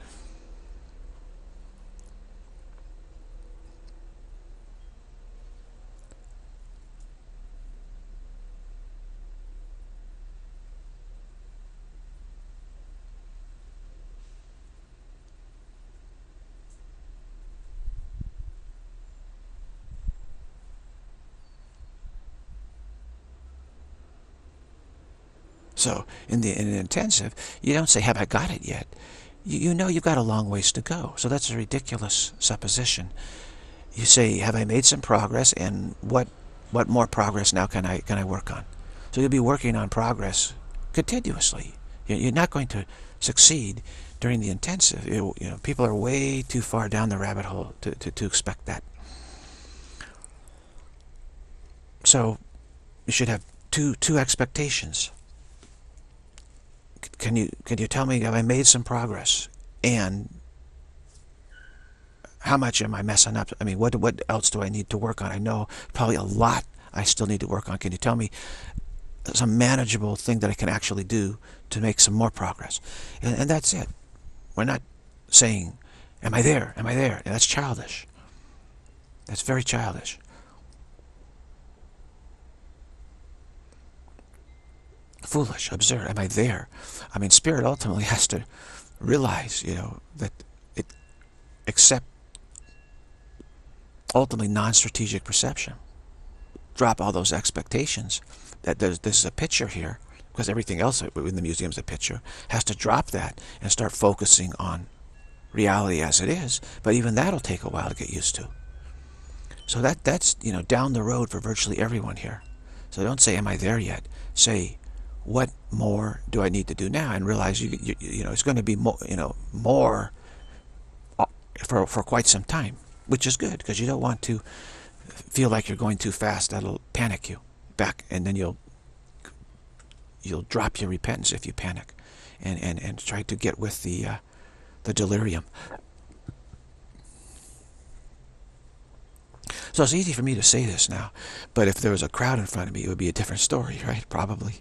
So in an intensive, you don't say, have I got it yet? You know you've got a long ways to go. So that's a ridiculous supposition. You say, have I made some progress, and what more progress now can I work on? So you'll be working on progress continuously. You're not going to succeed during the intensive. People are way too far down the rabbit hole to expect that. So you should have two expectations. Can you tell me, have I made some progress? And how much am I messing up? I mean, what else do I need to work on? I know probably a lot I still need to work on. Can you tell me some manageable thing that I can actually do to make some more progress? And that's it. We're not saying, am I there? Am I there? And that's childish. That's very childish. Foolish, absurd. Am I there? I mean, spirit ultimately has to realize, that it accept ultimately non-strategic perception. Drop all those expectations that this is a picture here, because everything else in the museum is a picture. Has to drop that and start focusing on reality as it is, but even that'll take a while to get used to. So that's, down the road for virtually everyone here. So don't say, am I there yet? Say, what more do I need to do now? And realize it's going to be more for quite some time, which is good, because you don't want to feel like you're going too fast. That'll panic you back, and then you'll drop your repentance if you panic, and try to get with the delirium. So it's easy for me to say this now, but if there was a crowd in front of me, it would be a different story, right? Probably.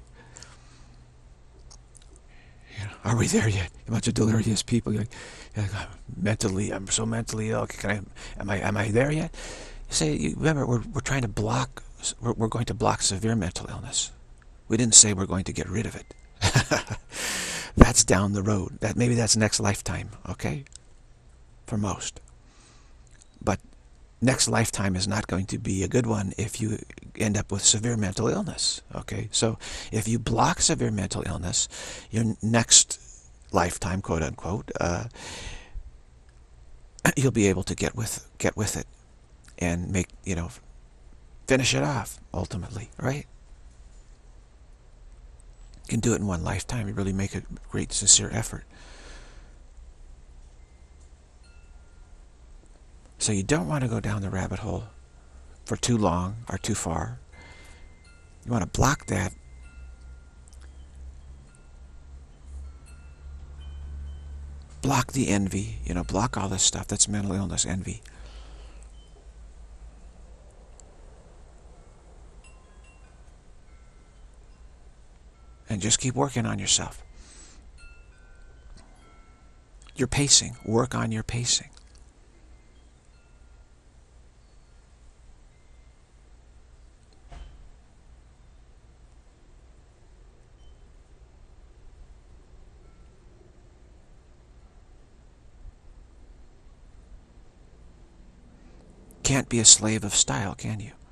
Are we there yet? A bunch of delirious people. You're like, I'm so mentally ill. Am I there yet? You say, remember, we're trying to block. We're going to block severe mental illness. We didn't say we're going to get rid of it. That's down the road. Maybe that's next lifetime. Okay, for most. But next lifetime is not going to be a good one if you end up with severe mental illness. Okay, so if you block severe mental illness, your next lifetime, quote unquote, you'll be able to get with it and finish it off ultimately, right? You can do it in one lifetime. You really make a great, sincere effort. So you don't want to go down the rabbit hole for too long or too far. You want to block that. Block the envy, block all this stuff. That's mental illness, envy. And just keep working on yourself. Your pacing. Work on your pacing. Can't be a slave of style, can you?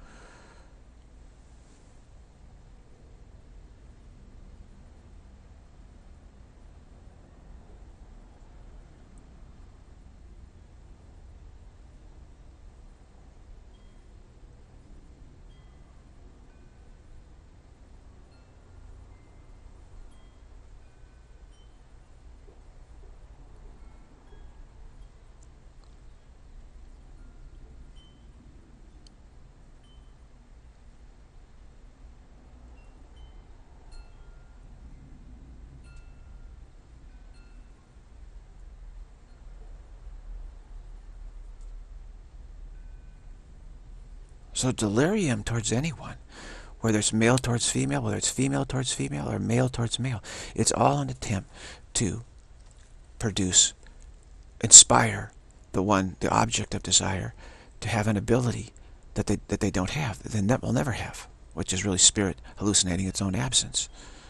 So delirium towards anyone, whether it's male towards female, whether it's female towards female, or male towards male, it's all an attempt to produce, inspire the object of desire to have an ability that they don't have, that will never have, which is really spirit hallucinating its own absence.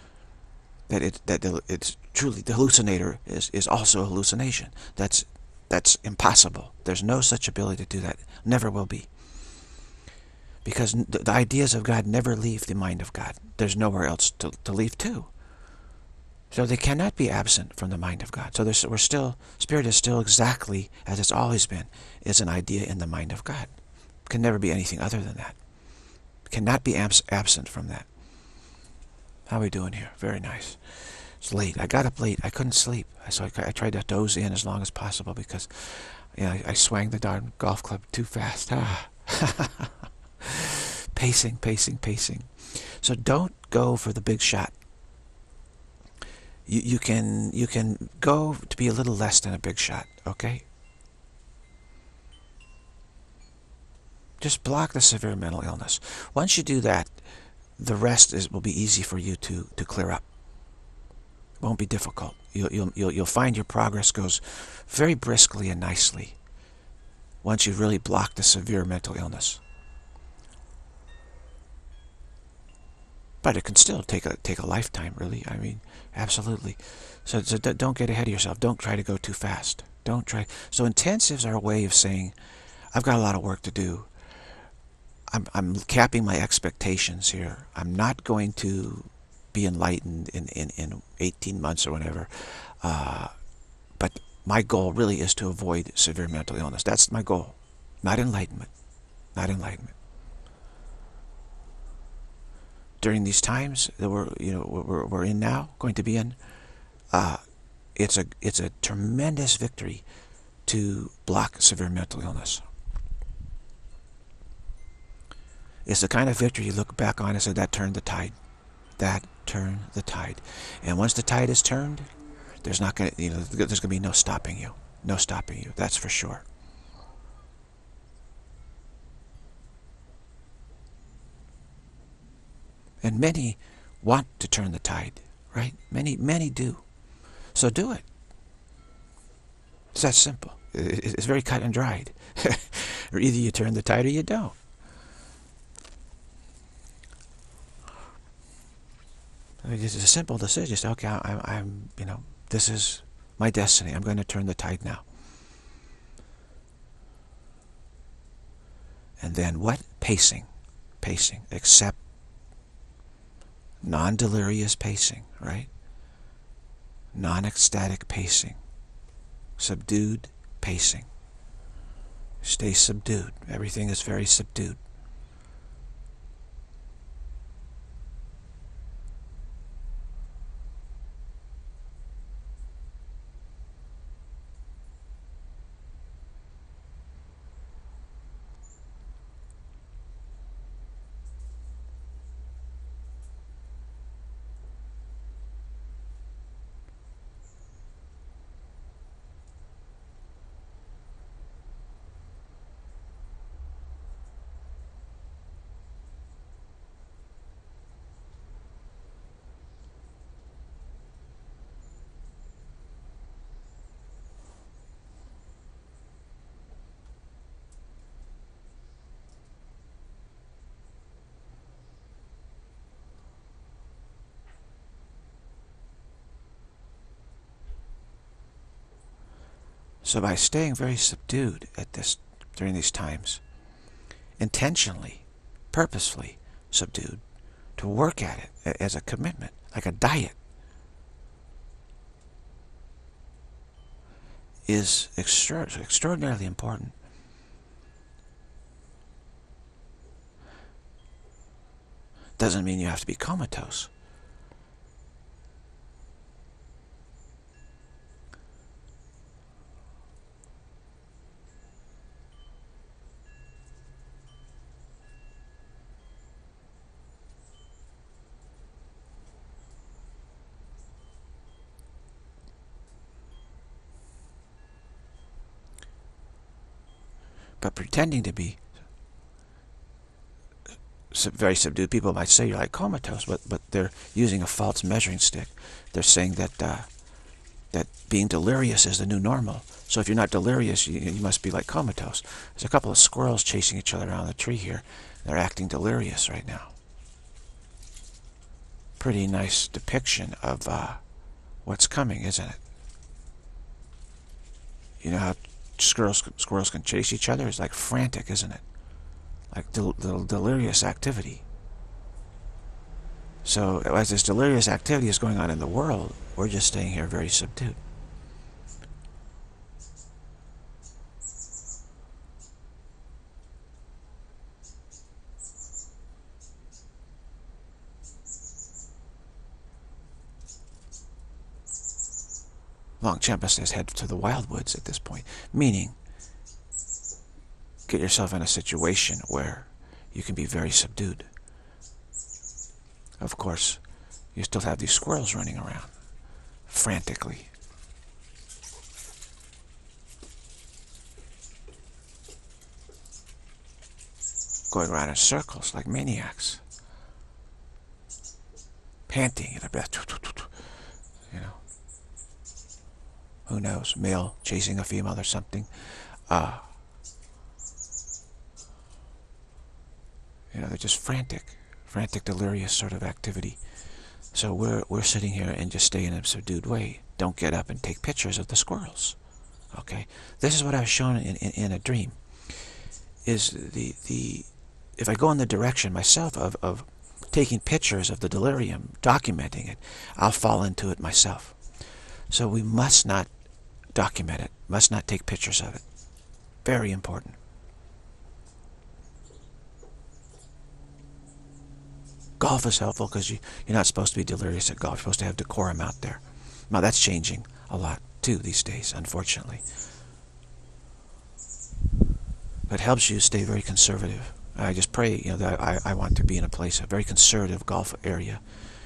It's truly, the hallucinator is also a hallucination. That's impossible. There's no such ability to do that. Never will be. Because the ideas of God never leave the mind of God. There's nowhere else to leave to. So they cannot be absent from the mind of God. So spirit is still exactly as it's always been, is an idea in the mind of God. It can never be anything other than that. It cannot be absent from that. How are we doing here? Very nice. It's late. I got up late. I couldn't sleep. So I tried to doze in as long as possible because I swang the darn golf club too fast. Pacing, pacing, pacing. So don't go for the big shot. You can go to be a little less than a big shot, okay? Just block the severe mental illness. Once you do that, the rest will be easy for you to clear up. It won't be difficult. You'll find your progress goes very briskly and nicely once you really block the severe mental illness. But it can still take a lifetime, really. I mean, absolutely. So don't get ahead of yourself. Don't try to go too fast. Don't try. So intensives are a way of saying, I've got a lot of work to do. I'm capping my expectations here. I'm not going to be enlightened in 18 months or whatever. But My goal really is to avoid severe mental illness. That's my goal, not enlightenment, not enlightenment. During these times that we're in now, going to be in, it's a tremendous victory to block severe mental illness. It's the kind of victory you look back on and say, that turned the tide. That turned the tide. And once the tide is turned, there's not going to, there's going to be no stopping you. No stopping you. That's for sure. And many want to turn the tide, right? Many do. So do it. It's that simple. It's very cut and dried. Or either you turn the tide or you don't. It's a simple decision. Just, okay, I'm this is my destiny. I'm going to turn the tide now. And then what? Pacing. Pacing. Accept non-delirious pacing, right? Non-ecstatic pacing. Subdued pacing. Stay subdued. Everything is very subdued. So by staying very subdued during these times, intentionally, purposefully subdued, to work at it as a commitment, like a diet, is extraordinarily important. Doesn't mean you have to be comatose. But pretending to be very subdued, people might say you're like comatose, but they're using a false measuring stick. They're saying that that being delirious is the new normal. So if you're not delirious, you must be like comatose. There's a couple of squirrels chasing each other around the tree here. They're acting delirious right now. Pretty nice depiction of what's coming, isn't it? You know how squirrels can chase each other? It's like frantic, isn't it? Like delirious activity. So as this delirious activity is going on in the world, we're just staying here very subdued. Longchenpa says head to the wildwoods at this point, meaning get yourself in a situation where you can be very subdued. Of course, you still have these squirrels running around frantically. Going around in circles like maniacs. Panting in their breath. You know. Who knows? Male chasing a female or something. You know, they're just frantic, delirious sort of activity. So we're sitting here and just stay in a subdued way. Don't get up and take pictures of the squirrels. Okay, this is what I was shown in a dream. Is if I go in the direction myself of taking pictures of the delirium, documenting it, I'll fall into it myself. So we must not Document it. Must not take pictures of it. Very important. Golf is helpful because you're not supposed to be delirious at golf. You're supposed to have decorum out there. Now that's changing a lot too these days, unfortunately. But it helps you stay very conservative. I just pray, that I want to be in a place, a very conservative golf area.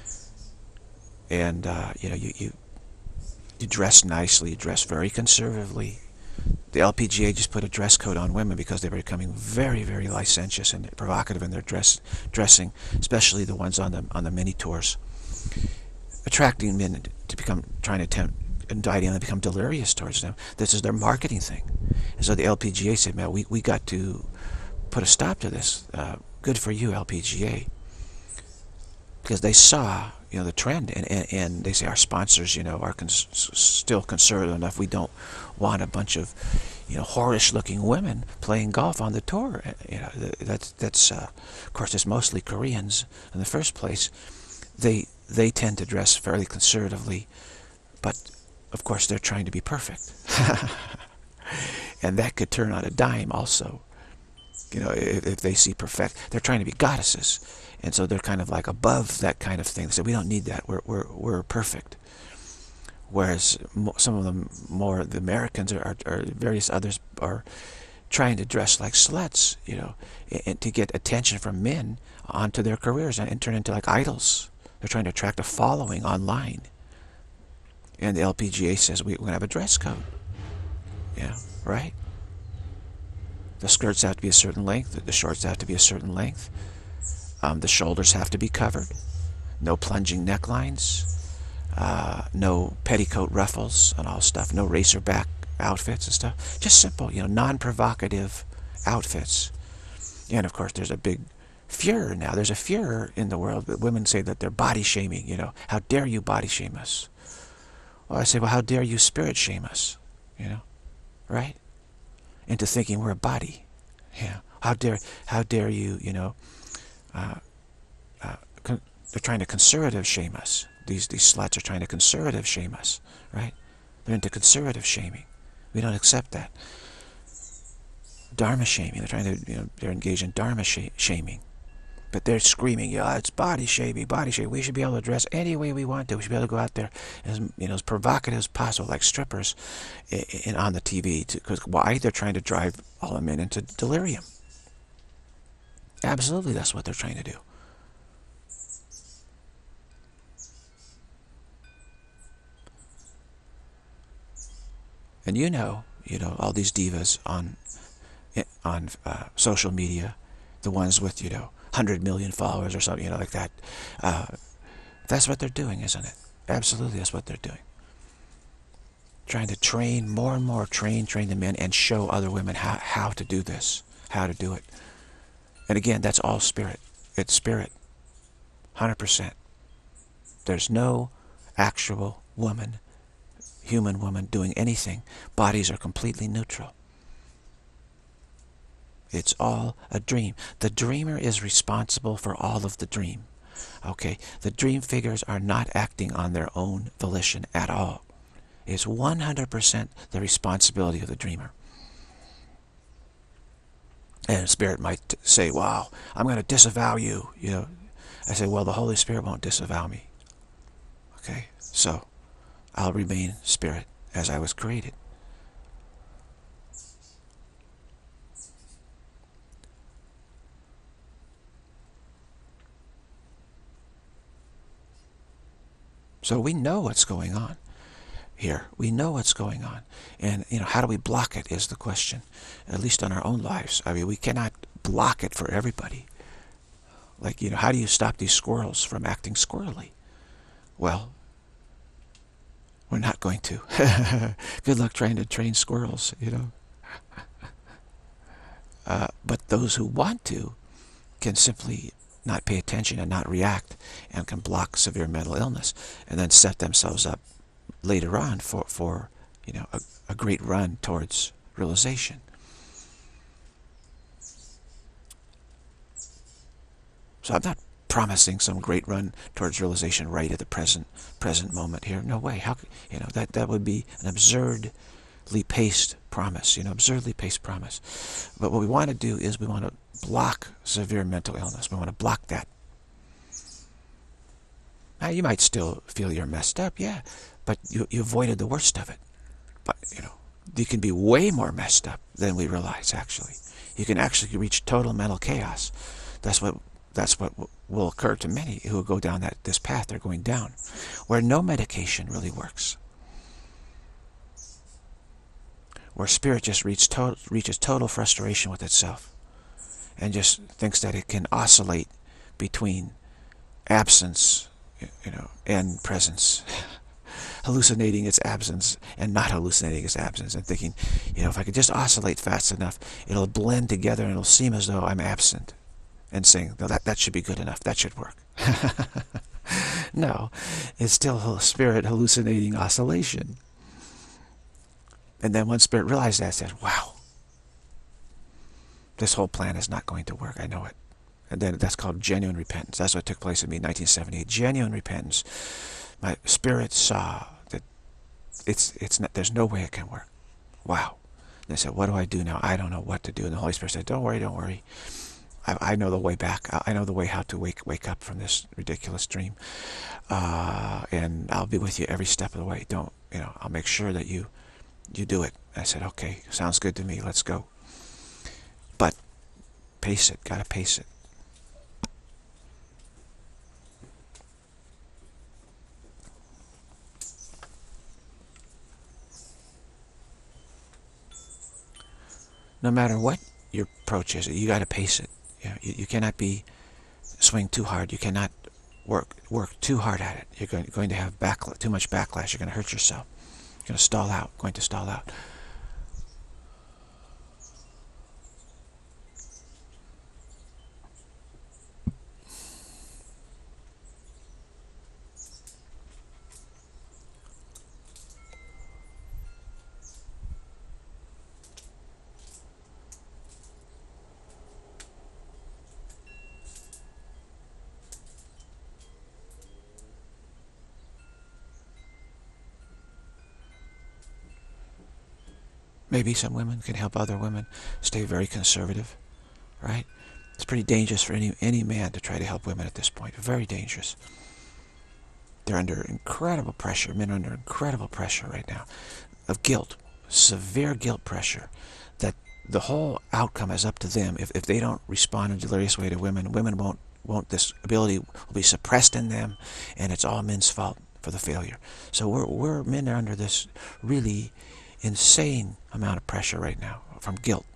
And, you dress nicely, you dress very conservatively. The LPGA just put a dress code on women because they were becoming very, very licentious and provocative in their dressing, especially the ones on the mini tours, attracting men to indicting them to become delirious towards them. This is their marketing thing. And so the LPGA said, man, we got to put a stop to this. Good for you, LPGA. Because they saw, the trend, and they say our sponsors, are still conservative enough. We don't want a bunch of, whorish-looking women playing golf on the tour. That's of course, it's mostly Koreans in the first place. They tend to dress fairly conservatively, but of course they're trying to be perfect, and that could turn on a dime also. If they see perfect, they're trying to be goddesses. And so they're kind of like above that kind of thing. They say, we don't need that. We're perfect. Whereas some of them, the Americans or various others, are trying to dress like sluts, and to get attention from men onto their careers and turn into like idols. They're trying to attract a following online. And the LPGA says, we're going to have a dress code. Right? The skirts have to be a certain length. The shorts have to be a certain length. The shoulders have to be covered. No plunging necklines. No petticoat ruffles and all stuff. No racerback outfits and stuff. Just simple, non-provocative outfits. And of course, there's a big furor now. There's a furor in the world that women say that they're body shaming. How dare you body shame us? Well, I say, well, how dare you spirit shame us? Right? Into thinking we're a body. How dare you, they're trying to conservative shame us. These sluts are trying to conservative shame us, right? They're into conservative shaming. We don't accept that. Dharma shaming. They're trying to, they're engaged in dharma shaming. But they're screaming, it's body shaming, body shaming. We should be able to dress any way we want to. We should be able to go out there as provocative as possible, like strippers on the TV. Because why? They're trying to drive all the men into delirium. Absolutely, that's what they're trying to do. And all these divas on social media, the ones with 100 million followers or something, like that. That's what they're doing, isn't it? Absolutely, that's what they're doing. Trying to train more and more, train the men, and show other women how to do this, how to do it. And again, that's all spirit. It's spirit, 100%. There's no actual woman, human woman, doing anything. Bodies are completely neutral. It's all a dream. The dreamer is responsible for all of the dream. Okay? The dream figures are not acting on their own volition at all. It's 100% the responsibility of the dreamer. And Spirit might say, wow, I'm going to disavow you. I say, well, the Holy Spirit won't disavow me. Okay? So, I'll remain Spirit as I was created. So we know what's going on here. We know what's going on. And, how do we block it is the question, at least on our own lives. I mean, we cannot block it for everybody. Like, how do you stop these squirrels from acting squirrely? Well, we're not going to. Good luck trying to train squirrels, But those who want to can simply not pay attention and not react, and can block severe mental illness, and then set themselves up later on for a great run towards realization. So I'm not promising some great run towards realization right at the present moment here. No way. How that would be an absurd paced promise, absurdly paced promise. But what we want to do is we want to block severe mental illness. We want to block that. Now, you might still feel you're messed up, yeah, but you avoided the worst of it. But, you can be way more messed up than we realize, actually. You can actually reach total mental chaos. That's what will occur to many who go down this path they're going down, where no medication really works. Where spirit just reaches total frustration with itself and just thinks that it can oscillate between absence, and presence. Hallucinating its absence and not hallucinating its absence, and thinking, if I could just oscillate fast enough, it'll blend together and it'll seem as though I'm absent. And saying, no, that should be good enough, that should work. No, it's still a spirit hallucinating oscillation. And then when spirit realized that, it said, wow, this whole plan is not going to work, I know it. And then that's called genuine repentance. That's what took place in me in 1978. Genuine repentance. My spirit saw that it's not, there's no way it can work. Wow. And I said, what do I do now? I don't know what to do. And the Holy Spirit said, don't worry. I know the way back. I know the way how to wake up from this ridiculous dream. And I'll be with you every step of the way. I'll make sure that you do it. I said, okay, sounds good to me. Let's go. But pace it. Gotta pace it. No matter what your approach is, you got to pace it. You cannot swing too hard. You cannot work too hard at it. You're going to have too much backlash. You're going to hurt yourself. You're going to stall out. Going to stall out. Maybe some women can help other women stay very conservative, right? It's pretty dangerous for any man to try to help women at this point. Very dangerous. They're under incredible pressure. Men are under incredible pressure right now of guilt, severe guilt pressure, that the whole outcome is up to them. If they don't respond in a delirious way to women won't this ability will be suppressed in them, and it's all men's fault for the failure. So men are under this really insane amount of pressure right now from guilt.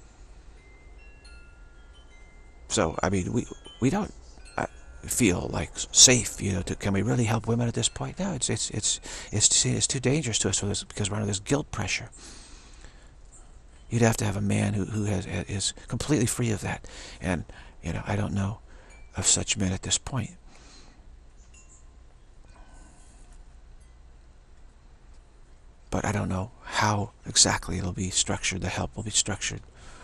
So I mean, we don't feel like safe, can we really help women at this point? No, it's too dangerous to us because we're under this guilt pressure. You'd have to have a man who is completely free of that, and I don't know of such men at this point. But I don't know how exactly it'll be structured, the help will be structured.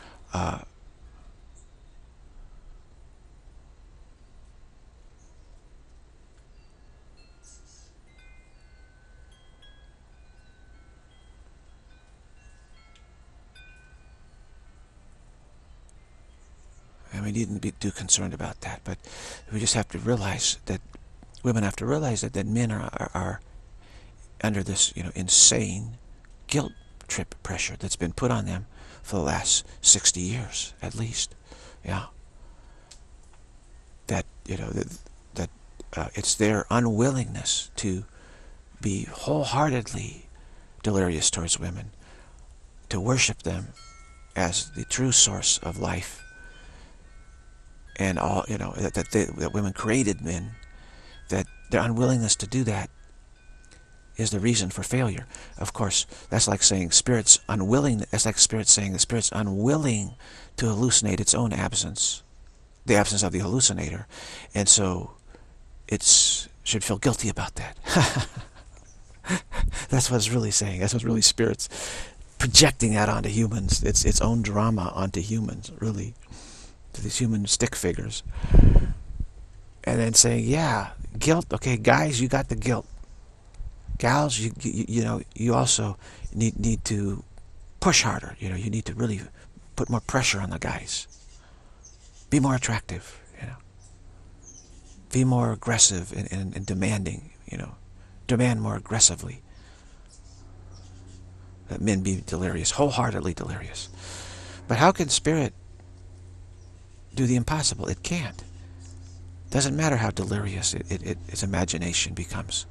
And we needn't be too concerned about that, but we just have to realize that women have to realize that men are under this, insane guilt trip pressure that's been put on them for the last 60 years, at least. Yeah. That, it's their unwillingness to be wholeheartedly delirious towards women, to worship them as the true source of life, and all, that women created men, that their unwillingness to do that is the reason for failure. Of course, that's like saying spirit's unwilling. That's like spirit saying the spirit's unwilling to hallucinate its own absence, the absence of the hallucinator, and so should feel guilty about that. That's what it's really saying. That's what really spirit's projecting that onto humans. It's its own drama onto humans, really, to these human stick figures, and then saying, yeah, guilt. Okay, guys, you got the guilt. Gals, you also need to push harder. You need to really put more pressure on the guys. Be more attractive. Be more aggressive and demanding. Demand more aggressively. That men be delirious, wholeheartedly delirious. But how can spirit do the impossible? It can't. Doesn't matter how delirious its imagination becomes.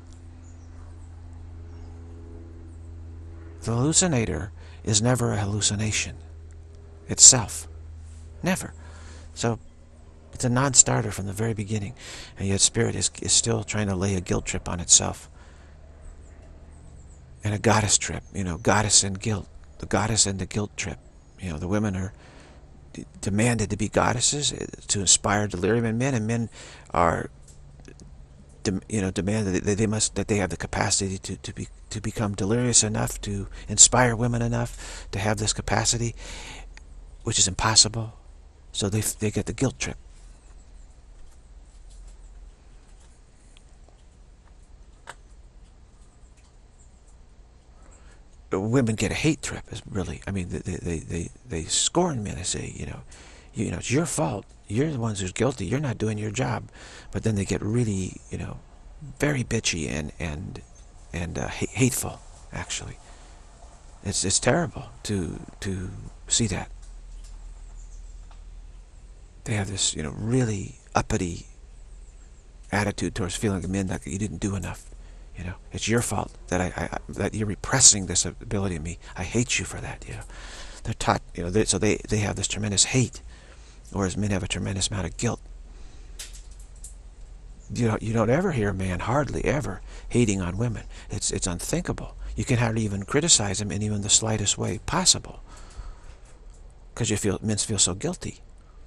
The hallucinator is never a hallucination itself. Never. So it's a non-starter from the very beginning. And yet spirit is still trying to lay a guilt trip on itself. And a goddess trip. Goddess and guilt. The goddess and the guilt trip. The women are demanded to be goddesses to inspire delirium in men, and men are demanded that they have the capacity to become delirious enough to inspire women enough to have this capacity, which is impossible. So they get the guilt trip. Women get a hate trip. Is really, I mean, they scorn men. They say, it's your fault. You're the ones who's guilty. You're not doing your job. But then they get really, very bitchy and hateful. Actually, it's terrible to see that. They have this, really uppity attitude towards feeling men that you didn't do enough. It's your fault that that you're repressing this ability in me. I hate you for that. They're taught. So they have this tremendous hate, whereas men have a tremendous amount of guilt. You don't ever hear a man, hardly ever, hating on women. It's unthinkable. You can hardly even criticize him in even the slightest way possible, because men feel so guilty.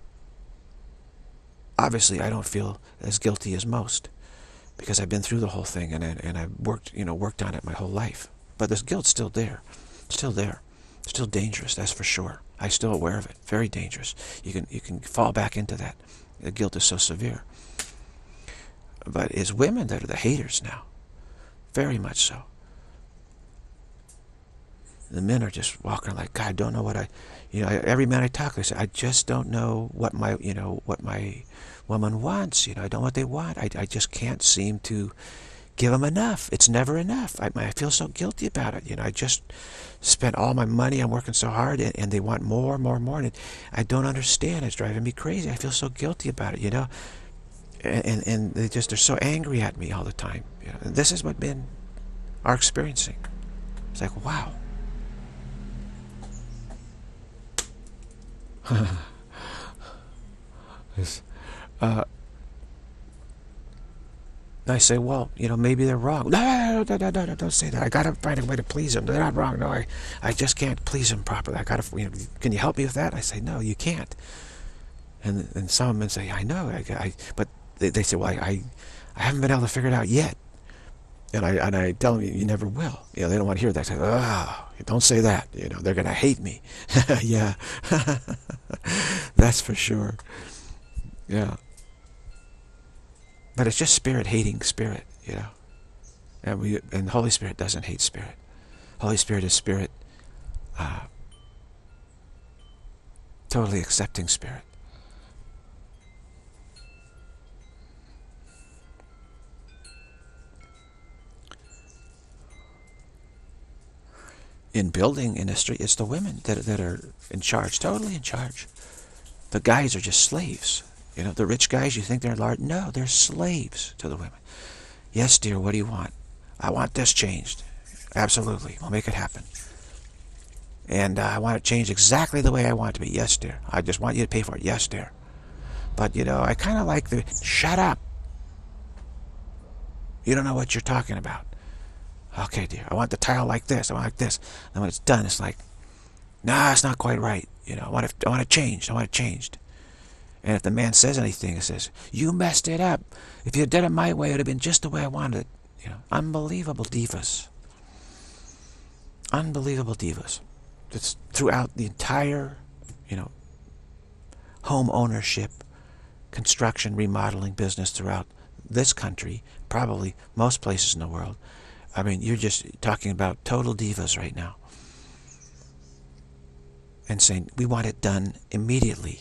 Obviously, I don't feel as guilty as most, because I've been through the whole thing and I've worked on it my whole life. But this guilt's still there, still dangerous. That's for sure. I'm still aware of it. Very dangerous. You can fall back into that. The guilt is so severe. But it's women that are the haters now, very much so. The men are just walking like, God, I don't know what every man I talk to, I say, I just don't know what my woman wants. I don't know what they want. I just can't seem to give them enough. It's never enough. I feel so guilty about it. I just spent all my money. I'm working so hard, and they want more, and I don't understand. It's driving me crazy. I feel so guilty about it. And they're so angry at me all the time. And this is what men are experiencing. It's like, wow. I say, well, maybe they're wrong. No, don't say that. I gotta find a way to please them. They're not wrong. No, I just can't please them properly. I gotta, can you help me with that? I say, no, you can't. And some men say, I know, but they say, well, I haven't been able to figure it out yet. And I tell them, you never will. They don't want to hear that. Say, don't say that. They're gonna hate me. Yeah, that's for sure. Yeah. But it's just spirit hating spirit, and Holy Spirit doesn't hate spirit. Holy Spirit is spirit, totally accepting spirit. In building industry, it's the women that are in charge, totally in charge. The guys are just slaves. The rich guys, you think they're large? No, they're slaves to the women. Yes, dear, what do you want? I want this changed. Absolutely, we'll make it happen. And I want it changed exactly the way I want it to be. Yes, dear. I just want you to pay for it. Yes, dear. But, I kind of like shut up. You don't know what you're talking about. Okay, dear, I want the tile like this. I want it like this. And when it's done, it's like, nah, it's not quite right. I want it changed. I want it changed. And if the man says anything, it says, you messed it up. If you did it my way, it would have been just the way I wanted it. Unbelievable divas. Unbelievable divas. It's throughout the entire, home ownership, construction, remodeling business throughout this country, probably most places in the world. I mean, you're just talking about total divas right now. And saying, we want it done immediately.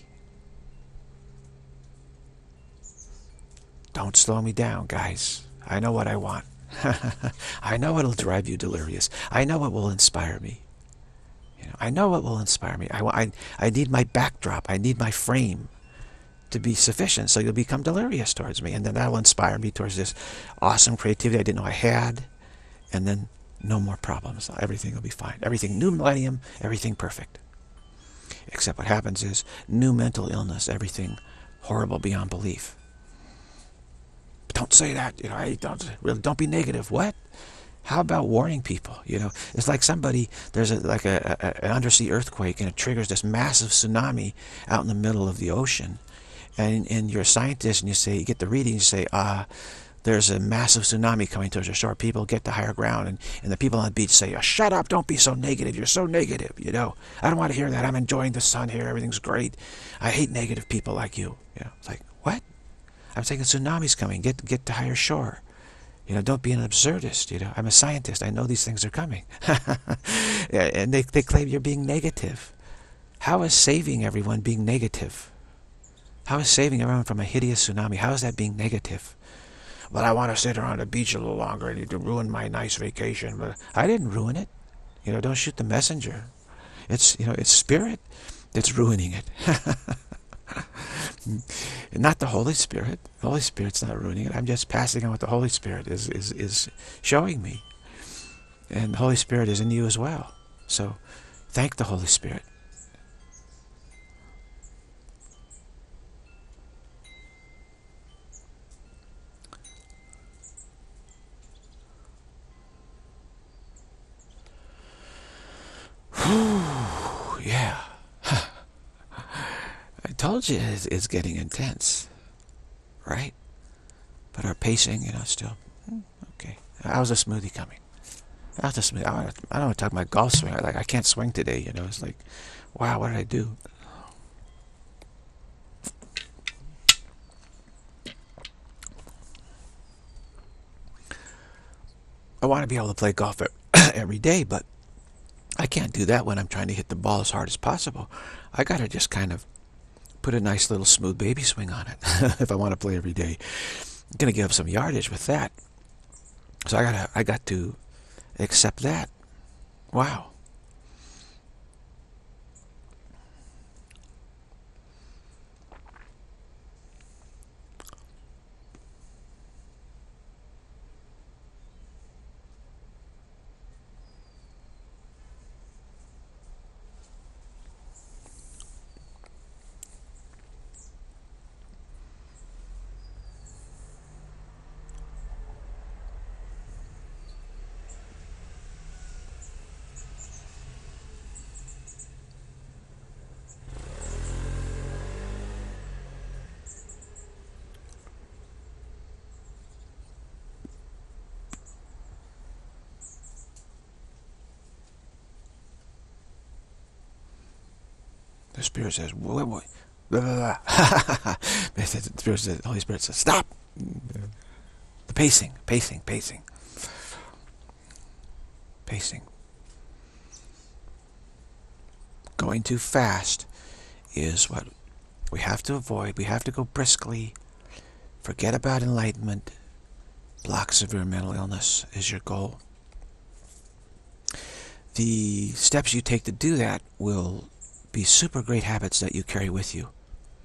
Don't slow me down, guys. I know what I want. I know it'll drive you delirious. I know it will inspire me. You know, I know what will inspire me. I need my backdrop. I need my frame to be sufficient, so you'll become delirious towards me, and then that will inspire me towards this awesome creativity I didn't know I had, and then no more problems. Everything will be fine. Everything, new millennium, everything perfect. Except what happens is new mental illness, everything horrible beyond belief. But don't say that. You know, don't be negative. What? How about warning people? You know, it's like somebody, there's like an undersea earthquake, and it triggers this massive tsunami out in the middle of the ocean. And you're a scientist, and you get the reading, you say, there's a massive tsunami coming towards the shore. People get to higher ground, and the people on the beach say, shut up, don't be so negative. You're so negative, you know. I don't want to hear that. I'm enjoying the sun here. Everything's great. I hate negative people like you. You know, it's like, what? I'm saying a tsunami's coming. Get to higher shore. You know, don't be an absurdist. You know, I'm a scientist. I know these things are coming. And they claim you're being negative. How is saving everyone being negative? How is saving everyone from a hideous tsunami? How is that being negative? Well, I want to sit around the beach a little longer. I need to ruin my nice vacation. But I didn't ruin it. You know, don't shoot the messenger. It's, you know, it's spirit that's ruining it. Not the Holy Spirit. The Holy Spirit's not ruining it. I'm just passing on what the Holy Spirit is showing me. And the Holy Spirit is in you as well. So thank the Holy Spirit. Yeah. I told you it's getting intense, right? But our pacing, you know, still okay. How's the smoothie coming? How's the smoothie? I don't want to talk about golf swing. I can't swing today. You know, it's like, wow, what did I do? I want to be able to play golf every day, but I can't do that when I'm trying to hit the ball as hard as possible. I got to just kind of put a nice little smooth baby swing on it if I want to play every day. I'm going to give up some yardage with that. So I got to accept that. Wow. The Spirit says, blah, blah, blah. The Spirit says, the Holy Spirit says, stop. The pacing. Going too fast is what we have to avoid. We have to go briskly. Forget about enlightenment. Block severe mental illness is your goal. The steps you take to do that will be super great habits that you carry with you.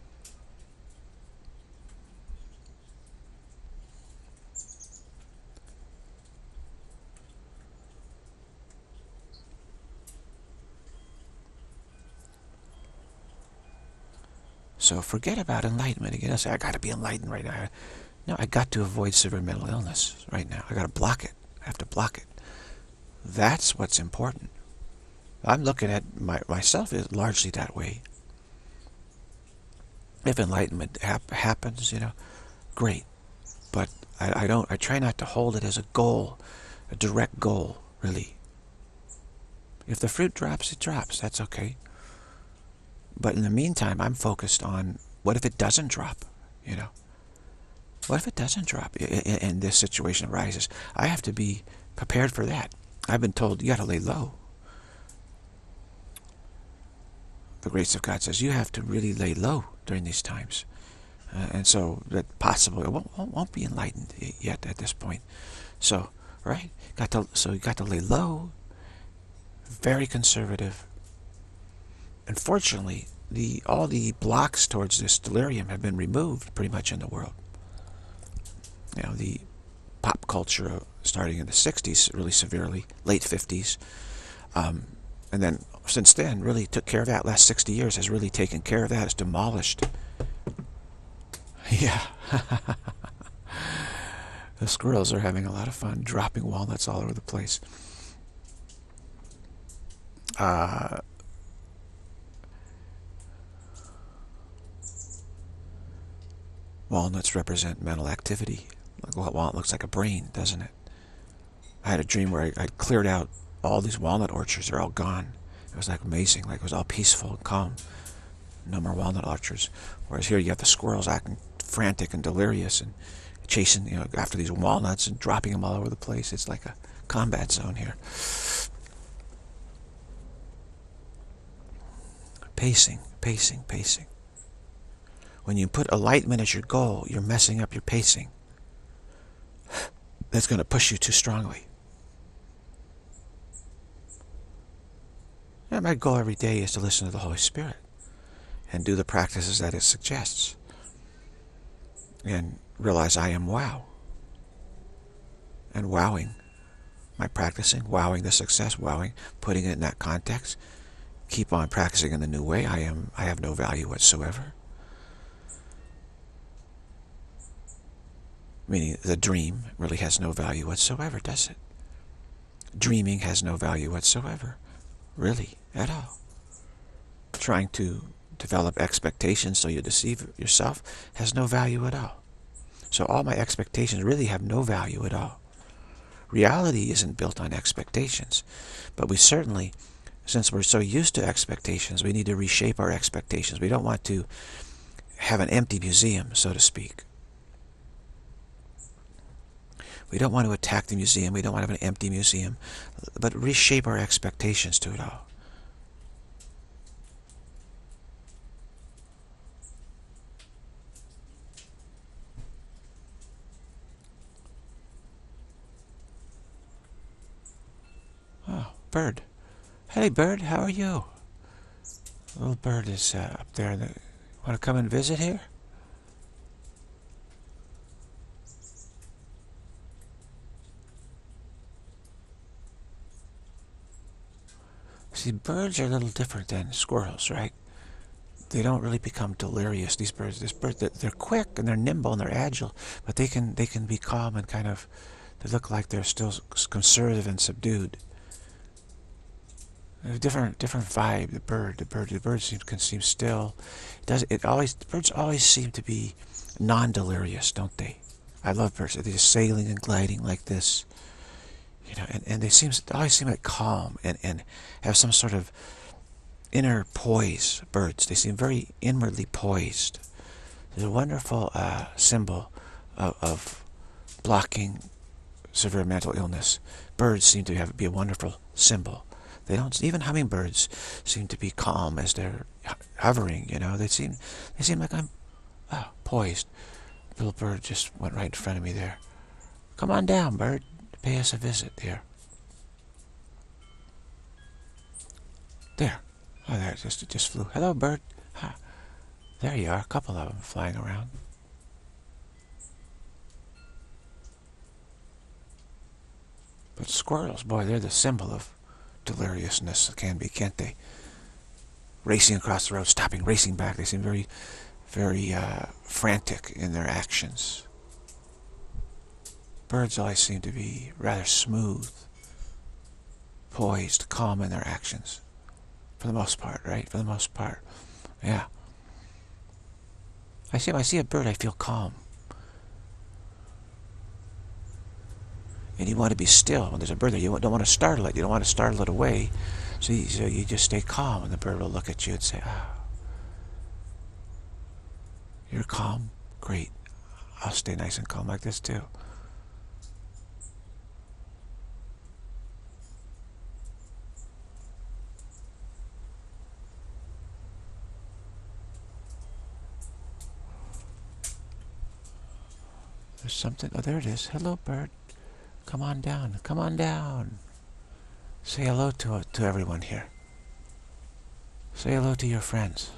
So forget about enlightenment. Again, I say, I got to be enlightened right now. No, I got to avoid severe mental illness right now. I got to block it. I have to block it. That's what's important. I'm looking at myself as largely that way. If enlightenment happens, you know, great. But I try not to hold it as a goal, a direct goal, really. If the fruit drops, it drops. That's okay. But in the meantime, I'm focused on what if it doesn't drop, you know? What if it doesn't drop and this situation arises? I have to be prepared for that. I've been told you got to lay low. The grace of God says you have to really lay low during these times. And so that possibly won't be enlightened yet at this point. So, right? So you got to lay low, very conservative. Unfortunately, all the blocks towards this delirium have been removed pretty much in the world. You know, the pop culture starting in the 60s really severely, late 50s. And then since then really took care of that. Last 60 years has really taken care of that. It's demolished. Yeah. The squirrels are having a lot of fun dropping walnuts all over the place. Walnuts represent mental activity. Walnut looks like a brain, doesn't it? I had a dream where I cleared out all these walnut orchards. They're all gone. It was like amazing. Like it was all peaceful and calm. No more walnut orchards. Whereas here you have the squirrels acting frantic and delirious and chasing, after these walnuts and dropping them all over the place. It's like a combat zone here. Pacing, pacing, pacing. When you put enlightenment as your goal, you're messing up your pacing. That's going to push you too strongly. And my goal every day is to listen to the Holy Spirit and do the practices that it suggests. And realize I am wow. And wowing my practicing, wowing the success, wowing, putting it in that context. Keep on practicing in the new way. I have no value whatsoever. Meaning the dream really has no value whatsoever, does it? Dreaming has no value whatsoever. Really, at all. Trying to develop expectations so you deceive yourself has no value at all. So all my expectations really have no value at all. Reality isn't built on expectations. But we certainly, since we're so used to expectations, we need to reshape our expectations. We don't want to have an empty museum, so to speak. We don't want to attack the museum. We don't want to have an empty museum. But reshape our expectations to it all. Oh, bird. Hey, bird, how are you? Little bird is up there. Want to come and visit here? See, birds are a little different than squirrels, right? They don't really become delirious. These birds, they're quick and they're nimble and they're agile, but they can be calm and kind of, they look like they're still conservative and subdued. A different vibe. The bird can seem still. Birds always seem to be non-delirious, don't they? I love birds. They're just sailing and gliding like this. And they always seem like calm and have some sort of inner poise. Birds, they seem very inwardly poised. There's a wonderful symbol of blocking severe mental illness. Birds seem to be a wonderful symbol. They don't. Even hummingbirds seem to be calm as they're hovering. They seem like I'm poised. Little bird just went right in front of me there. Come on down, bird. Pay us a visit here. There. Oh, there, it just flew. Hello, bird. Huh. There you are, a couple of them flying around. But squirrels, boy, they're the symbol of deliriousness. Can be, can't they? Racing across the road, stopping, racing back. They seem very, very frantic in their actions. Birds always seem to be rather smooth, poised, calm in their actions. For the most part, right? For the most part. Yeah. I see a bird, I feel calm. And you want to be still. When there's a bird there, you don't want to startle it. You don't want to startle it away. So you just stay calm, and the bird will look at you and say, you're calm? Great. I'll stay nice and calm like this too. There's something. Oh, there it is. Hello, bird. Come on down. Come on down. Say hello to everyone here. Say hello to your friends.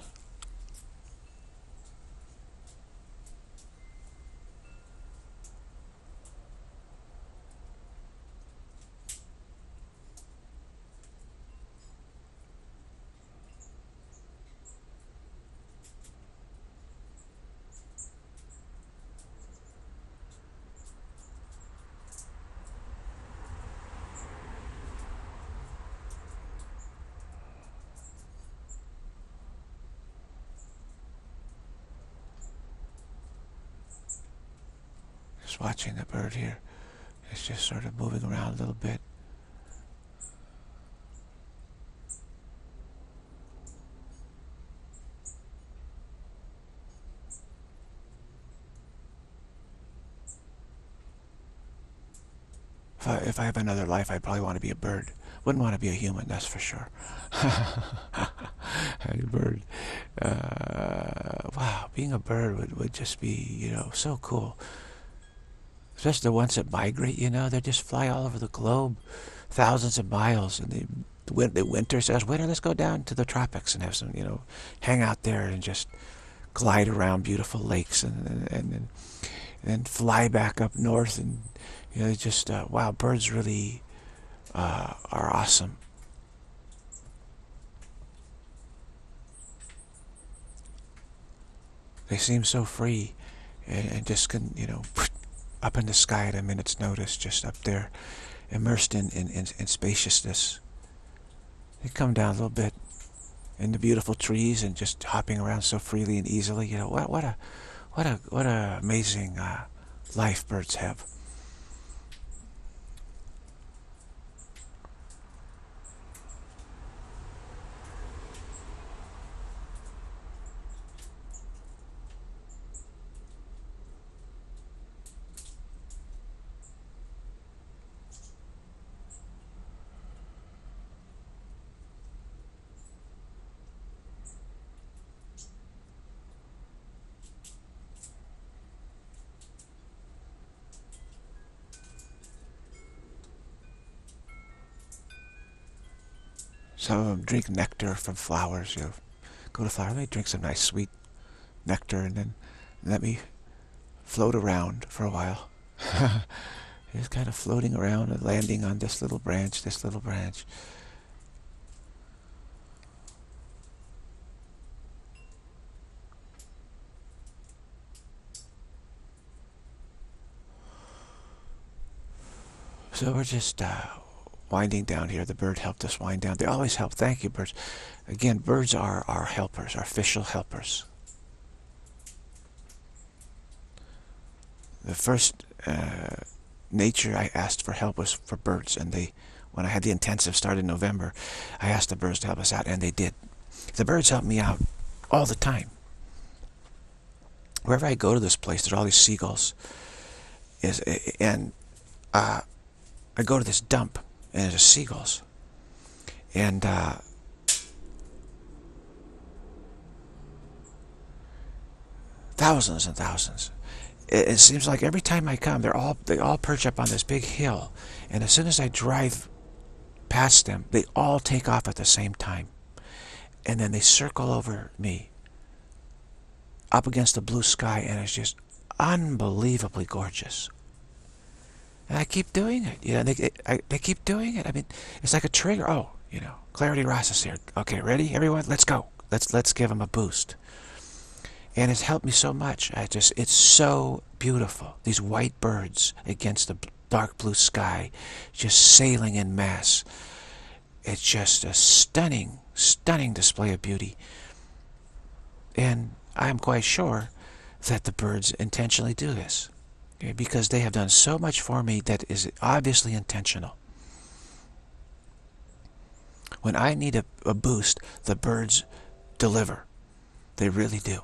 Just watching the bird here. It's just sort of moving around a little bit. If I have another life, I'd probably want to be a bird. Wouldn't want to be a human, that's for sure. A bird. Wow, being a bird would just be, so cool. Especially the ones that migrate, they just fly all over the globe, thousands of miles, and the winter says, winter, let's go down to the tropics and have some, hang out there and just glide around beautiful lakes and then fly back up north and, just, wow, birds really are awesome. They seem so free and just can, up in the sky at a minute's notice, just up there, immersed in spaciousness. They come down a little bit in the beautiful trees and just hopping around so freely and easily. What a amazing life birds have. Some of them drink nectar from flowers. Go to flower, let me drink some nice sweet nectar, and then let me float around for a while. Just kind of floating around and landing on this little branch, this little branch. So we're just winding down here. The bird helped us wind down. They always help. Thank you, birds. Again, birds are our helpers, our official helpers. The first nature I asked for help was for birds, and when I had the intensive start in November, I asked the birds to help us out, and they did. The birds help me out all the time. Wherever I go to this place, there's all these seagulls, and I go to this dump, and there's seagulls, and thousands and thousands. It seems like every time I come, they all perch up on this big hill, and as soon as I drive past them, they all take off at the same time, and then they circle over me, up against the blue sky, and it's just unbelievably gorgeous. And I keep doing it. They keep doing it. I mean, it's like a trigger. Oh, Clarity Ross is here. Okay, ready, everyone? Let's go. Let's give them a boost. And it's helped me so much. It's so beautiful. These white birds against the dark blue sky, just sailing in mass. It's just a stunning, stunning display of beauty. And I'm quite sure that the birds intentionally do this, because they have done so much for me that is obviously intentional. When I need a boost, the birds deliver. They really do.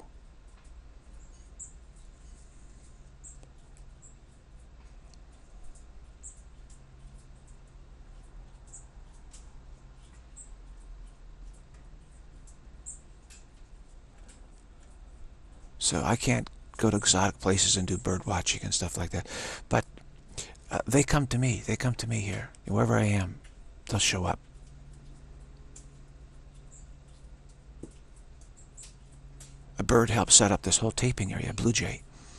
So I can't go to exotic places and do bird watching and stuff like that. But they come to me. They come to me here. Wherever I am, they'll show up. A bird helped set up this whole taping area, a blue jay.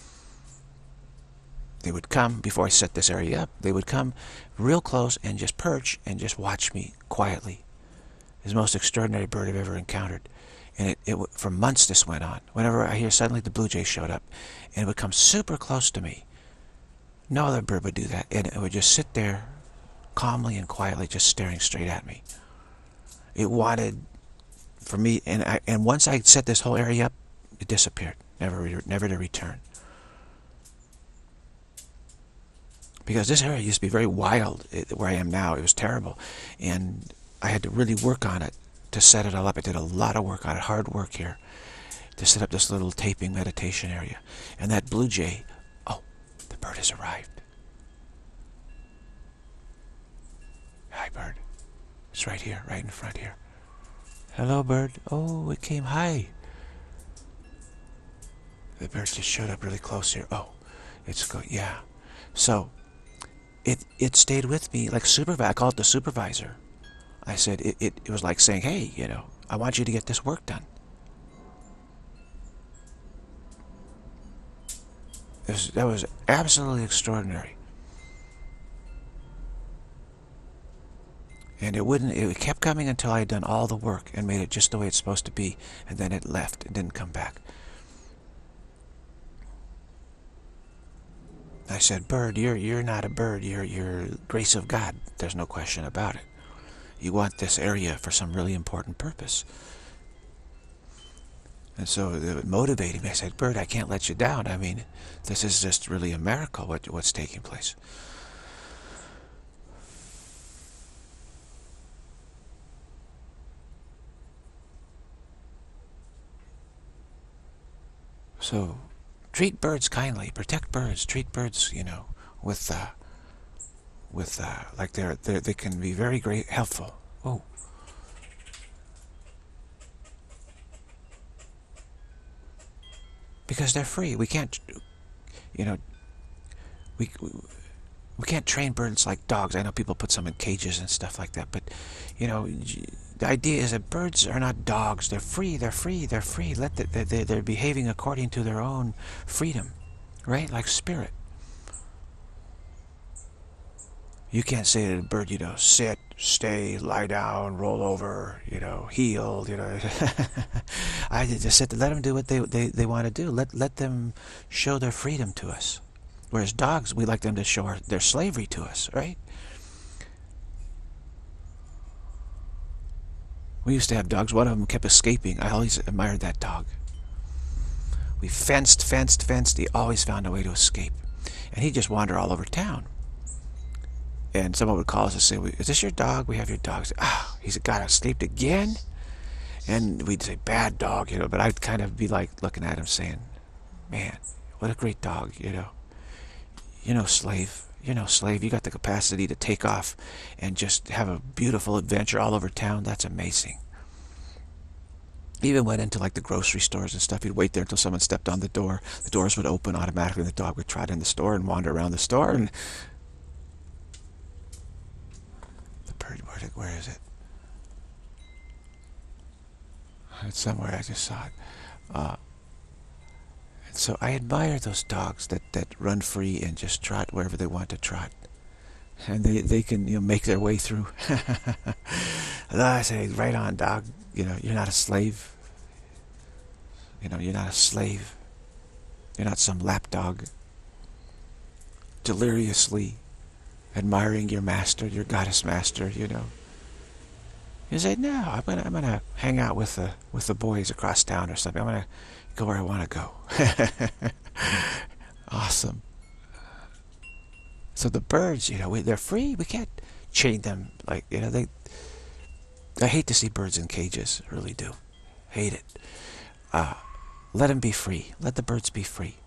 They would come, before I set this area up, they would come real close and just perch and just watch me quietly. It's the most extraordinary bird I've ever encountered. And for months this went on. Whenever I hear suddenly the blue jay showed up, and it would come super close to me. No other bird would do that. And it would just sit there calmly and quietly, just staring straight at me. It wanted for me, and once I set this whole area up, it disappeared, never to return. Because this area used to be very wild, where I am now. It was terrible, and I had to really work on it to set it all up. I did a lot of work on it, hard work here, to set up this little taping meditation area. And that blue jay, oh, the bird has arrived. Hi, bird. It's right here, right in front here. Hello, bird. Oh, it came. Hi. The bird just showed up really close here. Oh, it's go. Yeah. So it stayed with me like supervisor. I call it the supervisor. I said it was like saying, hey, you know, I want you to get this work done. That was absolutely extraordinary. And it kept coming until I had done all the work and made it just the way it's supposed to be, and then it left. It didn't come back. I said, bird, you're not a bird. You're grace of God. There's no question about it. You want this area for some really important purpose. And so it motivated me. I said, bird, I can't let you down. I mean, this is just really a miracle, what's taking place. So treat birds kindly, protect birds, treat birds, you know, with like they can be very great, helpful. Oh. Because they're free. We can't, you know, we can't train birds like dogs. I know people put some in cages and stuff like that, but, you know, the idea is that birds are not dogs. They're free. They're free. They're free. They're behaving according to their own freedom, right? Like spirit. You can't say to a bird, you know, sit, stay, lie down, roll over, you know, heel, you know. I just said to let them do what they want to do. Let them show their freedom to us. Whereas dogs, we like them to show their slavery to us, right? We used to have dogs. One of them kept escaping. I always admired that dog. We fenced. He always found a way to escape. And he'd just wander all over town. And someone would call us and say, is this your dog? We have your dog. Ah, he's got escaped again? And we'd say, bad dog, you know. But I'd kind of be like looking at him saying, man, what a great dog, you know. You know, slave. You know, slave, you got the capacity to take off and just have a beautiful adventure all over town. That's amazing. He even went into like the grocery stores and stuff. He'd wait there until someone stepped on the door. The doors would open automatically and the dog would trot in the store and wander around the store. And the bird, where is it? It's somewhere. I just saw it. So I admire those dogs that run free and just trot wherever they want to trot. And they can, you know, make their way through. I say, right on, dog. You know, you're not a slave. You know, you're not a slave. You're not some lapdog deliriously admiring your master, your goddess master, you know. You say, no, I'm gonna hang out with the boys across town or something. I'm gonna go where I want to go. Awesome. So the birds, you know, they're free. We can't chain them like, you know, I hate to see birds in cages. I really do. Hate it. Let them be free. Let the birds be free.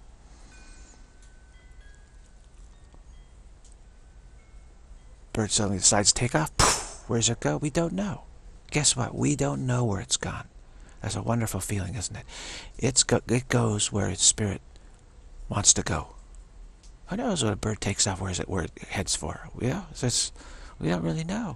Bird suddenly decides to take off. Poof, where's it go? We don't know. Guess what? We don't know where it's gone. That's a wonderful feeling, isn't it? It goes where its spirit wants to go. Who knows what a bird takes off, where it heads for? Yeah, we don't really know.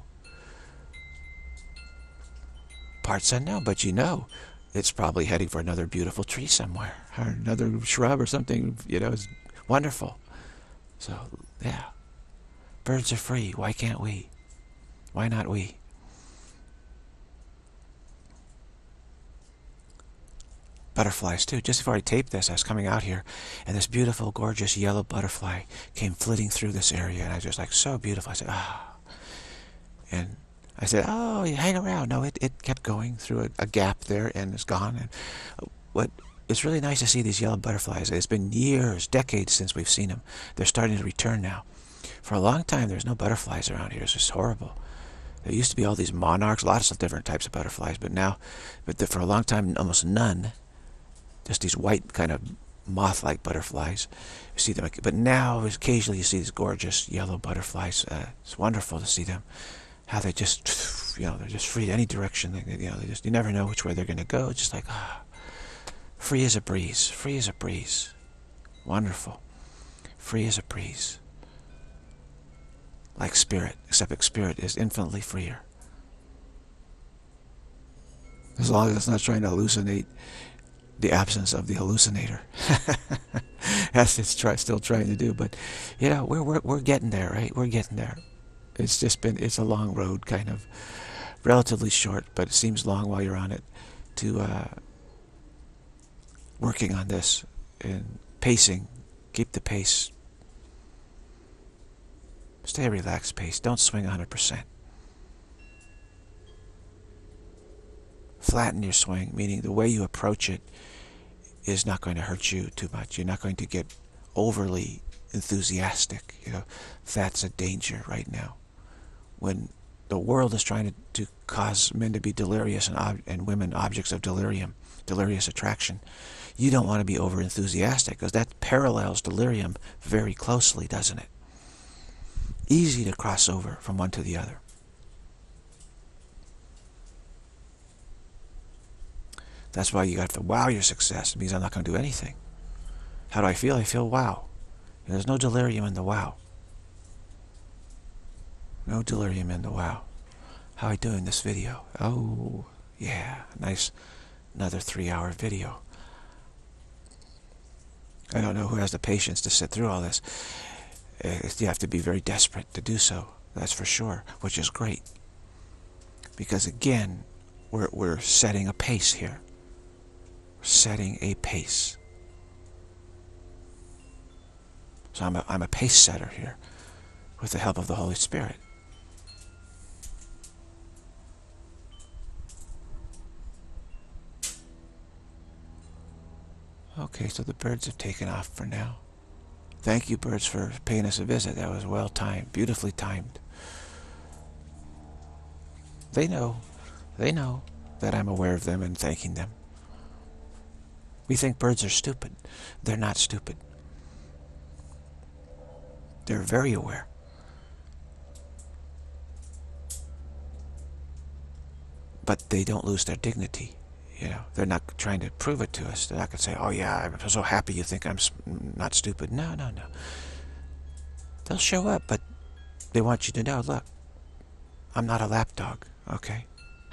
Parts unknown, but you know it's probably heading for another beautiful tree somewhere, or another shrub or something, it's wonderful. So, yeah. Birds are free. Why can't we? Why not we? Butterflies too. Just before I taped this, I was coming out here, and this beautiful, gorgeous yellow butterfly came flitting through this area, and I was just like, so beautiful. I said, ah. And I said, oh, you hang around. No, it kept going through a gap there, and it's gone. And it's really nice to see these yellow butterflies. It's been years, decades since we've seen them. They're starting to return now. For a long time, there's no butterflies around here. It's just horrible. There used to be all these monarchs, lots of different types of butterflies, but for a long time, almost none. Just these white kind of moth-like butterflies. You see them, but now occasionally you see these gorgeous yellow butterflies. It's wonderful to see them. How they just, they're just free to any direction. You never know which way they're going to go. It's just like, free as a breeze. Free as a breeze. Wonderful. Free as a breeze. Like spirit, except spirit is infinitely freer. As long as it's not trying to hallucinate the absence of the hallucinator. That's it's still trying to do, but we're getting there, right? We're getting there. It's a long road, kind of relatively short, but it seems long while you're on it, to working on this and pacing. Keep the pace. Stay a relaxed pace. Don't swing 100%. Flatten your swing, meaning the way you approach it is not going to hurt you too much. You're not going to get overly enthusiastic. That's a danger right now. When the world is trying to cause men to be delirious and women objects of delirium, delirious attraction, you don't want to be over enthusiastic, because that parallels delirium very closely, doesn't it? Easy to cross over from one to the other. That's why you got to wow your success. It means I'm not going to do anything. How do I feel? I feel wow. There's no delirium in the wow. No delirium in the wow. How are I doing this video? Oh, yeah. Nice. Another 3-hour video. I don't know who has the patience to sit through all this. You have to be very desperate to do so. That's for sure. Which is great. Because again, we're setting a pace here. We're setting a pace. So I'm a pace setter here, with the help of the Holy Spirit. Okay, so the birds have taken off for now. Thank you, birds, for paying us a visit. That was well timed, beautifully timed. They know that I'm aware of them and thanking them. We think birds are stupid. They're not stupid. They're very aware. But they don't lose their dignity. They're not trying to prove it to us. They're not going to say, oh yeah, I'm so happy you think I'm not stupid. No. They'll show up, but they want you to know, look, I'm not a lapdog, okay?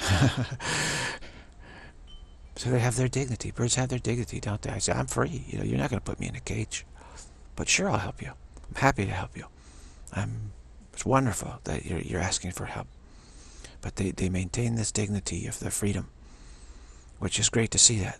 So they have their dignity. Birds have their dignity, don't they? I say, I'm free. You're not going to put me in a cage. But sure, I'll help you. I'm happy to help you. It's wonderful that you're asking for help. But they maintain this dignity of their freedom, which is great to see that.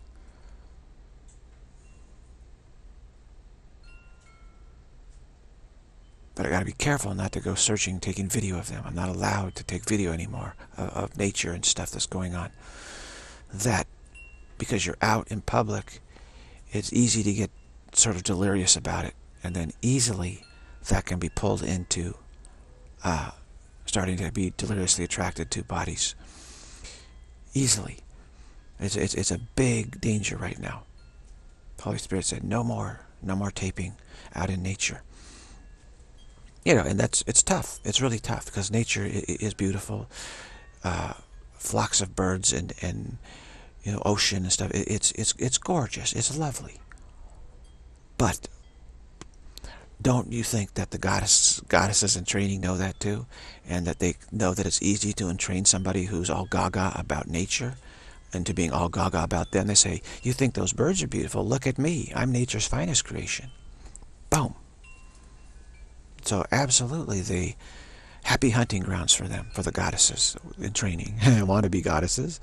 But I got to be careful not to go searching, taking video of them. I'm not allowed to take video anymore of nature and stuff that's going on. That, because you're out in public, it's easy to get sort of delirious about it. And then easily that can be pulled into starting to be deliriously attracted to bodies. Easily. It's a big danger right now. The Holy Spirit said, no more taping out in nature. And it's tough. It's really tough, because nature is beautiful. Flocks of birds and ocean and stuff. It's gorgeous. It's lovely. But don't you think that the goddesses in training know that too? And that they know that it's easy to entrain somebody who's all gaga about nature into being all gaga about them? They say, you think those birds are beautiful? Look at me. I'm nature's finest creation. Boom. So absolutely the happy hunting grounds for them, for the goddesses in training. Wannabe goddesses.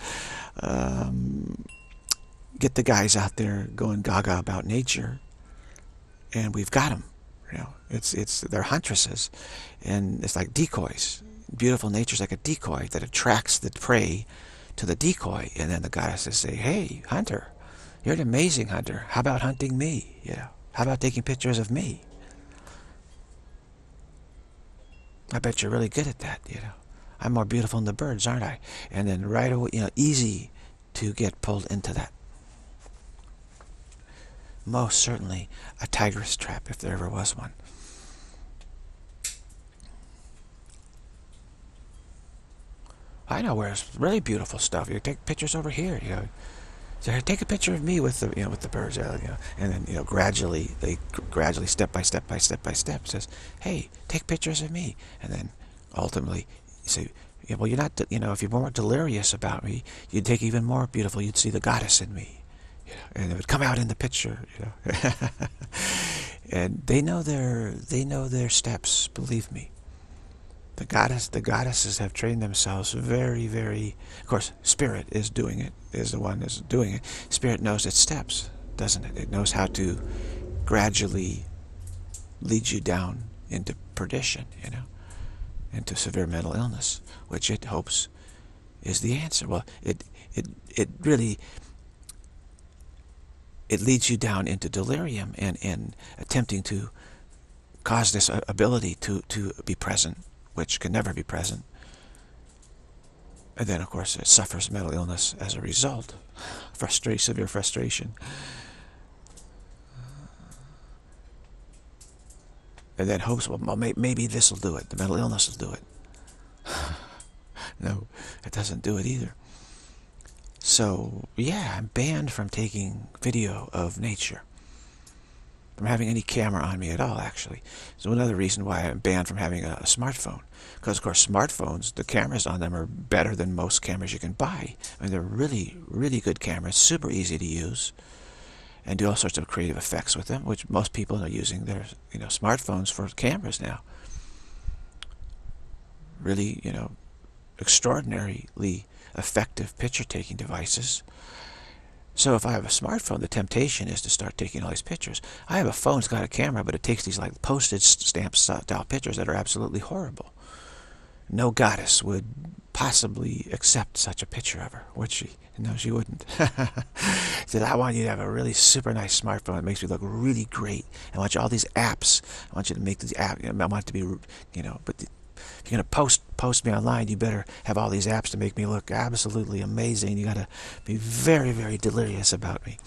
Get the guys out there going gaga about nature, and we've got them. You know, they're huntresses, and it's like decoys. Beautiful nature's like a decoy that attracts the prey to the decoy, and then the goddesses say, hey, hunter, you're an amazing hunter. How about hunting me? You know, how about taking pictures of me? I bet you're really good at that, you know. I'm more beautiful than the birds, aren't I? And then right away, you know, easy to get pulled into that. Most certainly a tiger's trap, if there ever was one. I know where it's really beautiful stuff. You take pictures over here, you know. So take a picture of me with the, you know, with the birds, you know, and then, you know, gradually, step by step says, hey, take pictures of me, and then ultimately you say, yeah, well, you're not, you know, if you're more delirious about me, you'd take even more beautiful. You'd see the goddess in me, you know, and it would come out in the picture, you know. And they know their steps. Believe me. The goddesses have trained themselves very, very. Of course, Spirit is doing it. Is the one that's doing it. Spirit knows its steps, doesn't it? It knows how to gradually lead you down into perdition, you know, into severe mental illness, which it hopes is the answer. Well, it really leads you down into delirium and attempting to cause this ability to be present, which can never be present. And then, of course, it suffers mental illness as a result. Severe frustration. And then hopes, well, maybe this will do it. The mental illness will do it. No, it doesn't do it either. So, yeah, I'm banned from taking video of nature. From having any camera on me at all, actually. So another reason why I'm banned from having a smartphone. Because, of course, smartphones, the cameras on them are better than most cameras you can buy. I mean, they're really, really good cameras, super easy to use, and do all sorts of creative effects with them, which most people are using their, you know, smartphones for cameras now. Really, you know, extraordinarily effective picture-taking devices. So if I have a smartphone, the temptation is to start taking all these pictures. I have a phone that's got a camera, but it takes these like postage stamp style pictures that are absolutely horrible. No goddess would possibly accept such a picture of her, would she? No, she wouldn't. Said, I want you to have a really super nice smartphone that makes me look really great. I want you all these apps. I want you to make these apps. You know, I want it to be, you know, but if you're going to post me online, you better have all these apps to make me look absolutely amazing. You got to be very, very delirious about me.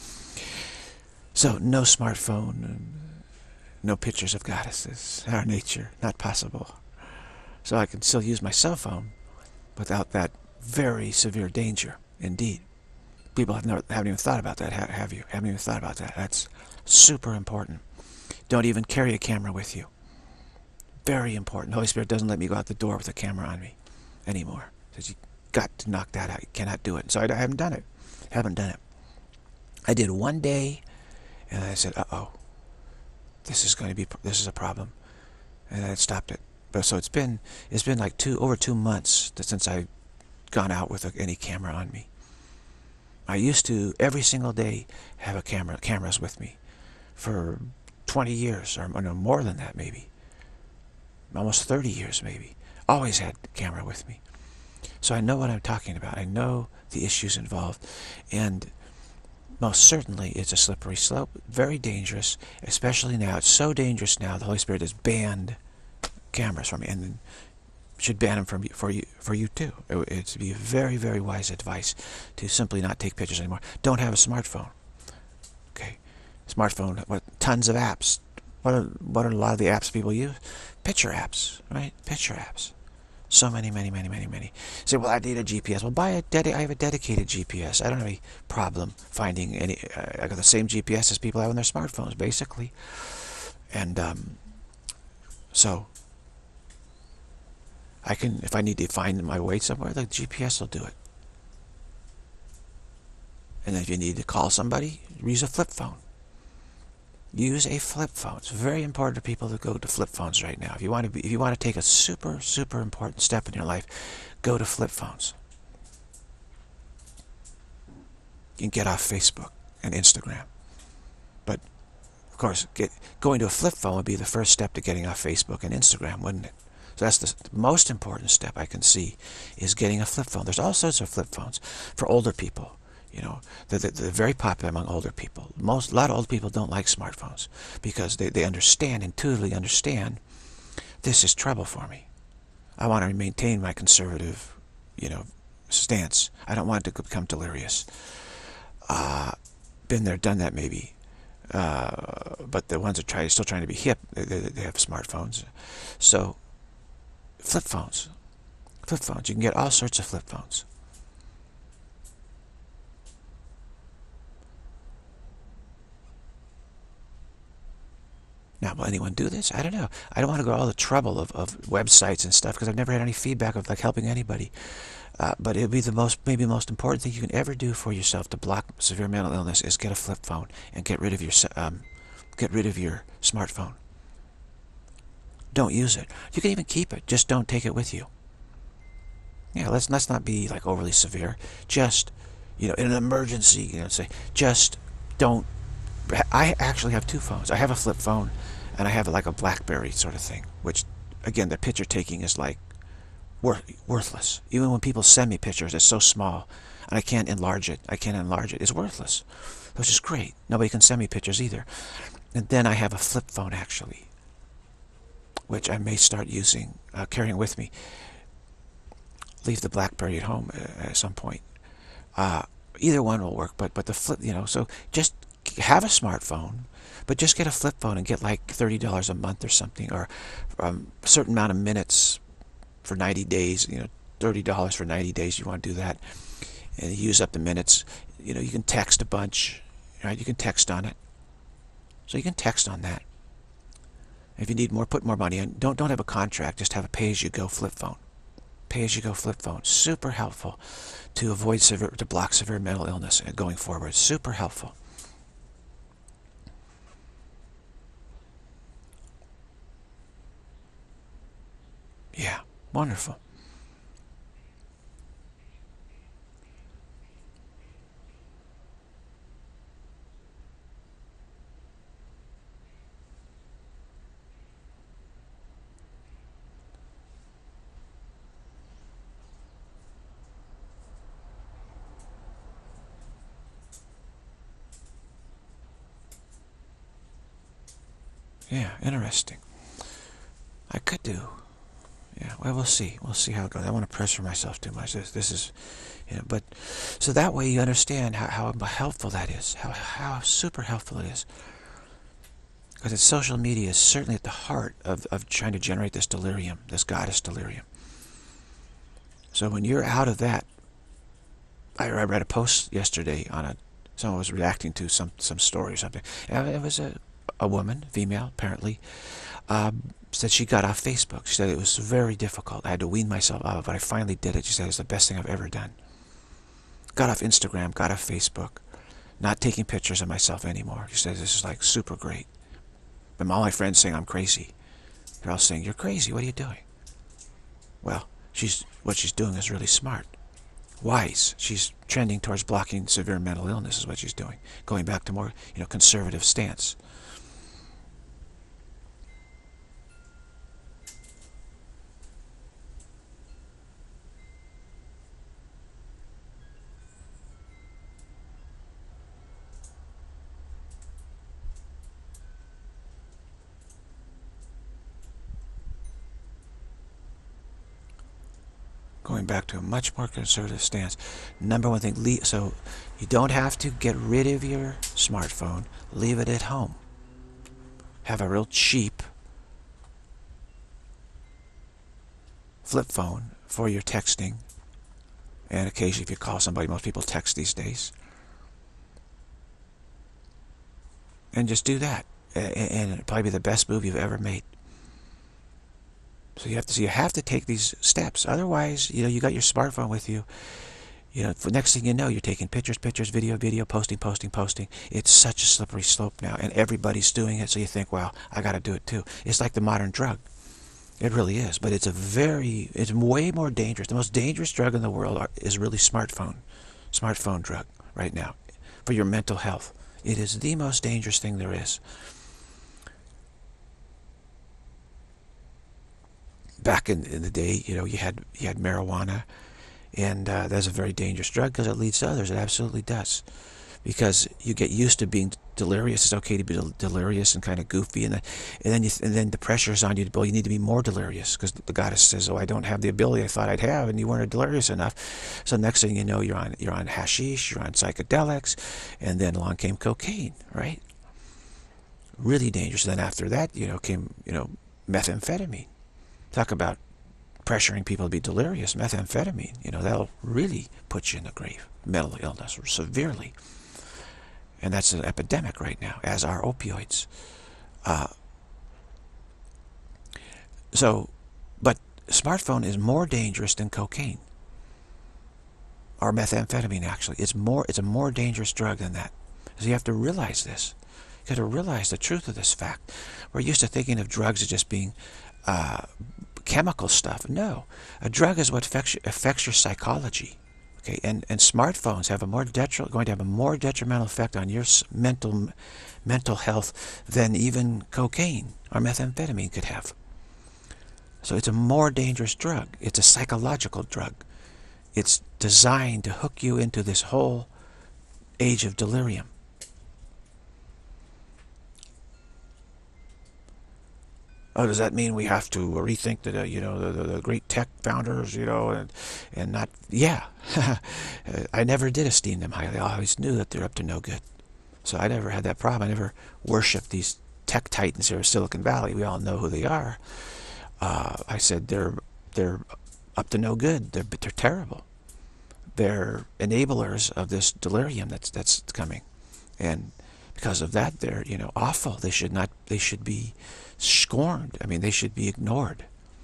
So no smartphone, no pictures of goddesses, our nature, not possible. So I can still use my cell phone without that very severe danger, indeed. People haven't even thought about that, have you? Haven't even thought about that. That's super important. Don't even carry a camera with you. Very important. The Holy Spirit doesn't let me go out the door with a camera on me anymore. Says you got to knock that out. You cannot do it. So I haven't done it. Haven't done it. I did one day, and I said, "Uh-oh, this is a problem," and I stopped it. But so it's been like over 2 months since I've gone out with any camera on me. I used to every single day have cameras with me for 20 years or no, more than that, maybe. Almost 30 years, maybe. Always had the camera with me. So I know what I'm talking about. I know the issues involved. And most certainly it's a slippery slope. Very dangerous, especially now. It's so dangerous now. The Holy Spirit has banned cameras from me, and should ban them for you too. It's be very, very wise advice to simply not take pictures anymore. Don't have a smartphone. Okay, smartphone. What tons of apps. What are a lot of the apps people use? Picture apps, right? Picture apps. So many, many, many, many, many. Say, well, I need a GPS. Well, I have a dedicated GPS. I don't have any problem finding any. I got the same GPS as people have on their smartphones, basically. And so I can, if I need to find my way somewhere, the GPS will do it. And if you need to call somebody, use a flip phone. Use a flip phone. It's very important for people to go to flip phones right now. If you want to take a super, super important step in your life, go to flip phones. You can get off Facebook and Instagram. But, of course, going to a flip phone would be the first step to getting off Facebook and Instagram, wouldn't it? So that's the most important step I can see, is getting a flip phone. There's all sorts of flip phones for older people. You know, they're very popular among older people. A lot of old people don't like smartphones because they understand, intuitively understand, this is trouble for me. I want to maintain my conservative, stance. I don't want it to become delirious. Been there, done that, maybe. But the ones that still trying to be hip, they have smartphones. So, flip phones. Flip phones. You can get all sorts of flip phones. Now, will anyone do this? I don't know. I don't want to go to all the trouble of websites and stuff because I've never had any feedback of helping anybody. But it would be maybe the most important thing you can ever do for yourself to block severe mental illness is get a flip phone and get rid of your smartphone. Don't use it. You can even keep it. Just don't take it with you. Yeah, let's not be overly severe. Just, in an emergency, say just don't. I actually have two phones. I have a flip phone, and I have a BlackBerry sort of thing, which, again, the picture taking is worthless. Even when people send me pictures, it's so small, and I can't enlarge it. It's worthless, which is great. Nobody can send me pictures either. And then I have a flip phone, actually, which I may start using, carrying with me. Leave the BlackBerry at home at some point. Either one will work, but the flip, so just have a smartphone, but just get a flip phone and get $30 a month or something, or a certain amount of minutes for 90 days, $30 for 90 days, you want to do that, and use up the minutes. You can text a bunch, right? You can text on it. So you can text on that. If you need more, put more money in. Don't have a contract, just have a pay-as-you-go flip phone. Pay-as-you-go flip phone. Super helpful to block severe mental illness going forward. Super helpful. Yeah, wonderful. Yeah, interesting. I could do. Yeah, well, we'll see. We'll see how it goes. I don't want to pressure myself too much. This is, but so that way you understand how helpful that is, how super helpful it is. Because social media is certainly at the heart of trying to generate this delirium, this goddess delirium. So when you're out of that, I read a post yesterday on someone was reacting to some story or something. And it was a woman, female apparently, said she got off Facebook. She said it was very difficult. I had to wean myself out, but I finally did it. She said it's the best thing I've ever done. Got off Instagram, got off Facebook, not taking pictures of myself anymore. She said this is super great. But all my friends saying I'm crazy. They're all saying, you're crazy, what are you doing? Well, what she's doing is really smart. Wise. She's trending towards blocking severe mental illness is what she's doing. Going back to more, conservative stance. Going back to a much more conservative stance. Number one thing, so you don't have to get rid of your smartphone. Leave it at home. Have a real cheap flip phone for your texting, and occasionally if you call somebody, most people text these days, and just do that, and it'll probably be the best move you've ever made. So you have to take these steps. Otherwise, you got your smartphone with you. For next thing you know, you're taking pictures, video, posting. It's such a slippery slope now, and everybody's doing it. So you think, well, I got to do it too. It's like the modern drug. It really is, but it's way more dangerous. The most dangerous drug in the world is really smartphone drug right now for your mental health. It is the most dangerous thing there is. Back in the day, you had marijuana, and that's a very dangerous drug because it leads to others. It absolutely does, because you get used to being delirious. It's okay to be delirious and kind of goofy, and then the pressure is on you. Well, you need to be more delirious because the goddess says, "Oh, I don't have the ability I thought I'd have," and you weren't delirious enough. So next thing you know, you're on hashish, you're on psychedelics, and then along came cocaine, right? Really dangerous. Then after that, came methamphetamine. Talk about pressuring people to be delirious. Methamphetamine, that'll really put you in the grave. Mental illness, severely. And that's an epidemic right now, as are opioids. But smartphone is more dangerous than cocaine. Or methamphetamine, actually. It's a more dangerous drug than that. So you have to realize this. You got to realize the truth of this fact. We're used to thinking of drugs as just being chemical stuff. No, a drug is what affects your psychology. Okay, and smartphones have going to have a more detrimental effect on your mental health than even cocaine or methamphetamine could have. So it's a more dangerous drug. It's a psychological drug. It's designed to hook you into this whole age of delirium. Oh, does that mean we have to rethink the great tech founders, and not? Yeah, I never did esteem them highly. I always knew that they're up to no good. So I never had that problem. I never worshipped these tech titans here in Silicon Valley. We all know who they are. I said they're up to no good. They're terrible. They're enablers of this delirium that's coming, and because of that, they're awful. They should be scorned. I mean, they should be ignored.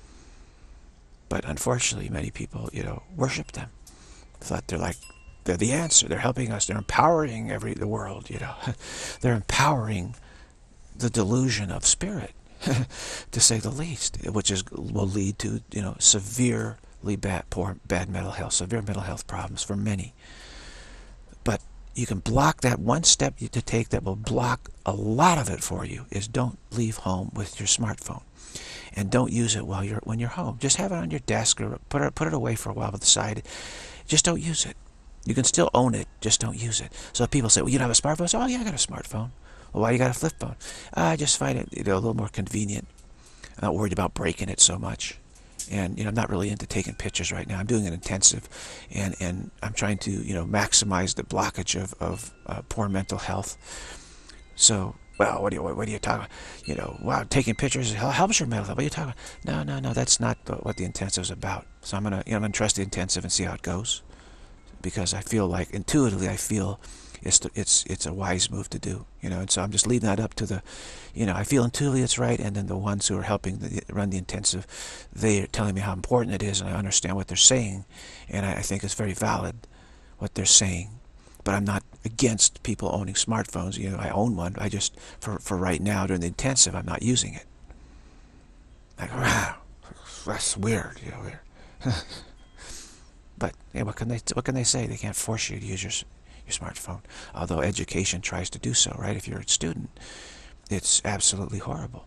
But unfortunately, many people, worship them. Thought they're the answer. They're helping us. They're empowering the world. They're empowering the delusion of spirit, to say the least, which will lead to severely bad mental health, severe mental health problems for many. But you can block that. One step to take that will block a lot of it for you is don't leave home with your smartphone, and don't use it when you're home. Just have it on your desk or put it away for a while to the side. Just don't use it. You can still own it, just don't use it. So people say, well, you don't have a smartphone? So, oh yeah, I got a smartphone. Well, why you got a flip phone? I just find it a little more convenient. I'm not worried about breaking it so much. And I'm not really into taking pictures right now. I'm doing an intensive, and I'm trying to maximize the blockage of poor mental health. So, well, what are you talking about? Wow, taking pictures helps your mental health. What are you talking about? No, that's not what the intensive is about. So I'm gonna trust the intensive and see how it goes, because I feel like intuitively it's a wise move to do. And so I'm just leaving that up to the, I feel intuitively it's right, and then the ones who are helping run the intensive, they're telling me how important it is, and I understand what they're saying, and I think it's very valid what they're saying. But I'm not against people owning smartphones. I own one. I just, for right now during the intensive, I'm not using it. Like, wow, that's weird. Weird. But what can they say? They can't force you to use your smartphone. Although education tries to do so, right? If you're a student, it's absolutely horrible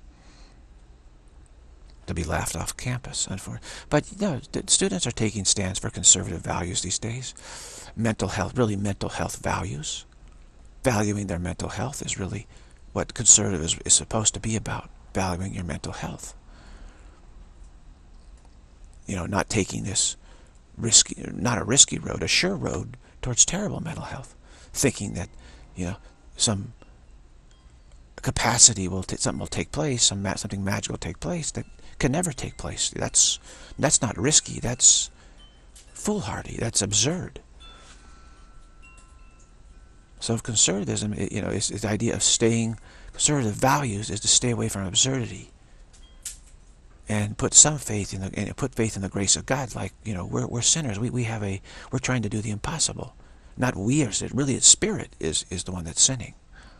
to be laughed off campus. But students are taking stands for conservative values these days. Mental health, really mental health values. Valuing their mental health is really what conservative is supposed to be about. Valuing your mental health. Not taking this not a risky road, a sure road towards terrible mental health. Thinking that, some capacity something will take place, something magical will take place that can never take place. That's not risky. That's foolhardy. That's absurd. So conservatism, is the idea of staying. Conservative values is to stay away from absurdity and put some faith in the grace of God. Like, we're sinners. We're trying to do the impossible. Not we are sin. Really, it's Spirit is the one that's sinning.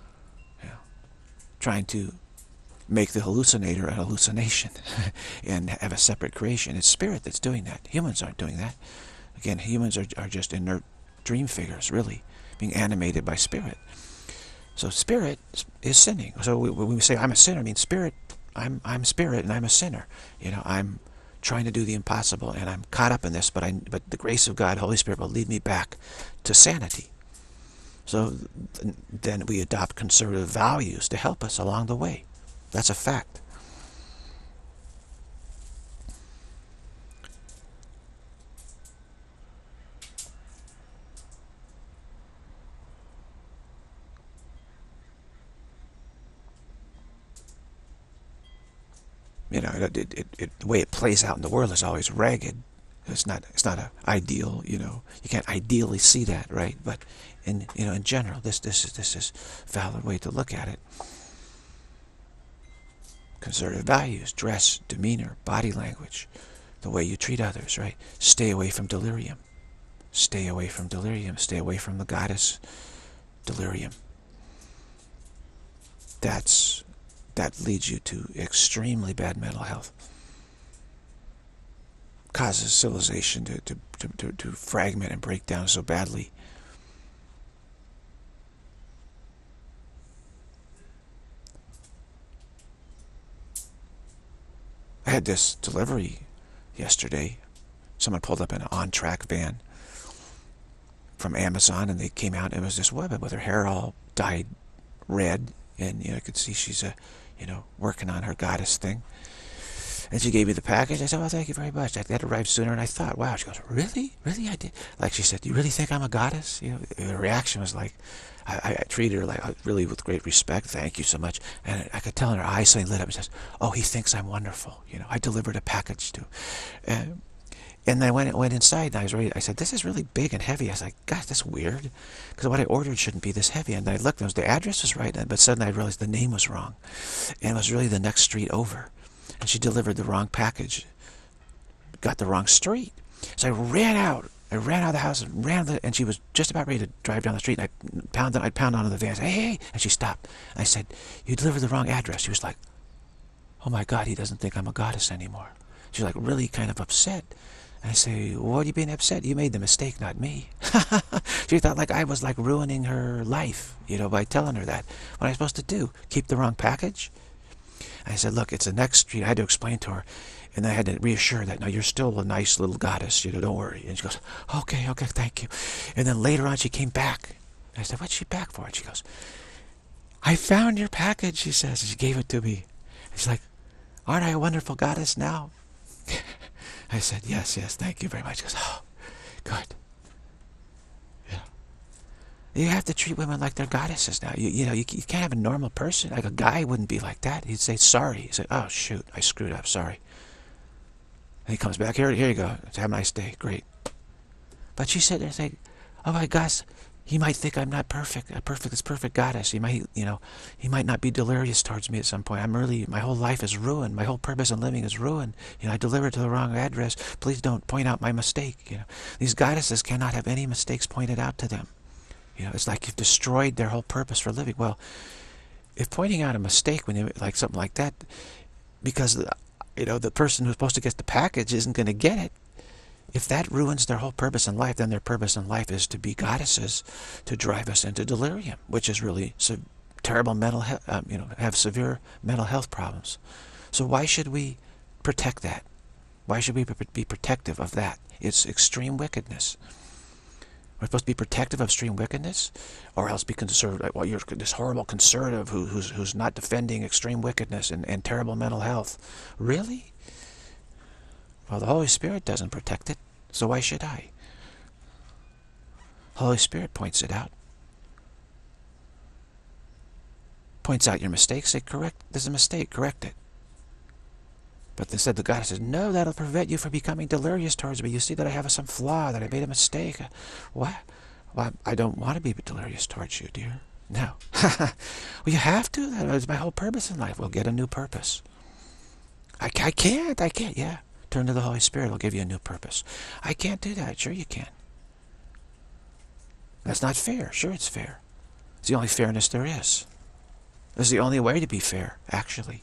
Trying to make the hallucinator an hallucination and have a separate creation. It's Spirit that's doing that. Humans aren't doing that. Again, humans are just inert dream figures, really, being animated by Spirit. So Spirit is sinning. So when we say I'm a sinner, I mean Spirit. I'm Spirit and I'm a sinner. I'm trying to do the impossible and I'm caught up in this, but the grace of God, Holy Spirit, will lead me back to sanity. So then we adopt conservative values to help us along the way. That's a fact. The way it plays out in the world is always ragged. It's not an ideal. You can't ideally see that, right? But in general, this is a valid way to look at it. Conservative values: dress, demeanor, body language, the way you treat others, right? Stay away from delirium. Stay away from delirium. Stay away from the goddess delirium. That leads you to extremely bad mental health. Causes civilization to fragment and break down so badly. I had this delivery yesterday. Someone pulled up in an on-track van from Amazon, and they came out, and it was this woman with her hair all dyed red, and I could see she's working on her goddess thing. And she gave me the package. I said, well, thank you very much. That arrived sooner, and I thought, wow. She goes, really? Really? I did. Like she said, you really think I'm a goddess? The reaction was like, I treated her like really with great respect. Thank you so much. And I could tell in her eyes something lit up. And says, oh, he thinks I'm wonderful. I delivered a package to. And I went inside, and I was ready. I said, this is really big and heavy. I was like, gosh, that's weird, because what I ordered shouldn't be this heavy. And I looked, and the address was right, but suddenly I realized the name was wrong, and it was really the next street over. And she delivered the wrong package, got the wrong street. So I ran out of the house and she was just about ready to drive down the street. And I'd pound onto the van. I said, hey, and she stopped. I said, you delivered the wrong address. She was like, oh my God, he doesn't think I'm a goddess anymore. She's like really kind of upset. And I say, what are you being upset? You made the mistake, not me. She thought like I was like ruining her life, by telling her that. What am I supposed to do? Keep the wrong package? I said, look, it's the next street. I had to explain to her. And I had to reassure her that, no, you're still a nice little goddess, don't worry. And she goes, okay, thank you. And then later on, she came back. I said, what's she back for? And she goes, I found your package, she says. And she gave it to me. And she's like, aren't I a wonderful goddess now? I said, yes, thank you very much. She goes, oh, good. You have to treat women like they're goddesses now. You can't have a normal person. Like a guy wouldn't be like that. He'd say sorry. He'd say, oh shoot, I screwed up, sorry. And he comes back, here you go. Have a nice day, great. But she said, oh my gosh, he might think I'm not perfect. This perfect goddess. He might, he might not be delirious towards me at some point. My whole life is ruined. My whole purpose in living is ruined. I delivered to the wrong address. Please don't point out my mistake. These goddesses cannot have any mistakes pointed out to them. It's like you've destroyed their whole purpose for living. Well, if pointing out a mistake when you like something like that, because the person who's supposed to get the package isn't going to get it, if that ruins their whole purpose in life, then their purpose in life is to be goddesses, to drive us into delirium, which is really terrible mental health. Have severe mental health problems. So why should we protect that? Why should we be protective of that? It's extreme wickedness. We're supposed to be protective of extreme wickedness, or else be conservative. Well, you're this horrible conservative who's not defending extreme wickedness and terrible mental health. Really? Well, the Holy Spirit doesn't protect it, so why should I? The Holy Spirit points it out. Points out your mistakes. Say, correct. There's a mistake. Correct it. But instead the goddess says, no, that'll prevent you from becoming delirious towards me. You see that I have some flaw, that I made a mistake. What? Well, I don't want to be delirious towards you, dear. No. Well, you have to. That is my whole purpose in life. We'll get a new purpose. I can't. Yeah. Turn to the Holy Spirit. It'll give you a new purpose. I can't do that. Sure you can. That's not fair. Sure it's fair. It's the only fairness there is. It's the only way to be fair, actually.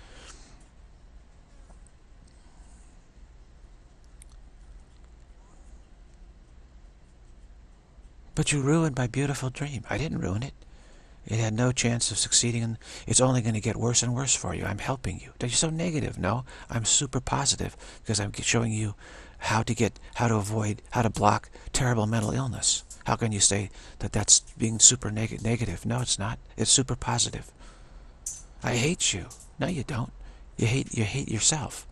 But you ruined my beautiful dream. I didn't ruin it. It had no chance of succeeding, and it's only going to get worse and worse for you. I'm helping you. You're so negative. No, I'm super positive because I'm showing you how to avoid, how to block terrible mental illness. How can you say that that's being super negative? No, it's not. It's super positive. I hate you. No, you don't. You hate yourself.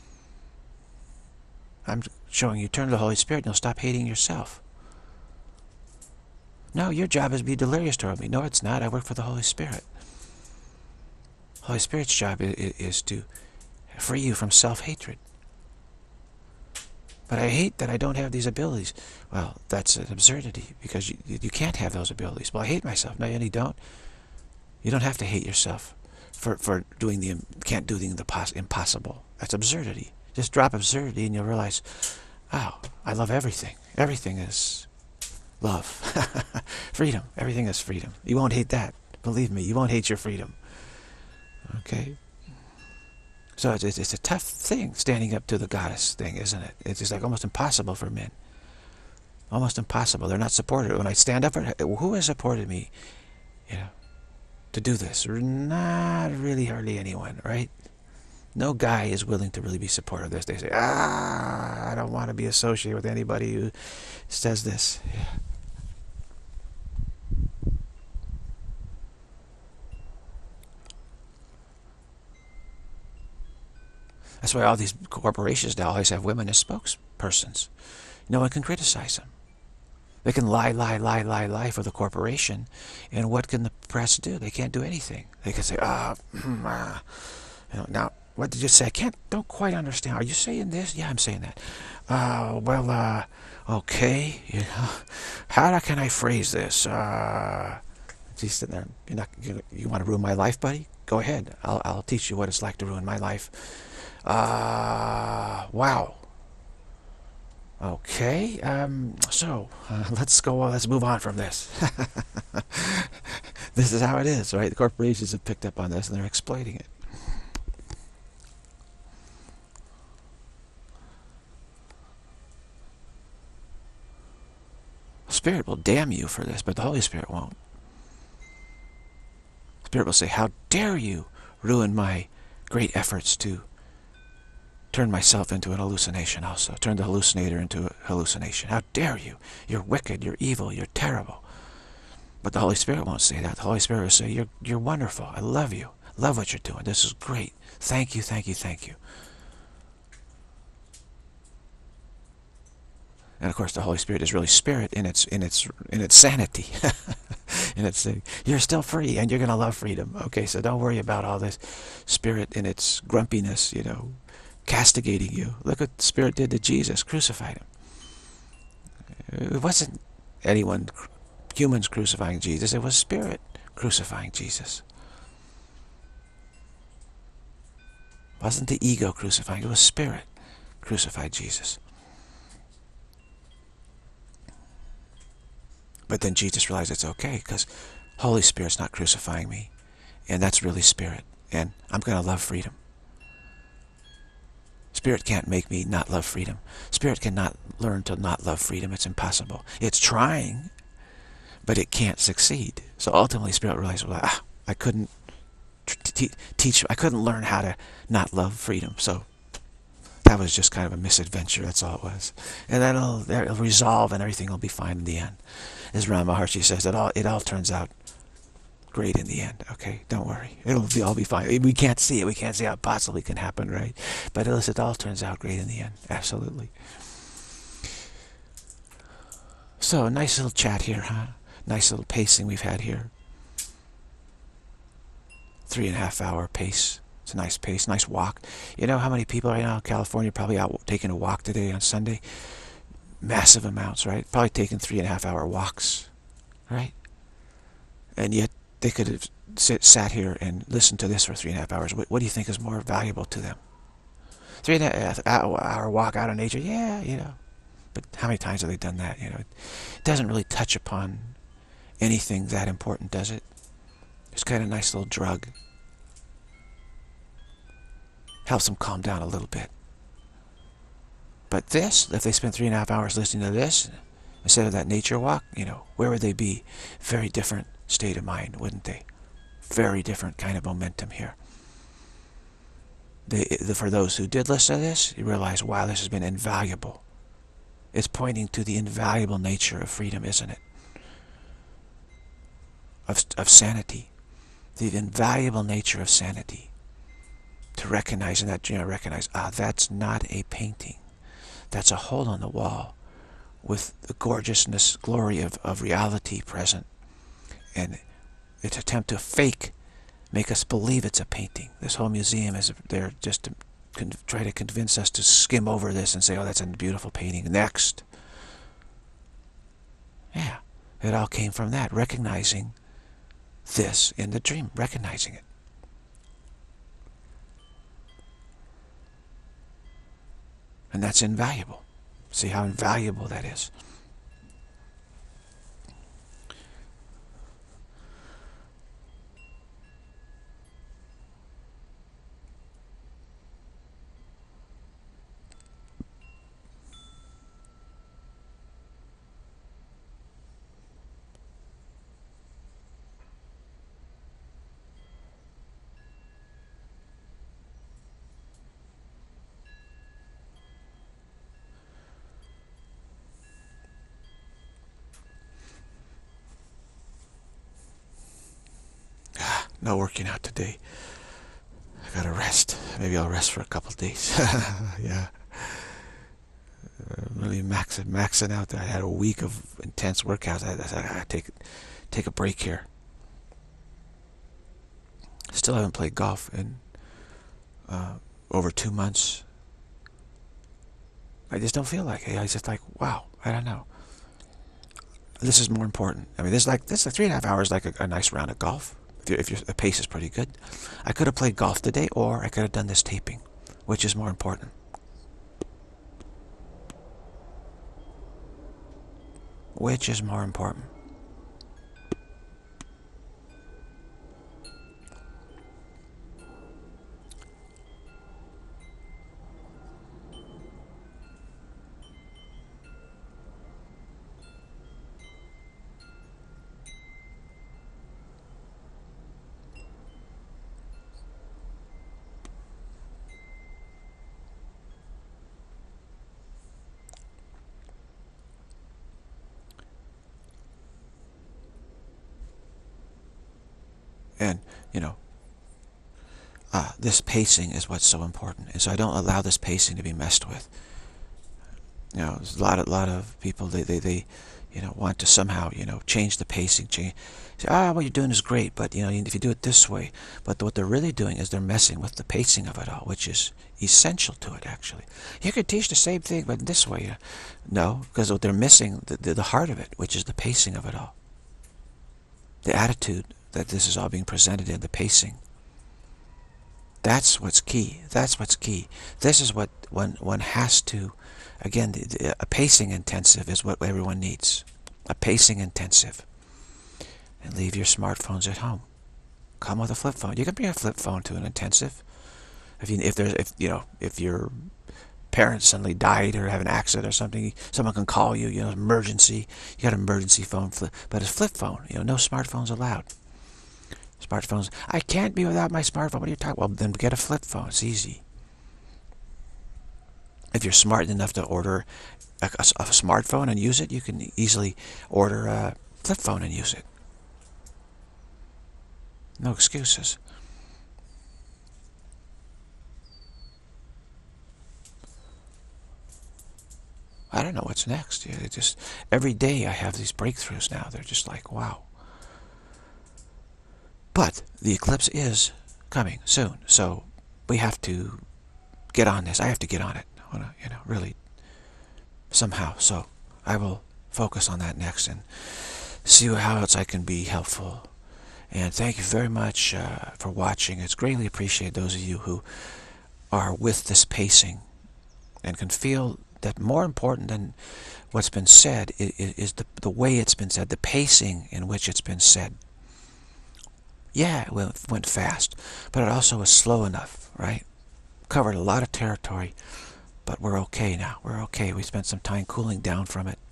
I'm showing you turn to the Holy Spirit and you'll stop hating yourself. No, your job is to be delirious toward me. No, it's not. I work for the Holy Spirit. Holy Spirit's job is to free you from self-hatred. But I hate that I don't have these abilities. Well, that's an absurdity, because you can't have those abilities. Well, I hate myself. No, you don't. You don't have to hate yourself for doing can't do the impossible. That's absurdity. Just drop absurdity and you'll realize, oh, I love everything. Everything is love. Freedom. Everything is freedom. You won't hate that. Believe me, you won't hate your freedom. Okay? So it's a tough thing, standing up to the goddess thing, isn't it? It's just like almost impossible for men. Almost impossible. They're not supported. When I stand up, who has supported me, to do this? Not really hardly anyone, right? No guy is willing to really be supportive of this. They say, I don't want to be associated with anybody who says this. Yeah. That's why all these corporations now always have women as spokespersons. No one can criticize them. They can lie for the corporation, and what can the press do? They can't do anything. They can say, now, what did you say? Don't quite understand. Are you saying this? Yeah, I'm saying that. Okay. How can I phrase this? She's sitting there. You want to ruin my life, buddy? Go ahead. I'll teach you what it's like to ruin my life. Wow. Okay. Let's move on from this. This is how it is, right? The corporations have picked up on this and they're exploiting it. Spirit will damn you for this, but the Holy Spirit won't. Spirit will say, how dare you ruin my great efforts to turn myself into an hallucination also. Turn the hallucinator into a hallucination. How dare you? You're wicked, you're evil, you're terrible. But the Holy Spirit won't say that. The Holy Spirit will say, you're wonderful. I love you. Love what you're doing. This is great. Thank you, thank you, thank you. And of course, the Holy Spirit is really spirit in its sanity. And it's saying, you're still free, and you're going to love freedom. Okay, so don't worry about all this spirit in its grumpiness, castigating you. Look what the Spirit did to Jesus, crucified him. It wasn't humans crucifying Jesus. It was Spirit crucifying Jesus. It wasn't the ego crucifying. It was Spirit crucified Jesus. But then Jesus realized it's okay, because Holy Spirit's not crucifying me. And that's really Spirit. And I'm going to love freedom. Spirit can't make me not love freedom. Spirit cannot learn to not love freedom. It's impossible. It's trying, but it can't succeed. So ultimately, Spirit realized, well, I couldn't I couldn't learn how to not love freedom. So that was just kind of a misadventure. That's all it was. And then it'll resolve, and everything will be fine in the end. As Rama Maharshi says, it all turns out great in the end. Okay, don't worry. It'll all be fine. We can't see it. We can't see how it possibly can happen, right? But it all turns out great in the end. Absolutely. So, nice little chat here, huh? Nice little pacing we've had here. 3.5 hour pace. It's a nice pace, nice walk. You know how many people right now in California are probably out taking a walk today on Sunday? Massive amounts, right? Probably taking 3.5-hour walks, right? And yet they could have sat here and listened to this for 3.5 hours. What do you think is more valuable to them? 3.5-hour walk out in nature, yeah, you know. But how many times have they done that? You know, it doesn't really touch upon anything that important, does it? It's kind of a nice little drug. Helps them calm down a little bit. But this, if they spent 3.5 hours listening to this instead of that nature walk, you know, where would they be? Very different state of mind, wouldn't they? Very different kind of momentum here. For those who did listen to this, you realize, wow, this has been invaluable. It's pointing to the invaluable nature of freedom, isn't it? Of sanity. The invaluable nature of sanity. To recognize, and that, you know, recognize, that's not a painting. That's a hole on the wall with the gorgeousness, glory of reality present. And its attempt to make us believe it's a painting. This whole museum is there just to try to convince us to skim over this and say, oh, that's a beautiful painting. Next. Yeah, it all came from that, recognizing this in the dream, recognizing it. And that's invaluable. See how invaluable that is. No working out today. I gotta rest. Maybe I'll rest for a couple of days. Yeah. Really maxing out. I had a week of intense workouts. I gotta take a break here. Still haven't played golf in over 2 months. I just don't feel like it. I just like, wow, I don't know. This is more important. I mean, this is like 3.5 hours, like a nice round of golf. If your pace is pretty good. I could have played golf today, or I could have done this taping. Which is more important? Which is more important? And, you know, this pacing is what's so important. And so I don't allow this pacing to be messed with. You know, there's a lot of people, they you know, want to somehow, you know, change the pacing. Say, what you're doing is great, but, you know, if you do it this way. But what they're really doing is they're messing with the pacing of it all, which is essential to it, actually. You could teach the same thing, but this way. No, because what they're missing, the heart of it, which is the pacing of it all. The attitude that this is all being presented in, the pacing. That's what's key. That's what's key. This is what one has to, again, a pacing intensive is what everyone needs. A pacing intensive. And leave your smartphones at home. Come with a flip phone. You can bring a flip phone to an intensive. If your parents suddenly died or have an accident or something, someone can call you, you know, emergency. You got an emergency phone, but a flip phone, you know, no smartphones allowed. Smartphones, I can't be without my smartphone. What are you talking about? Well, then get a flip phone. It's easy. If you're smart enough to order a smartphone and use it, you can easily order a flip phone and use it. No excuses. I don't know what's next. Just every day I have these breakthroughs now. They're just like, wow. But the eclipse is coming soon, so we have to get on this. I have to get on it, really, somehow. So I will focus on that next and see how else I can be helpful. And thank you very much for watching. It's greatly appreciated, those of you who are with this pacing and can feel that more important than what's been said is the way it's been said, the pacing in which it's been said. Yeah, it went fast, but it also was slow enough, right? Covered a lot of territory, but we're okay now. We're okay. We spent some time cooling down from it.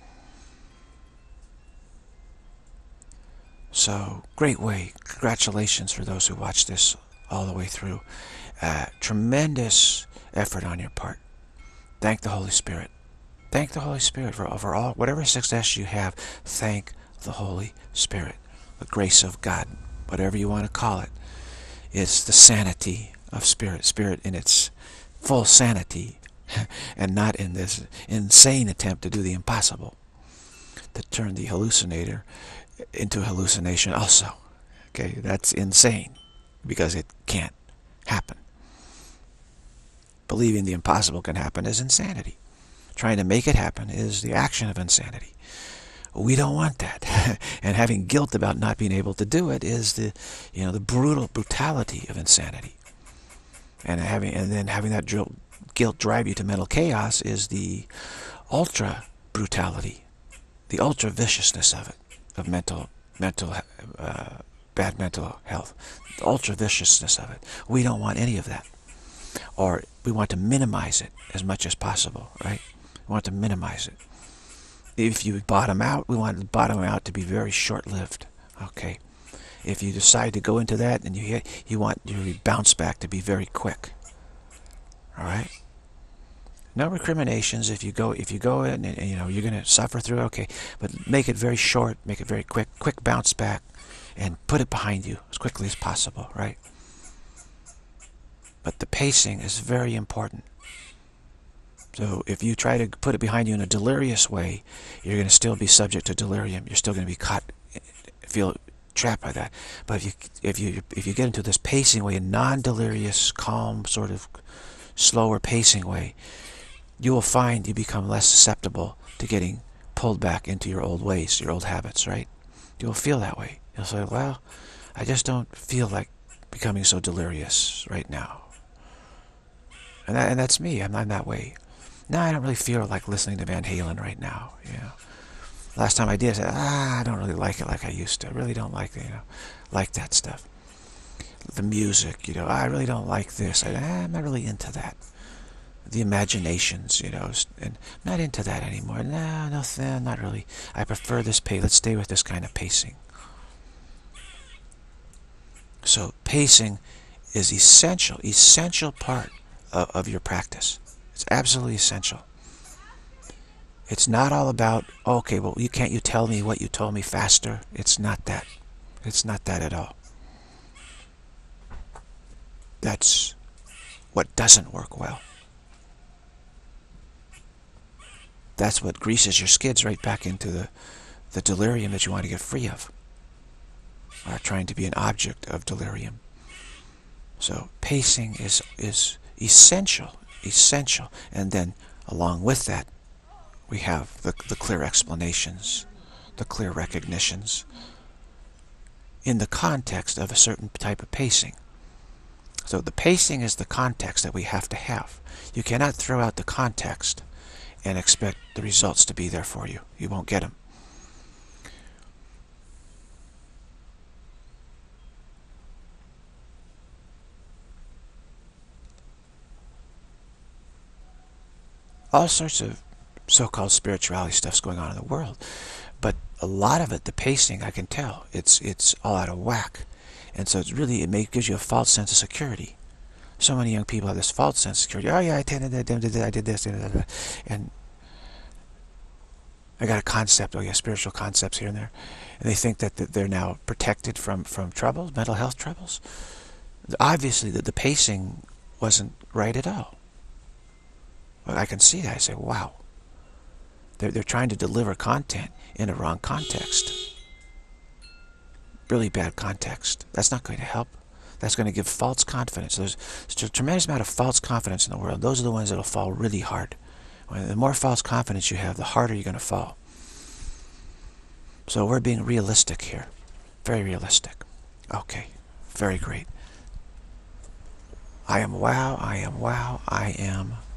So, great way. Congratulations for those who watched this all the way through. Tremendous effort on your part. Thank the Holy Spirit. Thank the Holy Spirit for all, whatever success you have. Thank the Holy Spirit. The grace of God, whatever you want to call it. It's the sanity of spirit. Spirit in its full sanity, and not in this insane attempt to do the impossible, to turn the hallucinator into a hallucination also. Okay, that's insane, because it can't happen. Believing the impossible can happen is insanity. Trying to make it happen is the action of insanity. We don't want that. And having guilt about not being able to do it is the brutality of insanity. And then having that guilt drive you to mental chaos is the ultra brutality, the ultra viciousness of it, of bad mental health, the ultra viciousness of it. We don't want any of that. Or we want to minimize it as much as possible, right? We want to minimize it. If you bottom out, we want the bottom out to be very short-lived, okay? If you decide to go into that, and you want your bounce back to be very quick, all right? No recriminations. If you go in and you're going to suffer through, okay, but make it very short, make it very quick bounce back, and put it behind you as quickly as possible, right? But the pacing is very important. So if you try to put it behind you in a delirious way, you're going to still be subject to delirium. You're still going to be caught, feel trapped by that. But if you get into this pacing way, a non-delirious, calm, sort of slower pacing way, you will find you become less susceptible to getting pulled back into your old ways, your old habits, right? You will feel that way. You'll say, well, I just don't feel like becoming so delirious right now. And that's me. I'm that way. No, I don't really feel like listening to Van Halen right now. Last time I did, I said, I don't really like it like I used to. I really don't like like that stuff. The music, I really don't like this. I'm not really into that. The imaginations, and I'm not into that anymore. No, not really. I prefer this pace. Let's stay with this kind of pacing. So pacing is essential part of your practice. It's absolutely essential. It's not all about, okay, well, can't you tell me what you told me faster? It's not that. It's not that at all. That's what doesn't work well. That's what greases your skids right back into the delirium that you want to get free of, or trying to be an object of delirium. So pacing is essential, and then along with that, we have the clear explanations, the clear recognitions in the context of a certain type of pacing. So the pacing is the context that we have to have. You cannot throw out the context and expect the results to be there for you. You won't get them. All sorts of so-called spirituality stuff's going on in the world, but a lot of it, the pacing, I can tell it's all out of whack, and so it gives you a false sense of security. So many young people have this false sense of security. Oh yeah, I attended that, I did this, and I got a concept. Oh yeah, spiritual concepts here and there, and they think that they're now protected from troubles, mental health troubles. Obviously, the pacing wasn't right at all. I can see that. I say, wow. They're trying to deliver content in a wrong context. Really bad context. That's not going to help. That's going to give false confidence. There's a tremendous amount of false confidence in the world. Those are the ones that will fall really hard. The more false confidence you have, the harder you're going to fall. So we're being realistic here. Very realistic. Okay. Very great. I am wow. I am wow. I am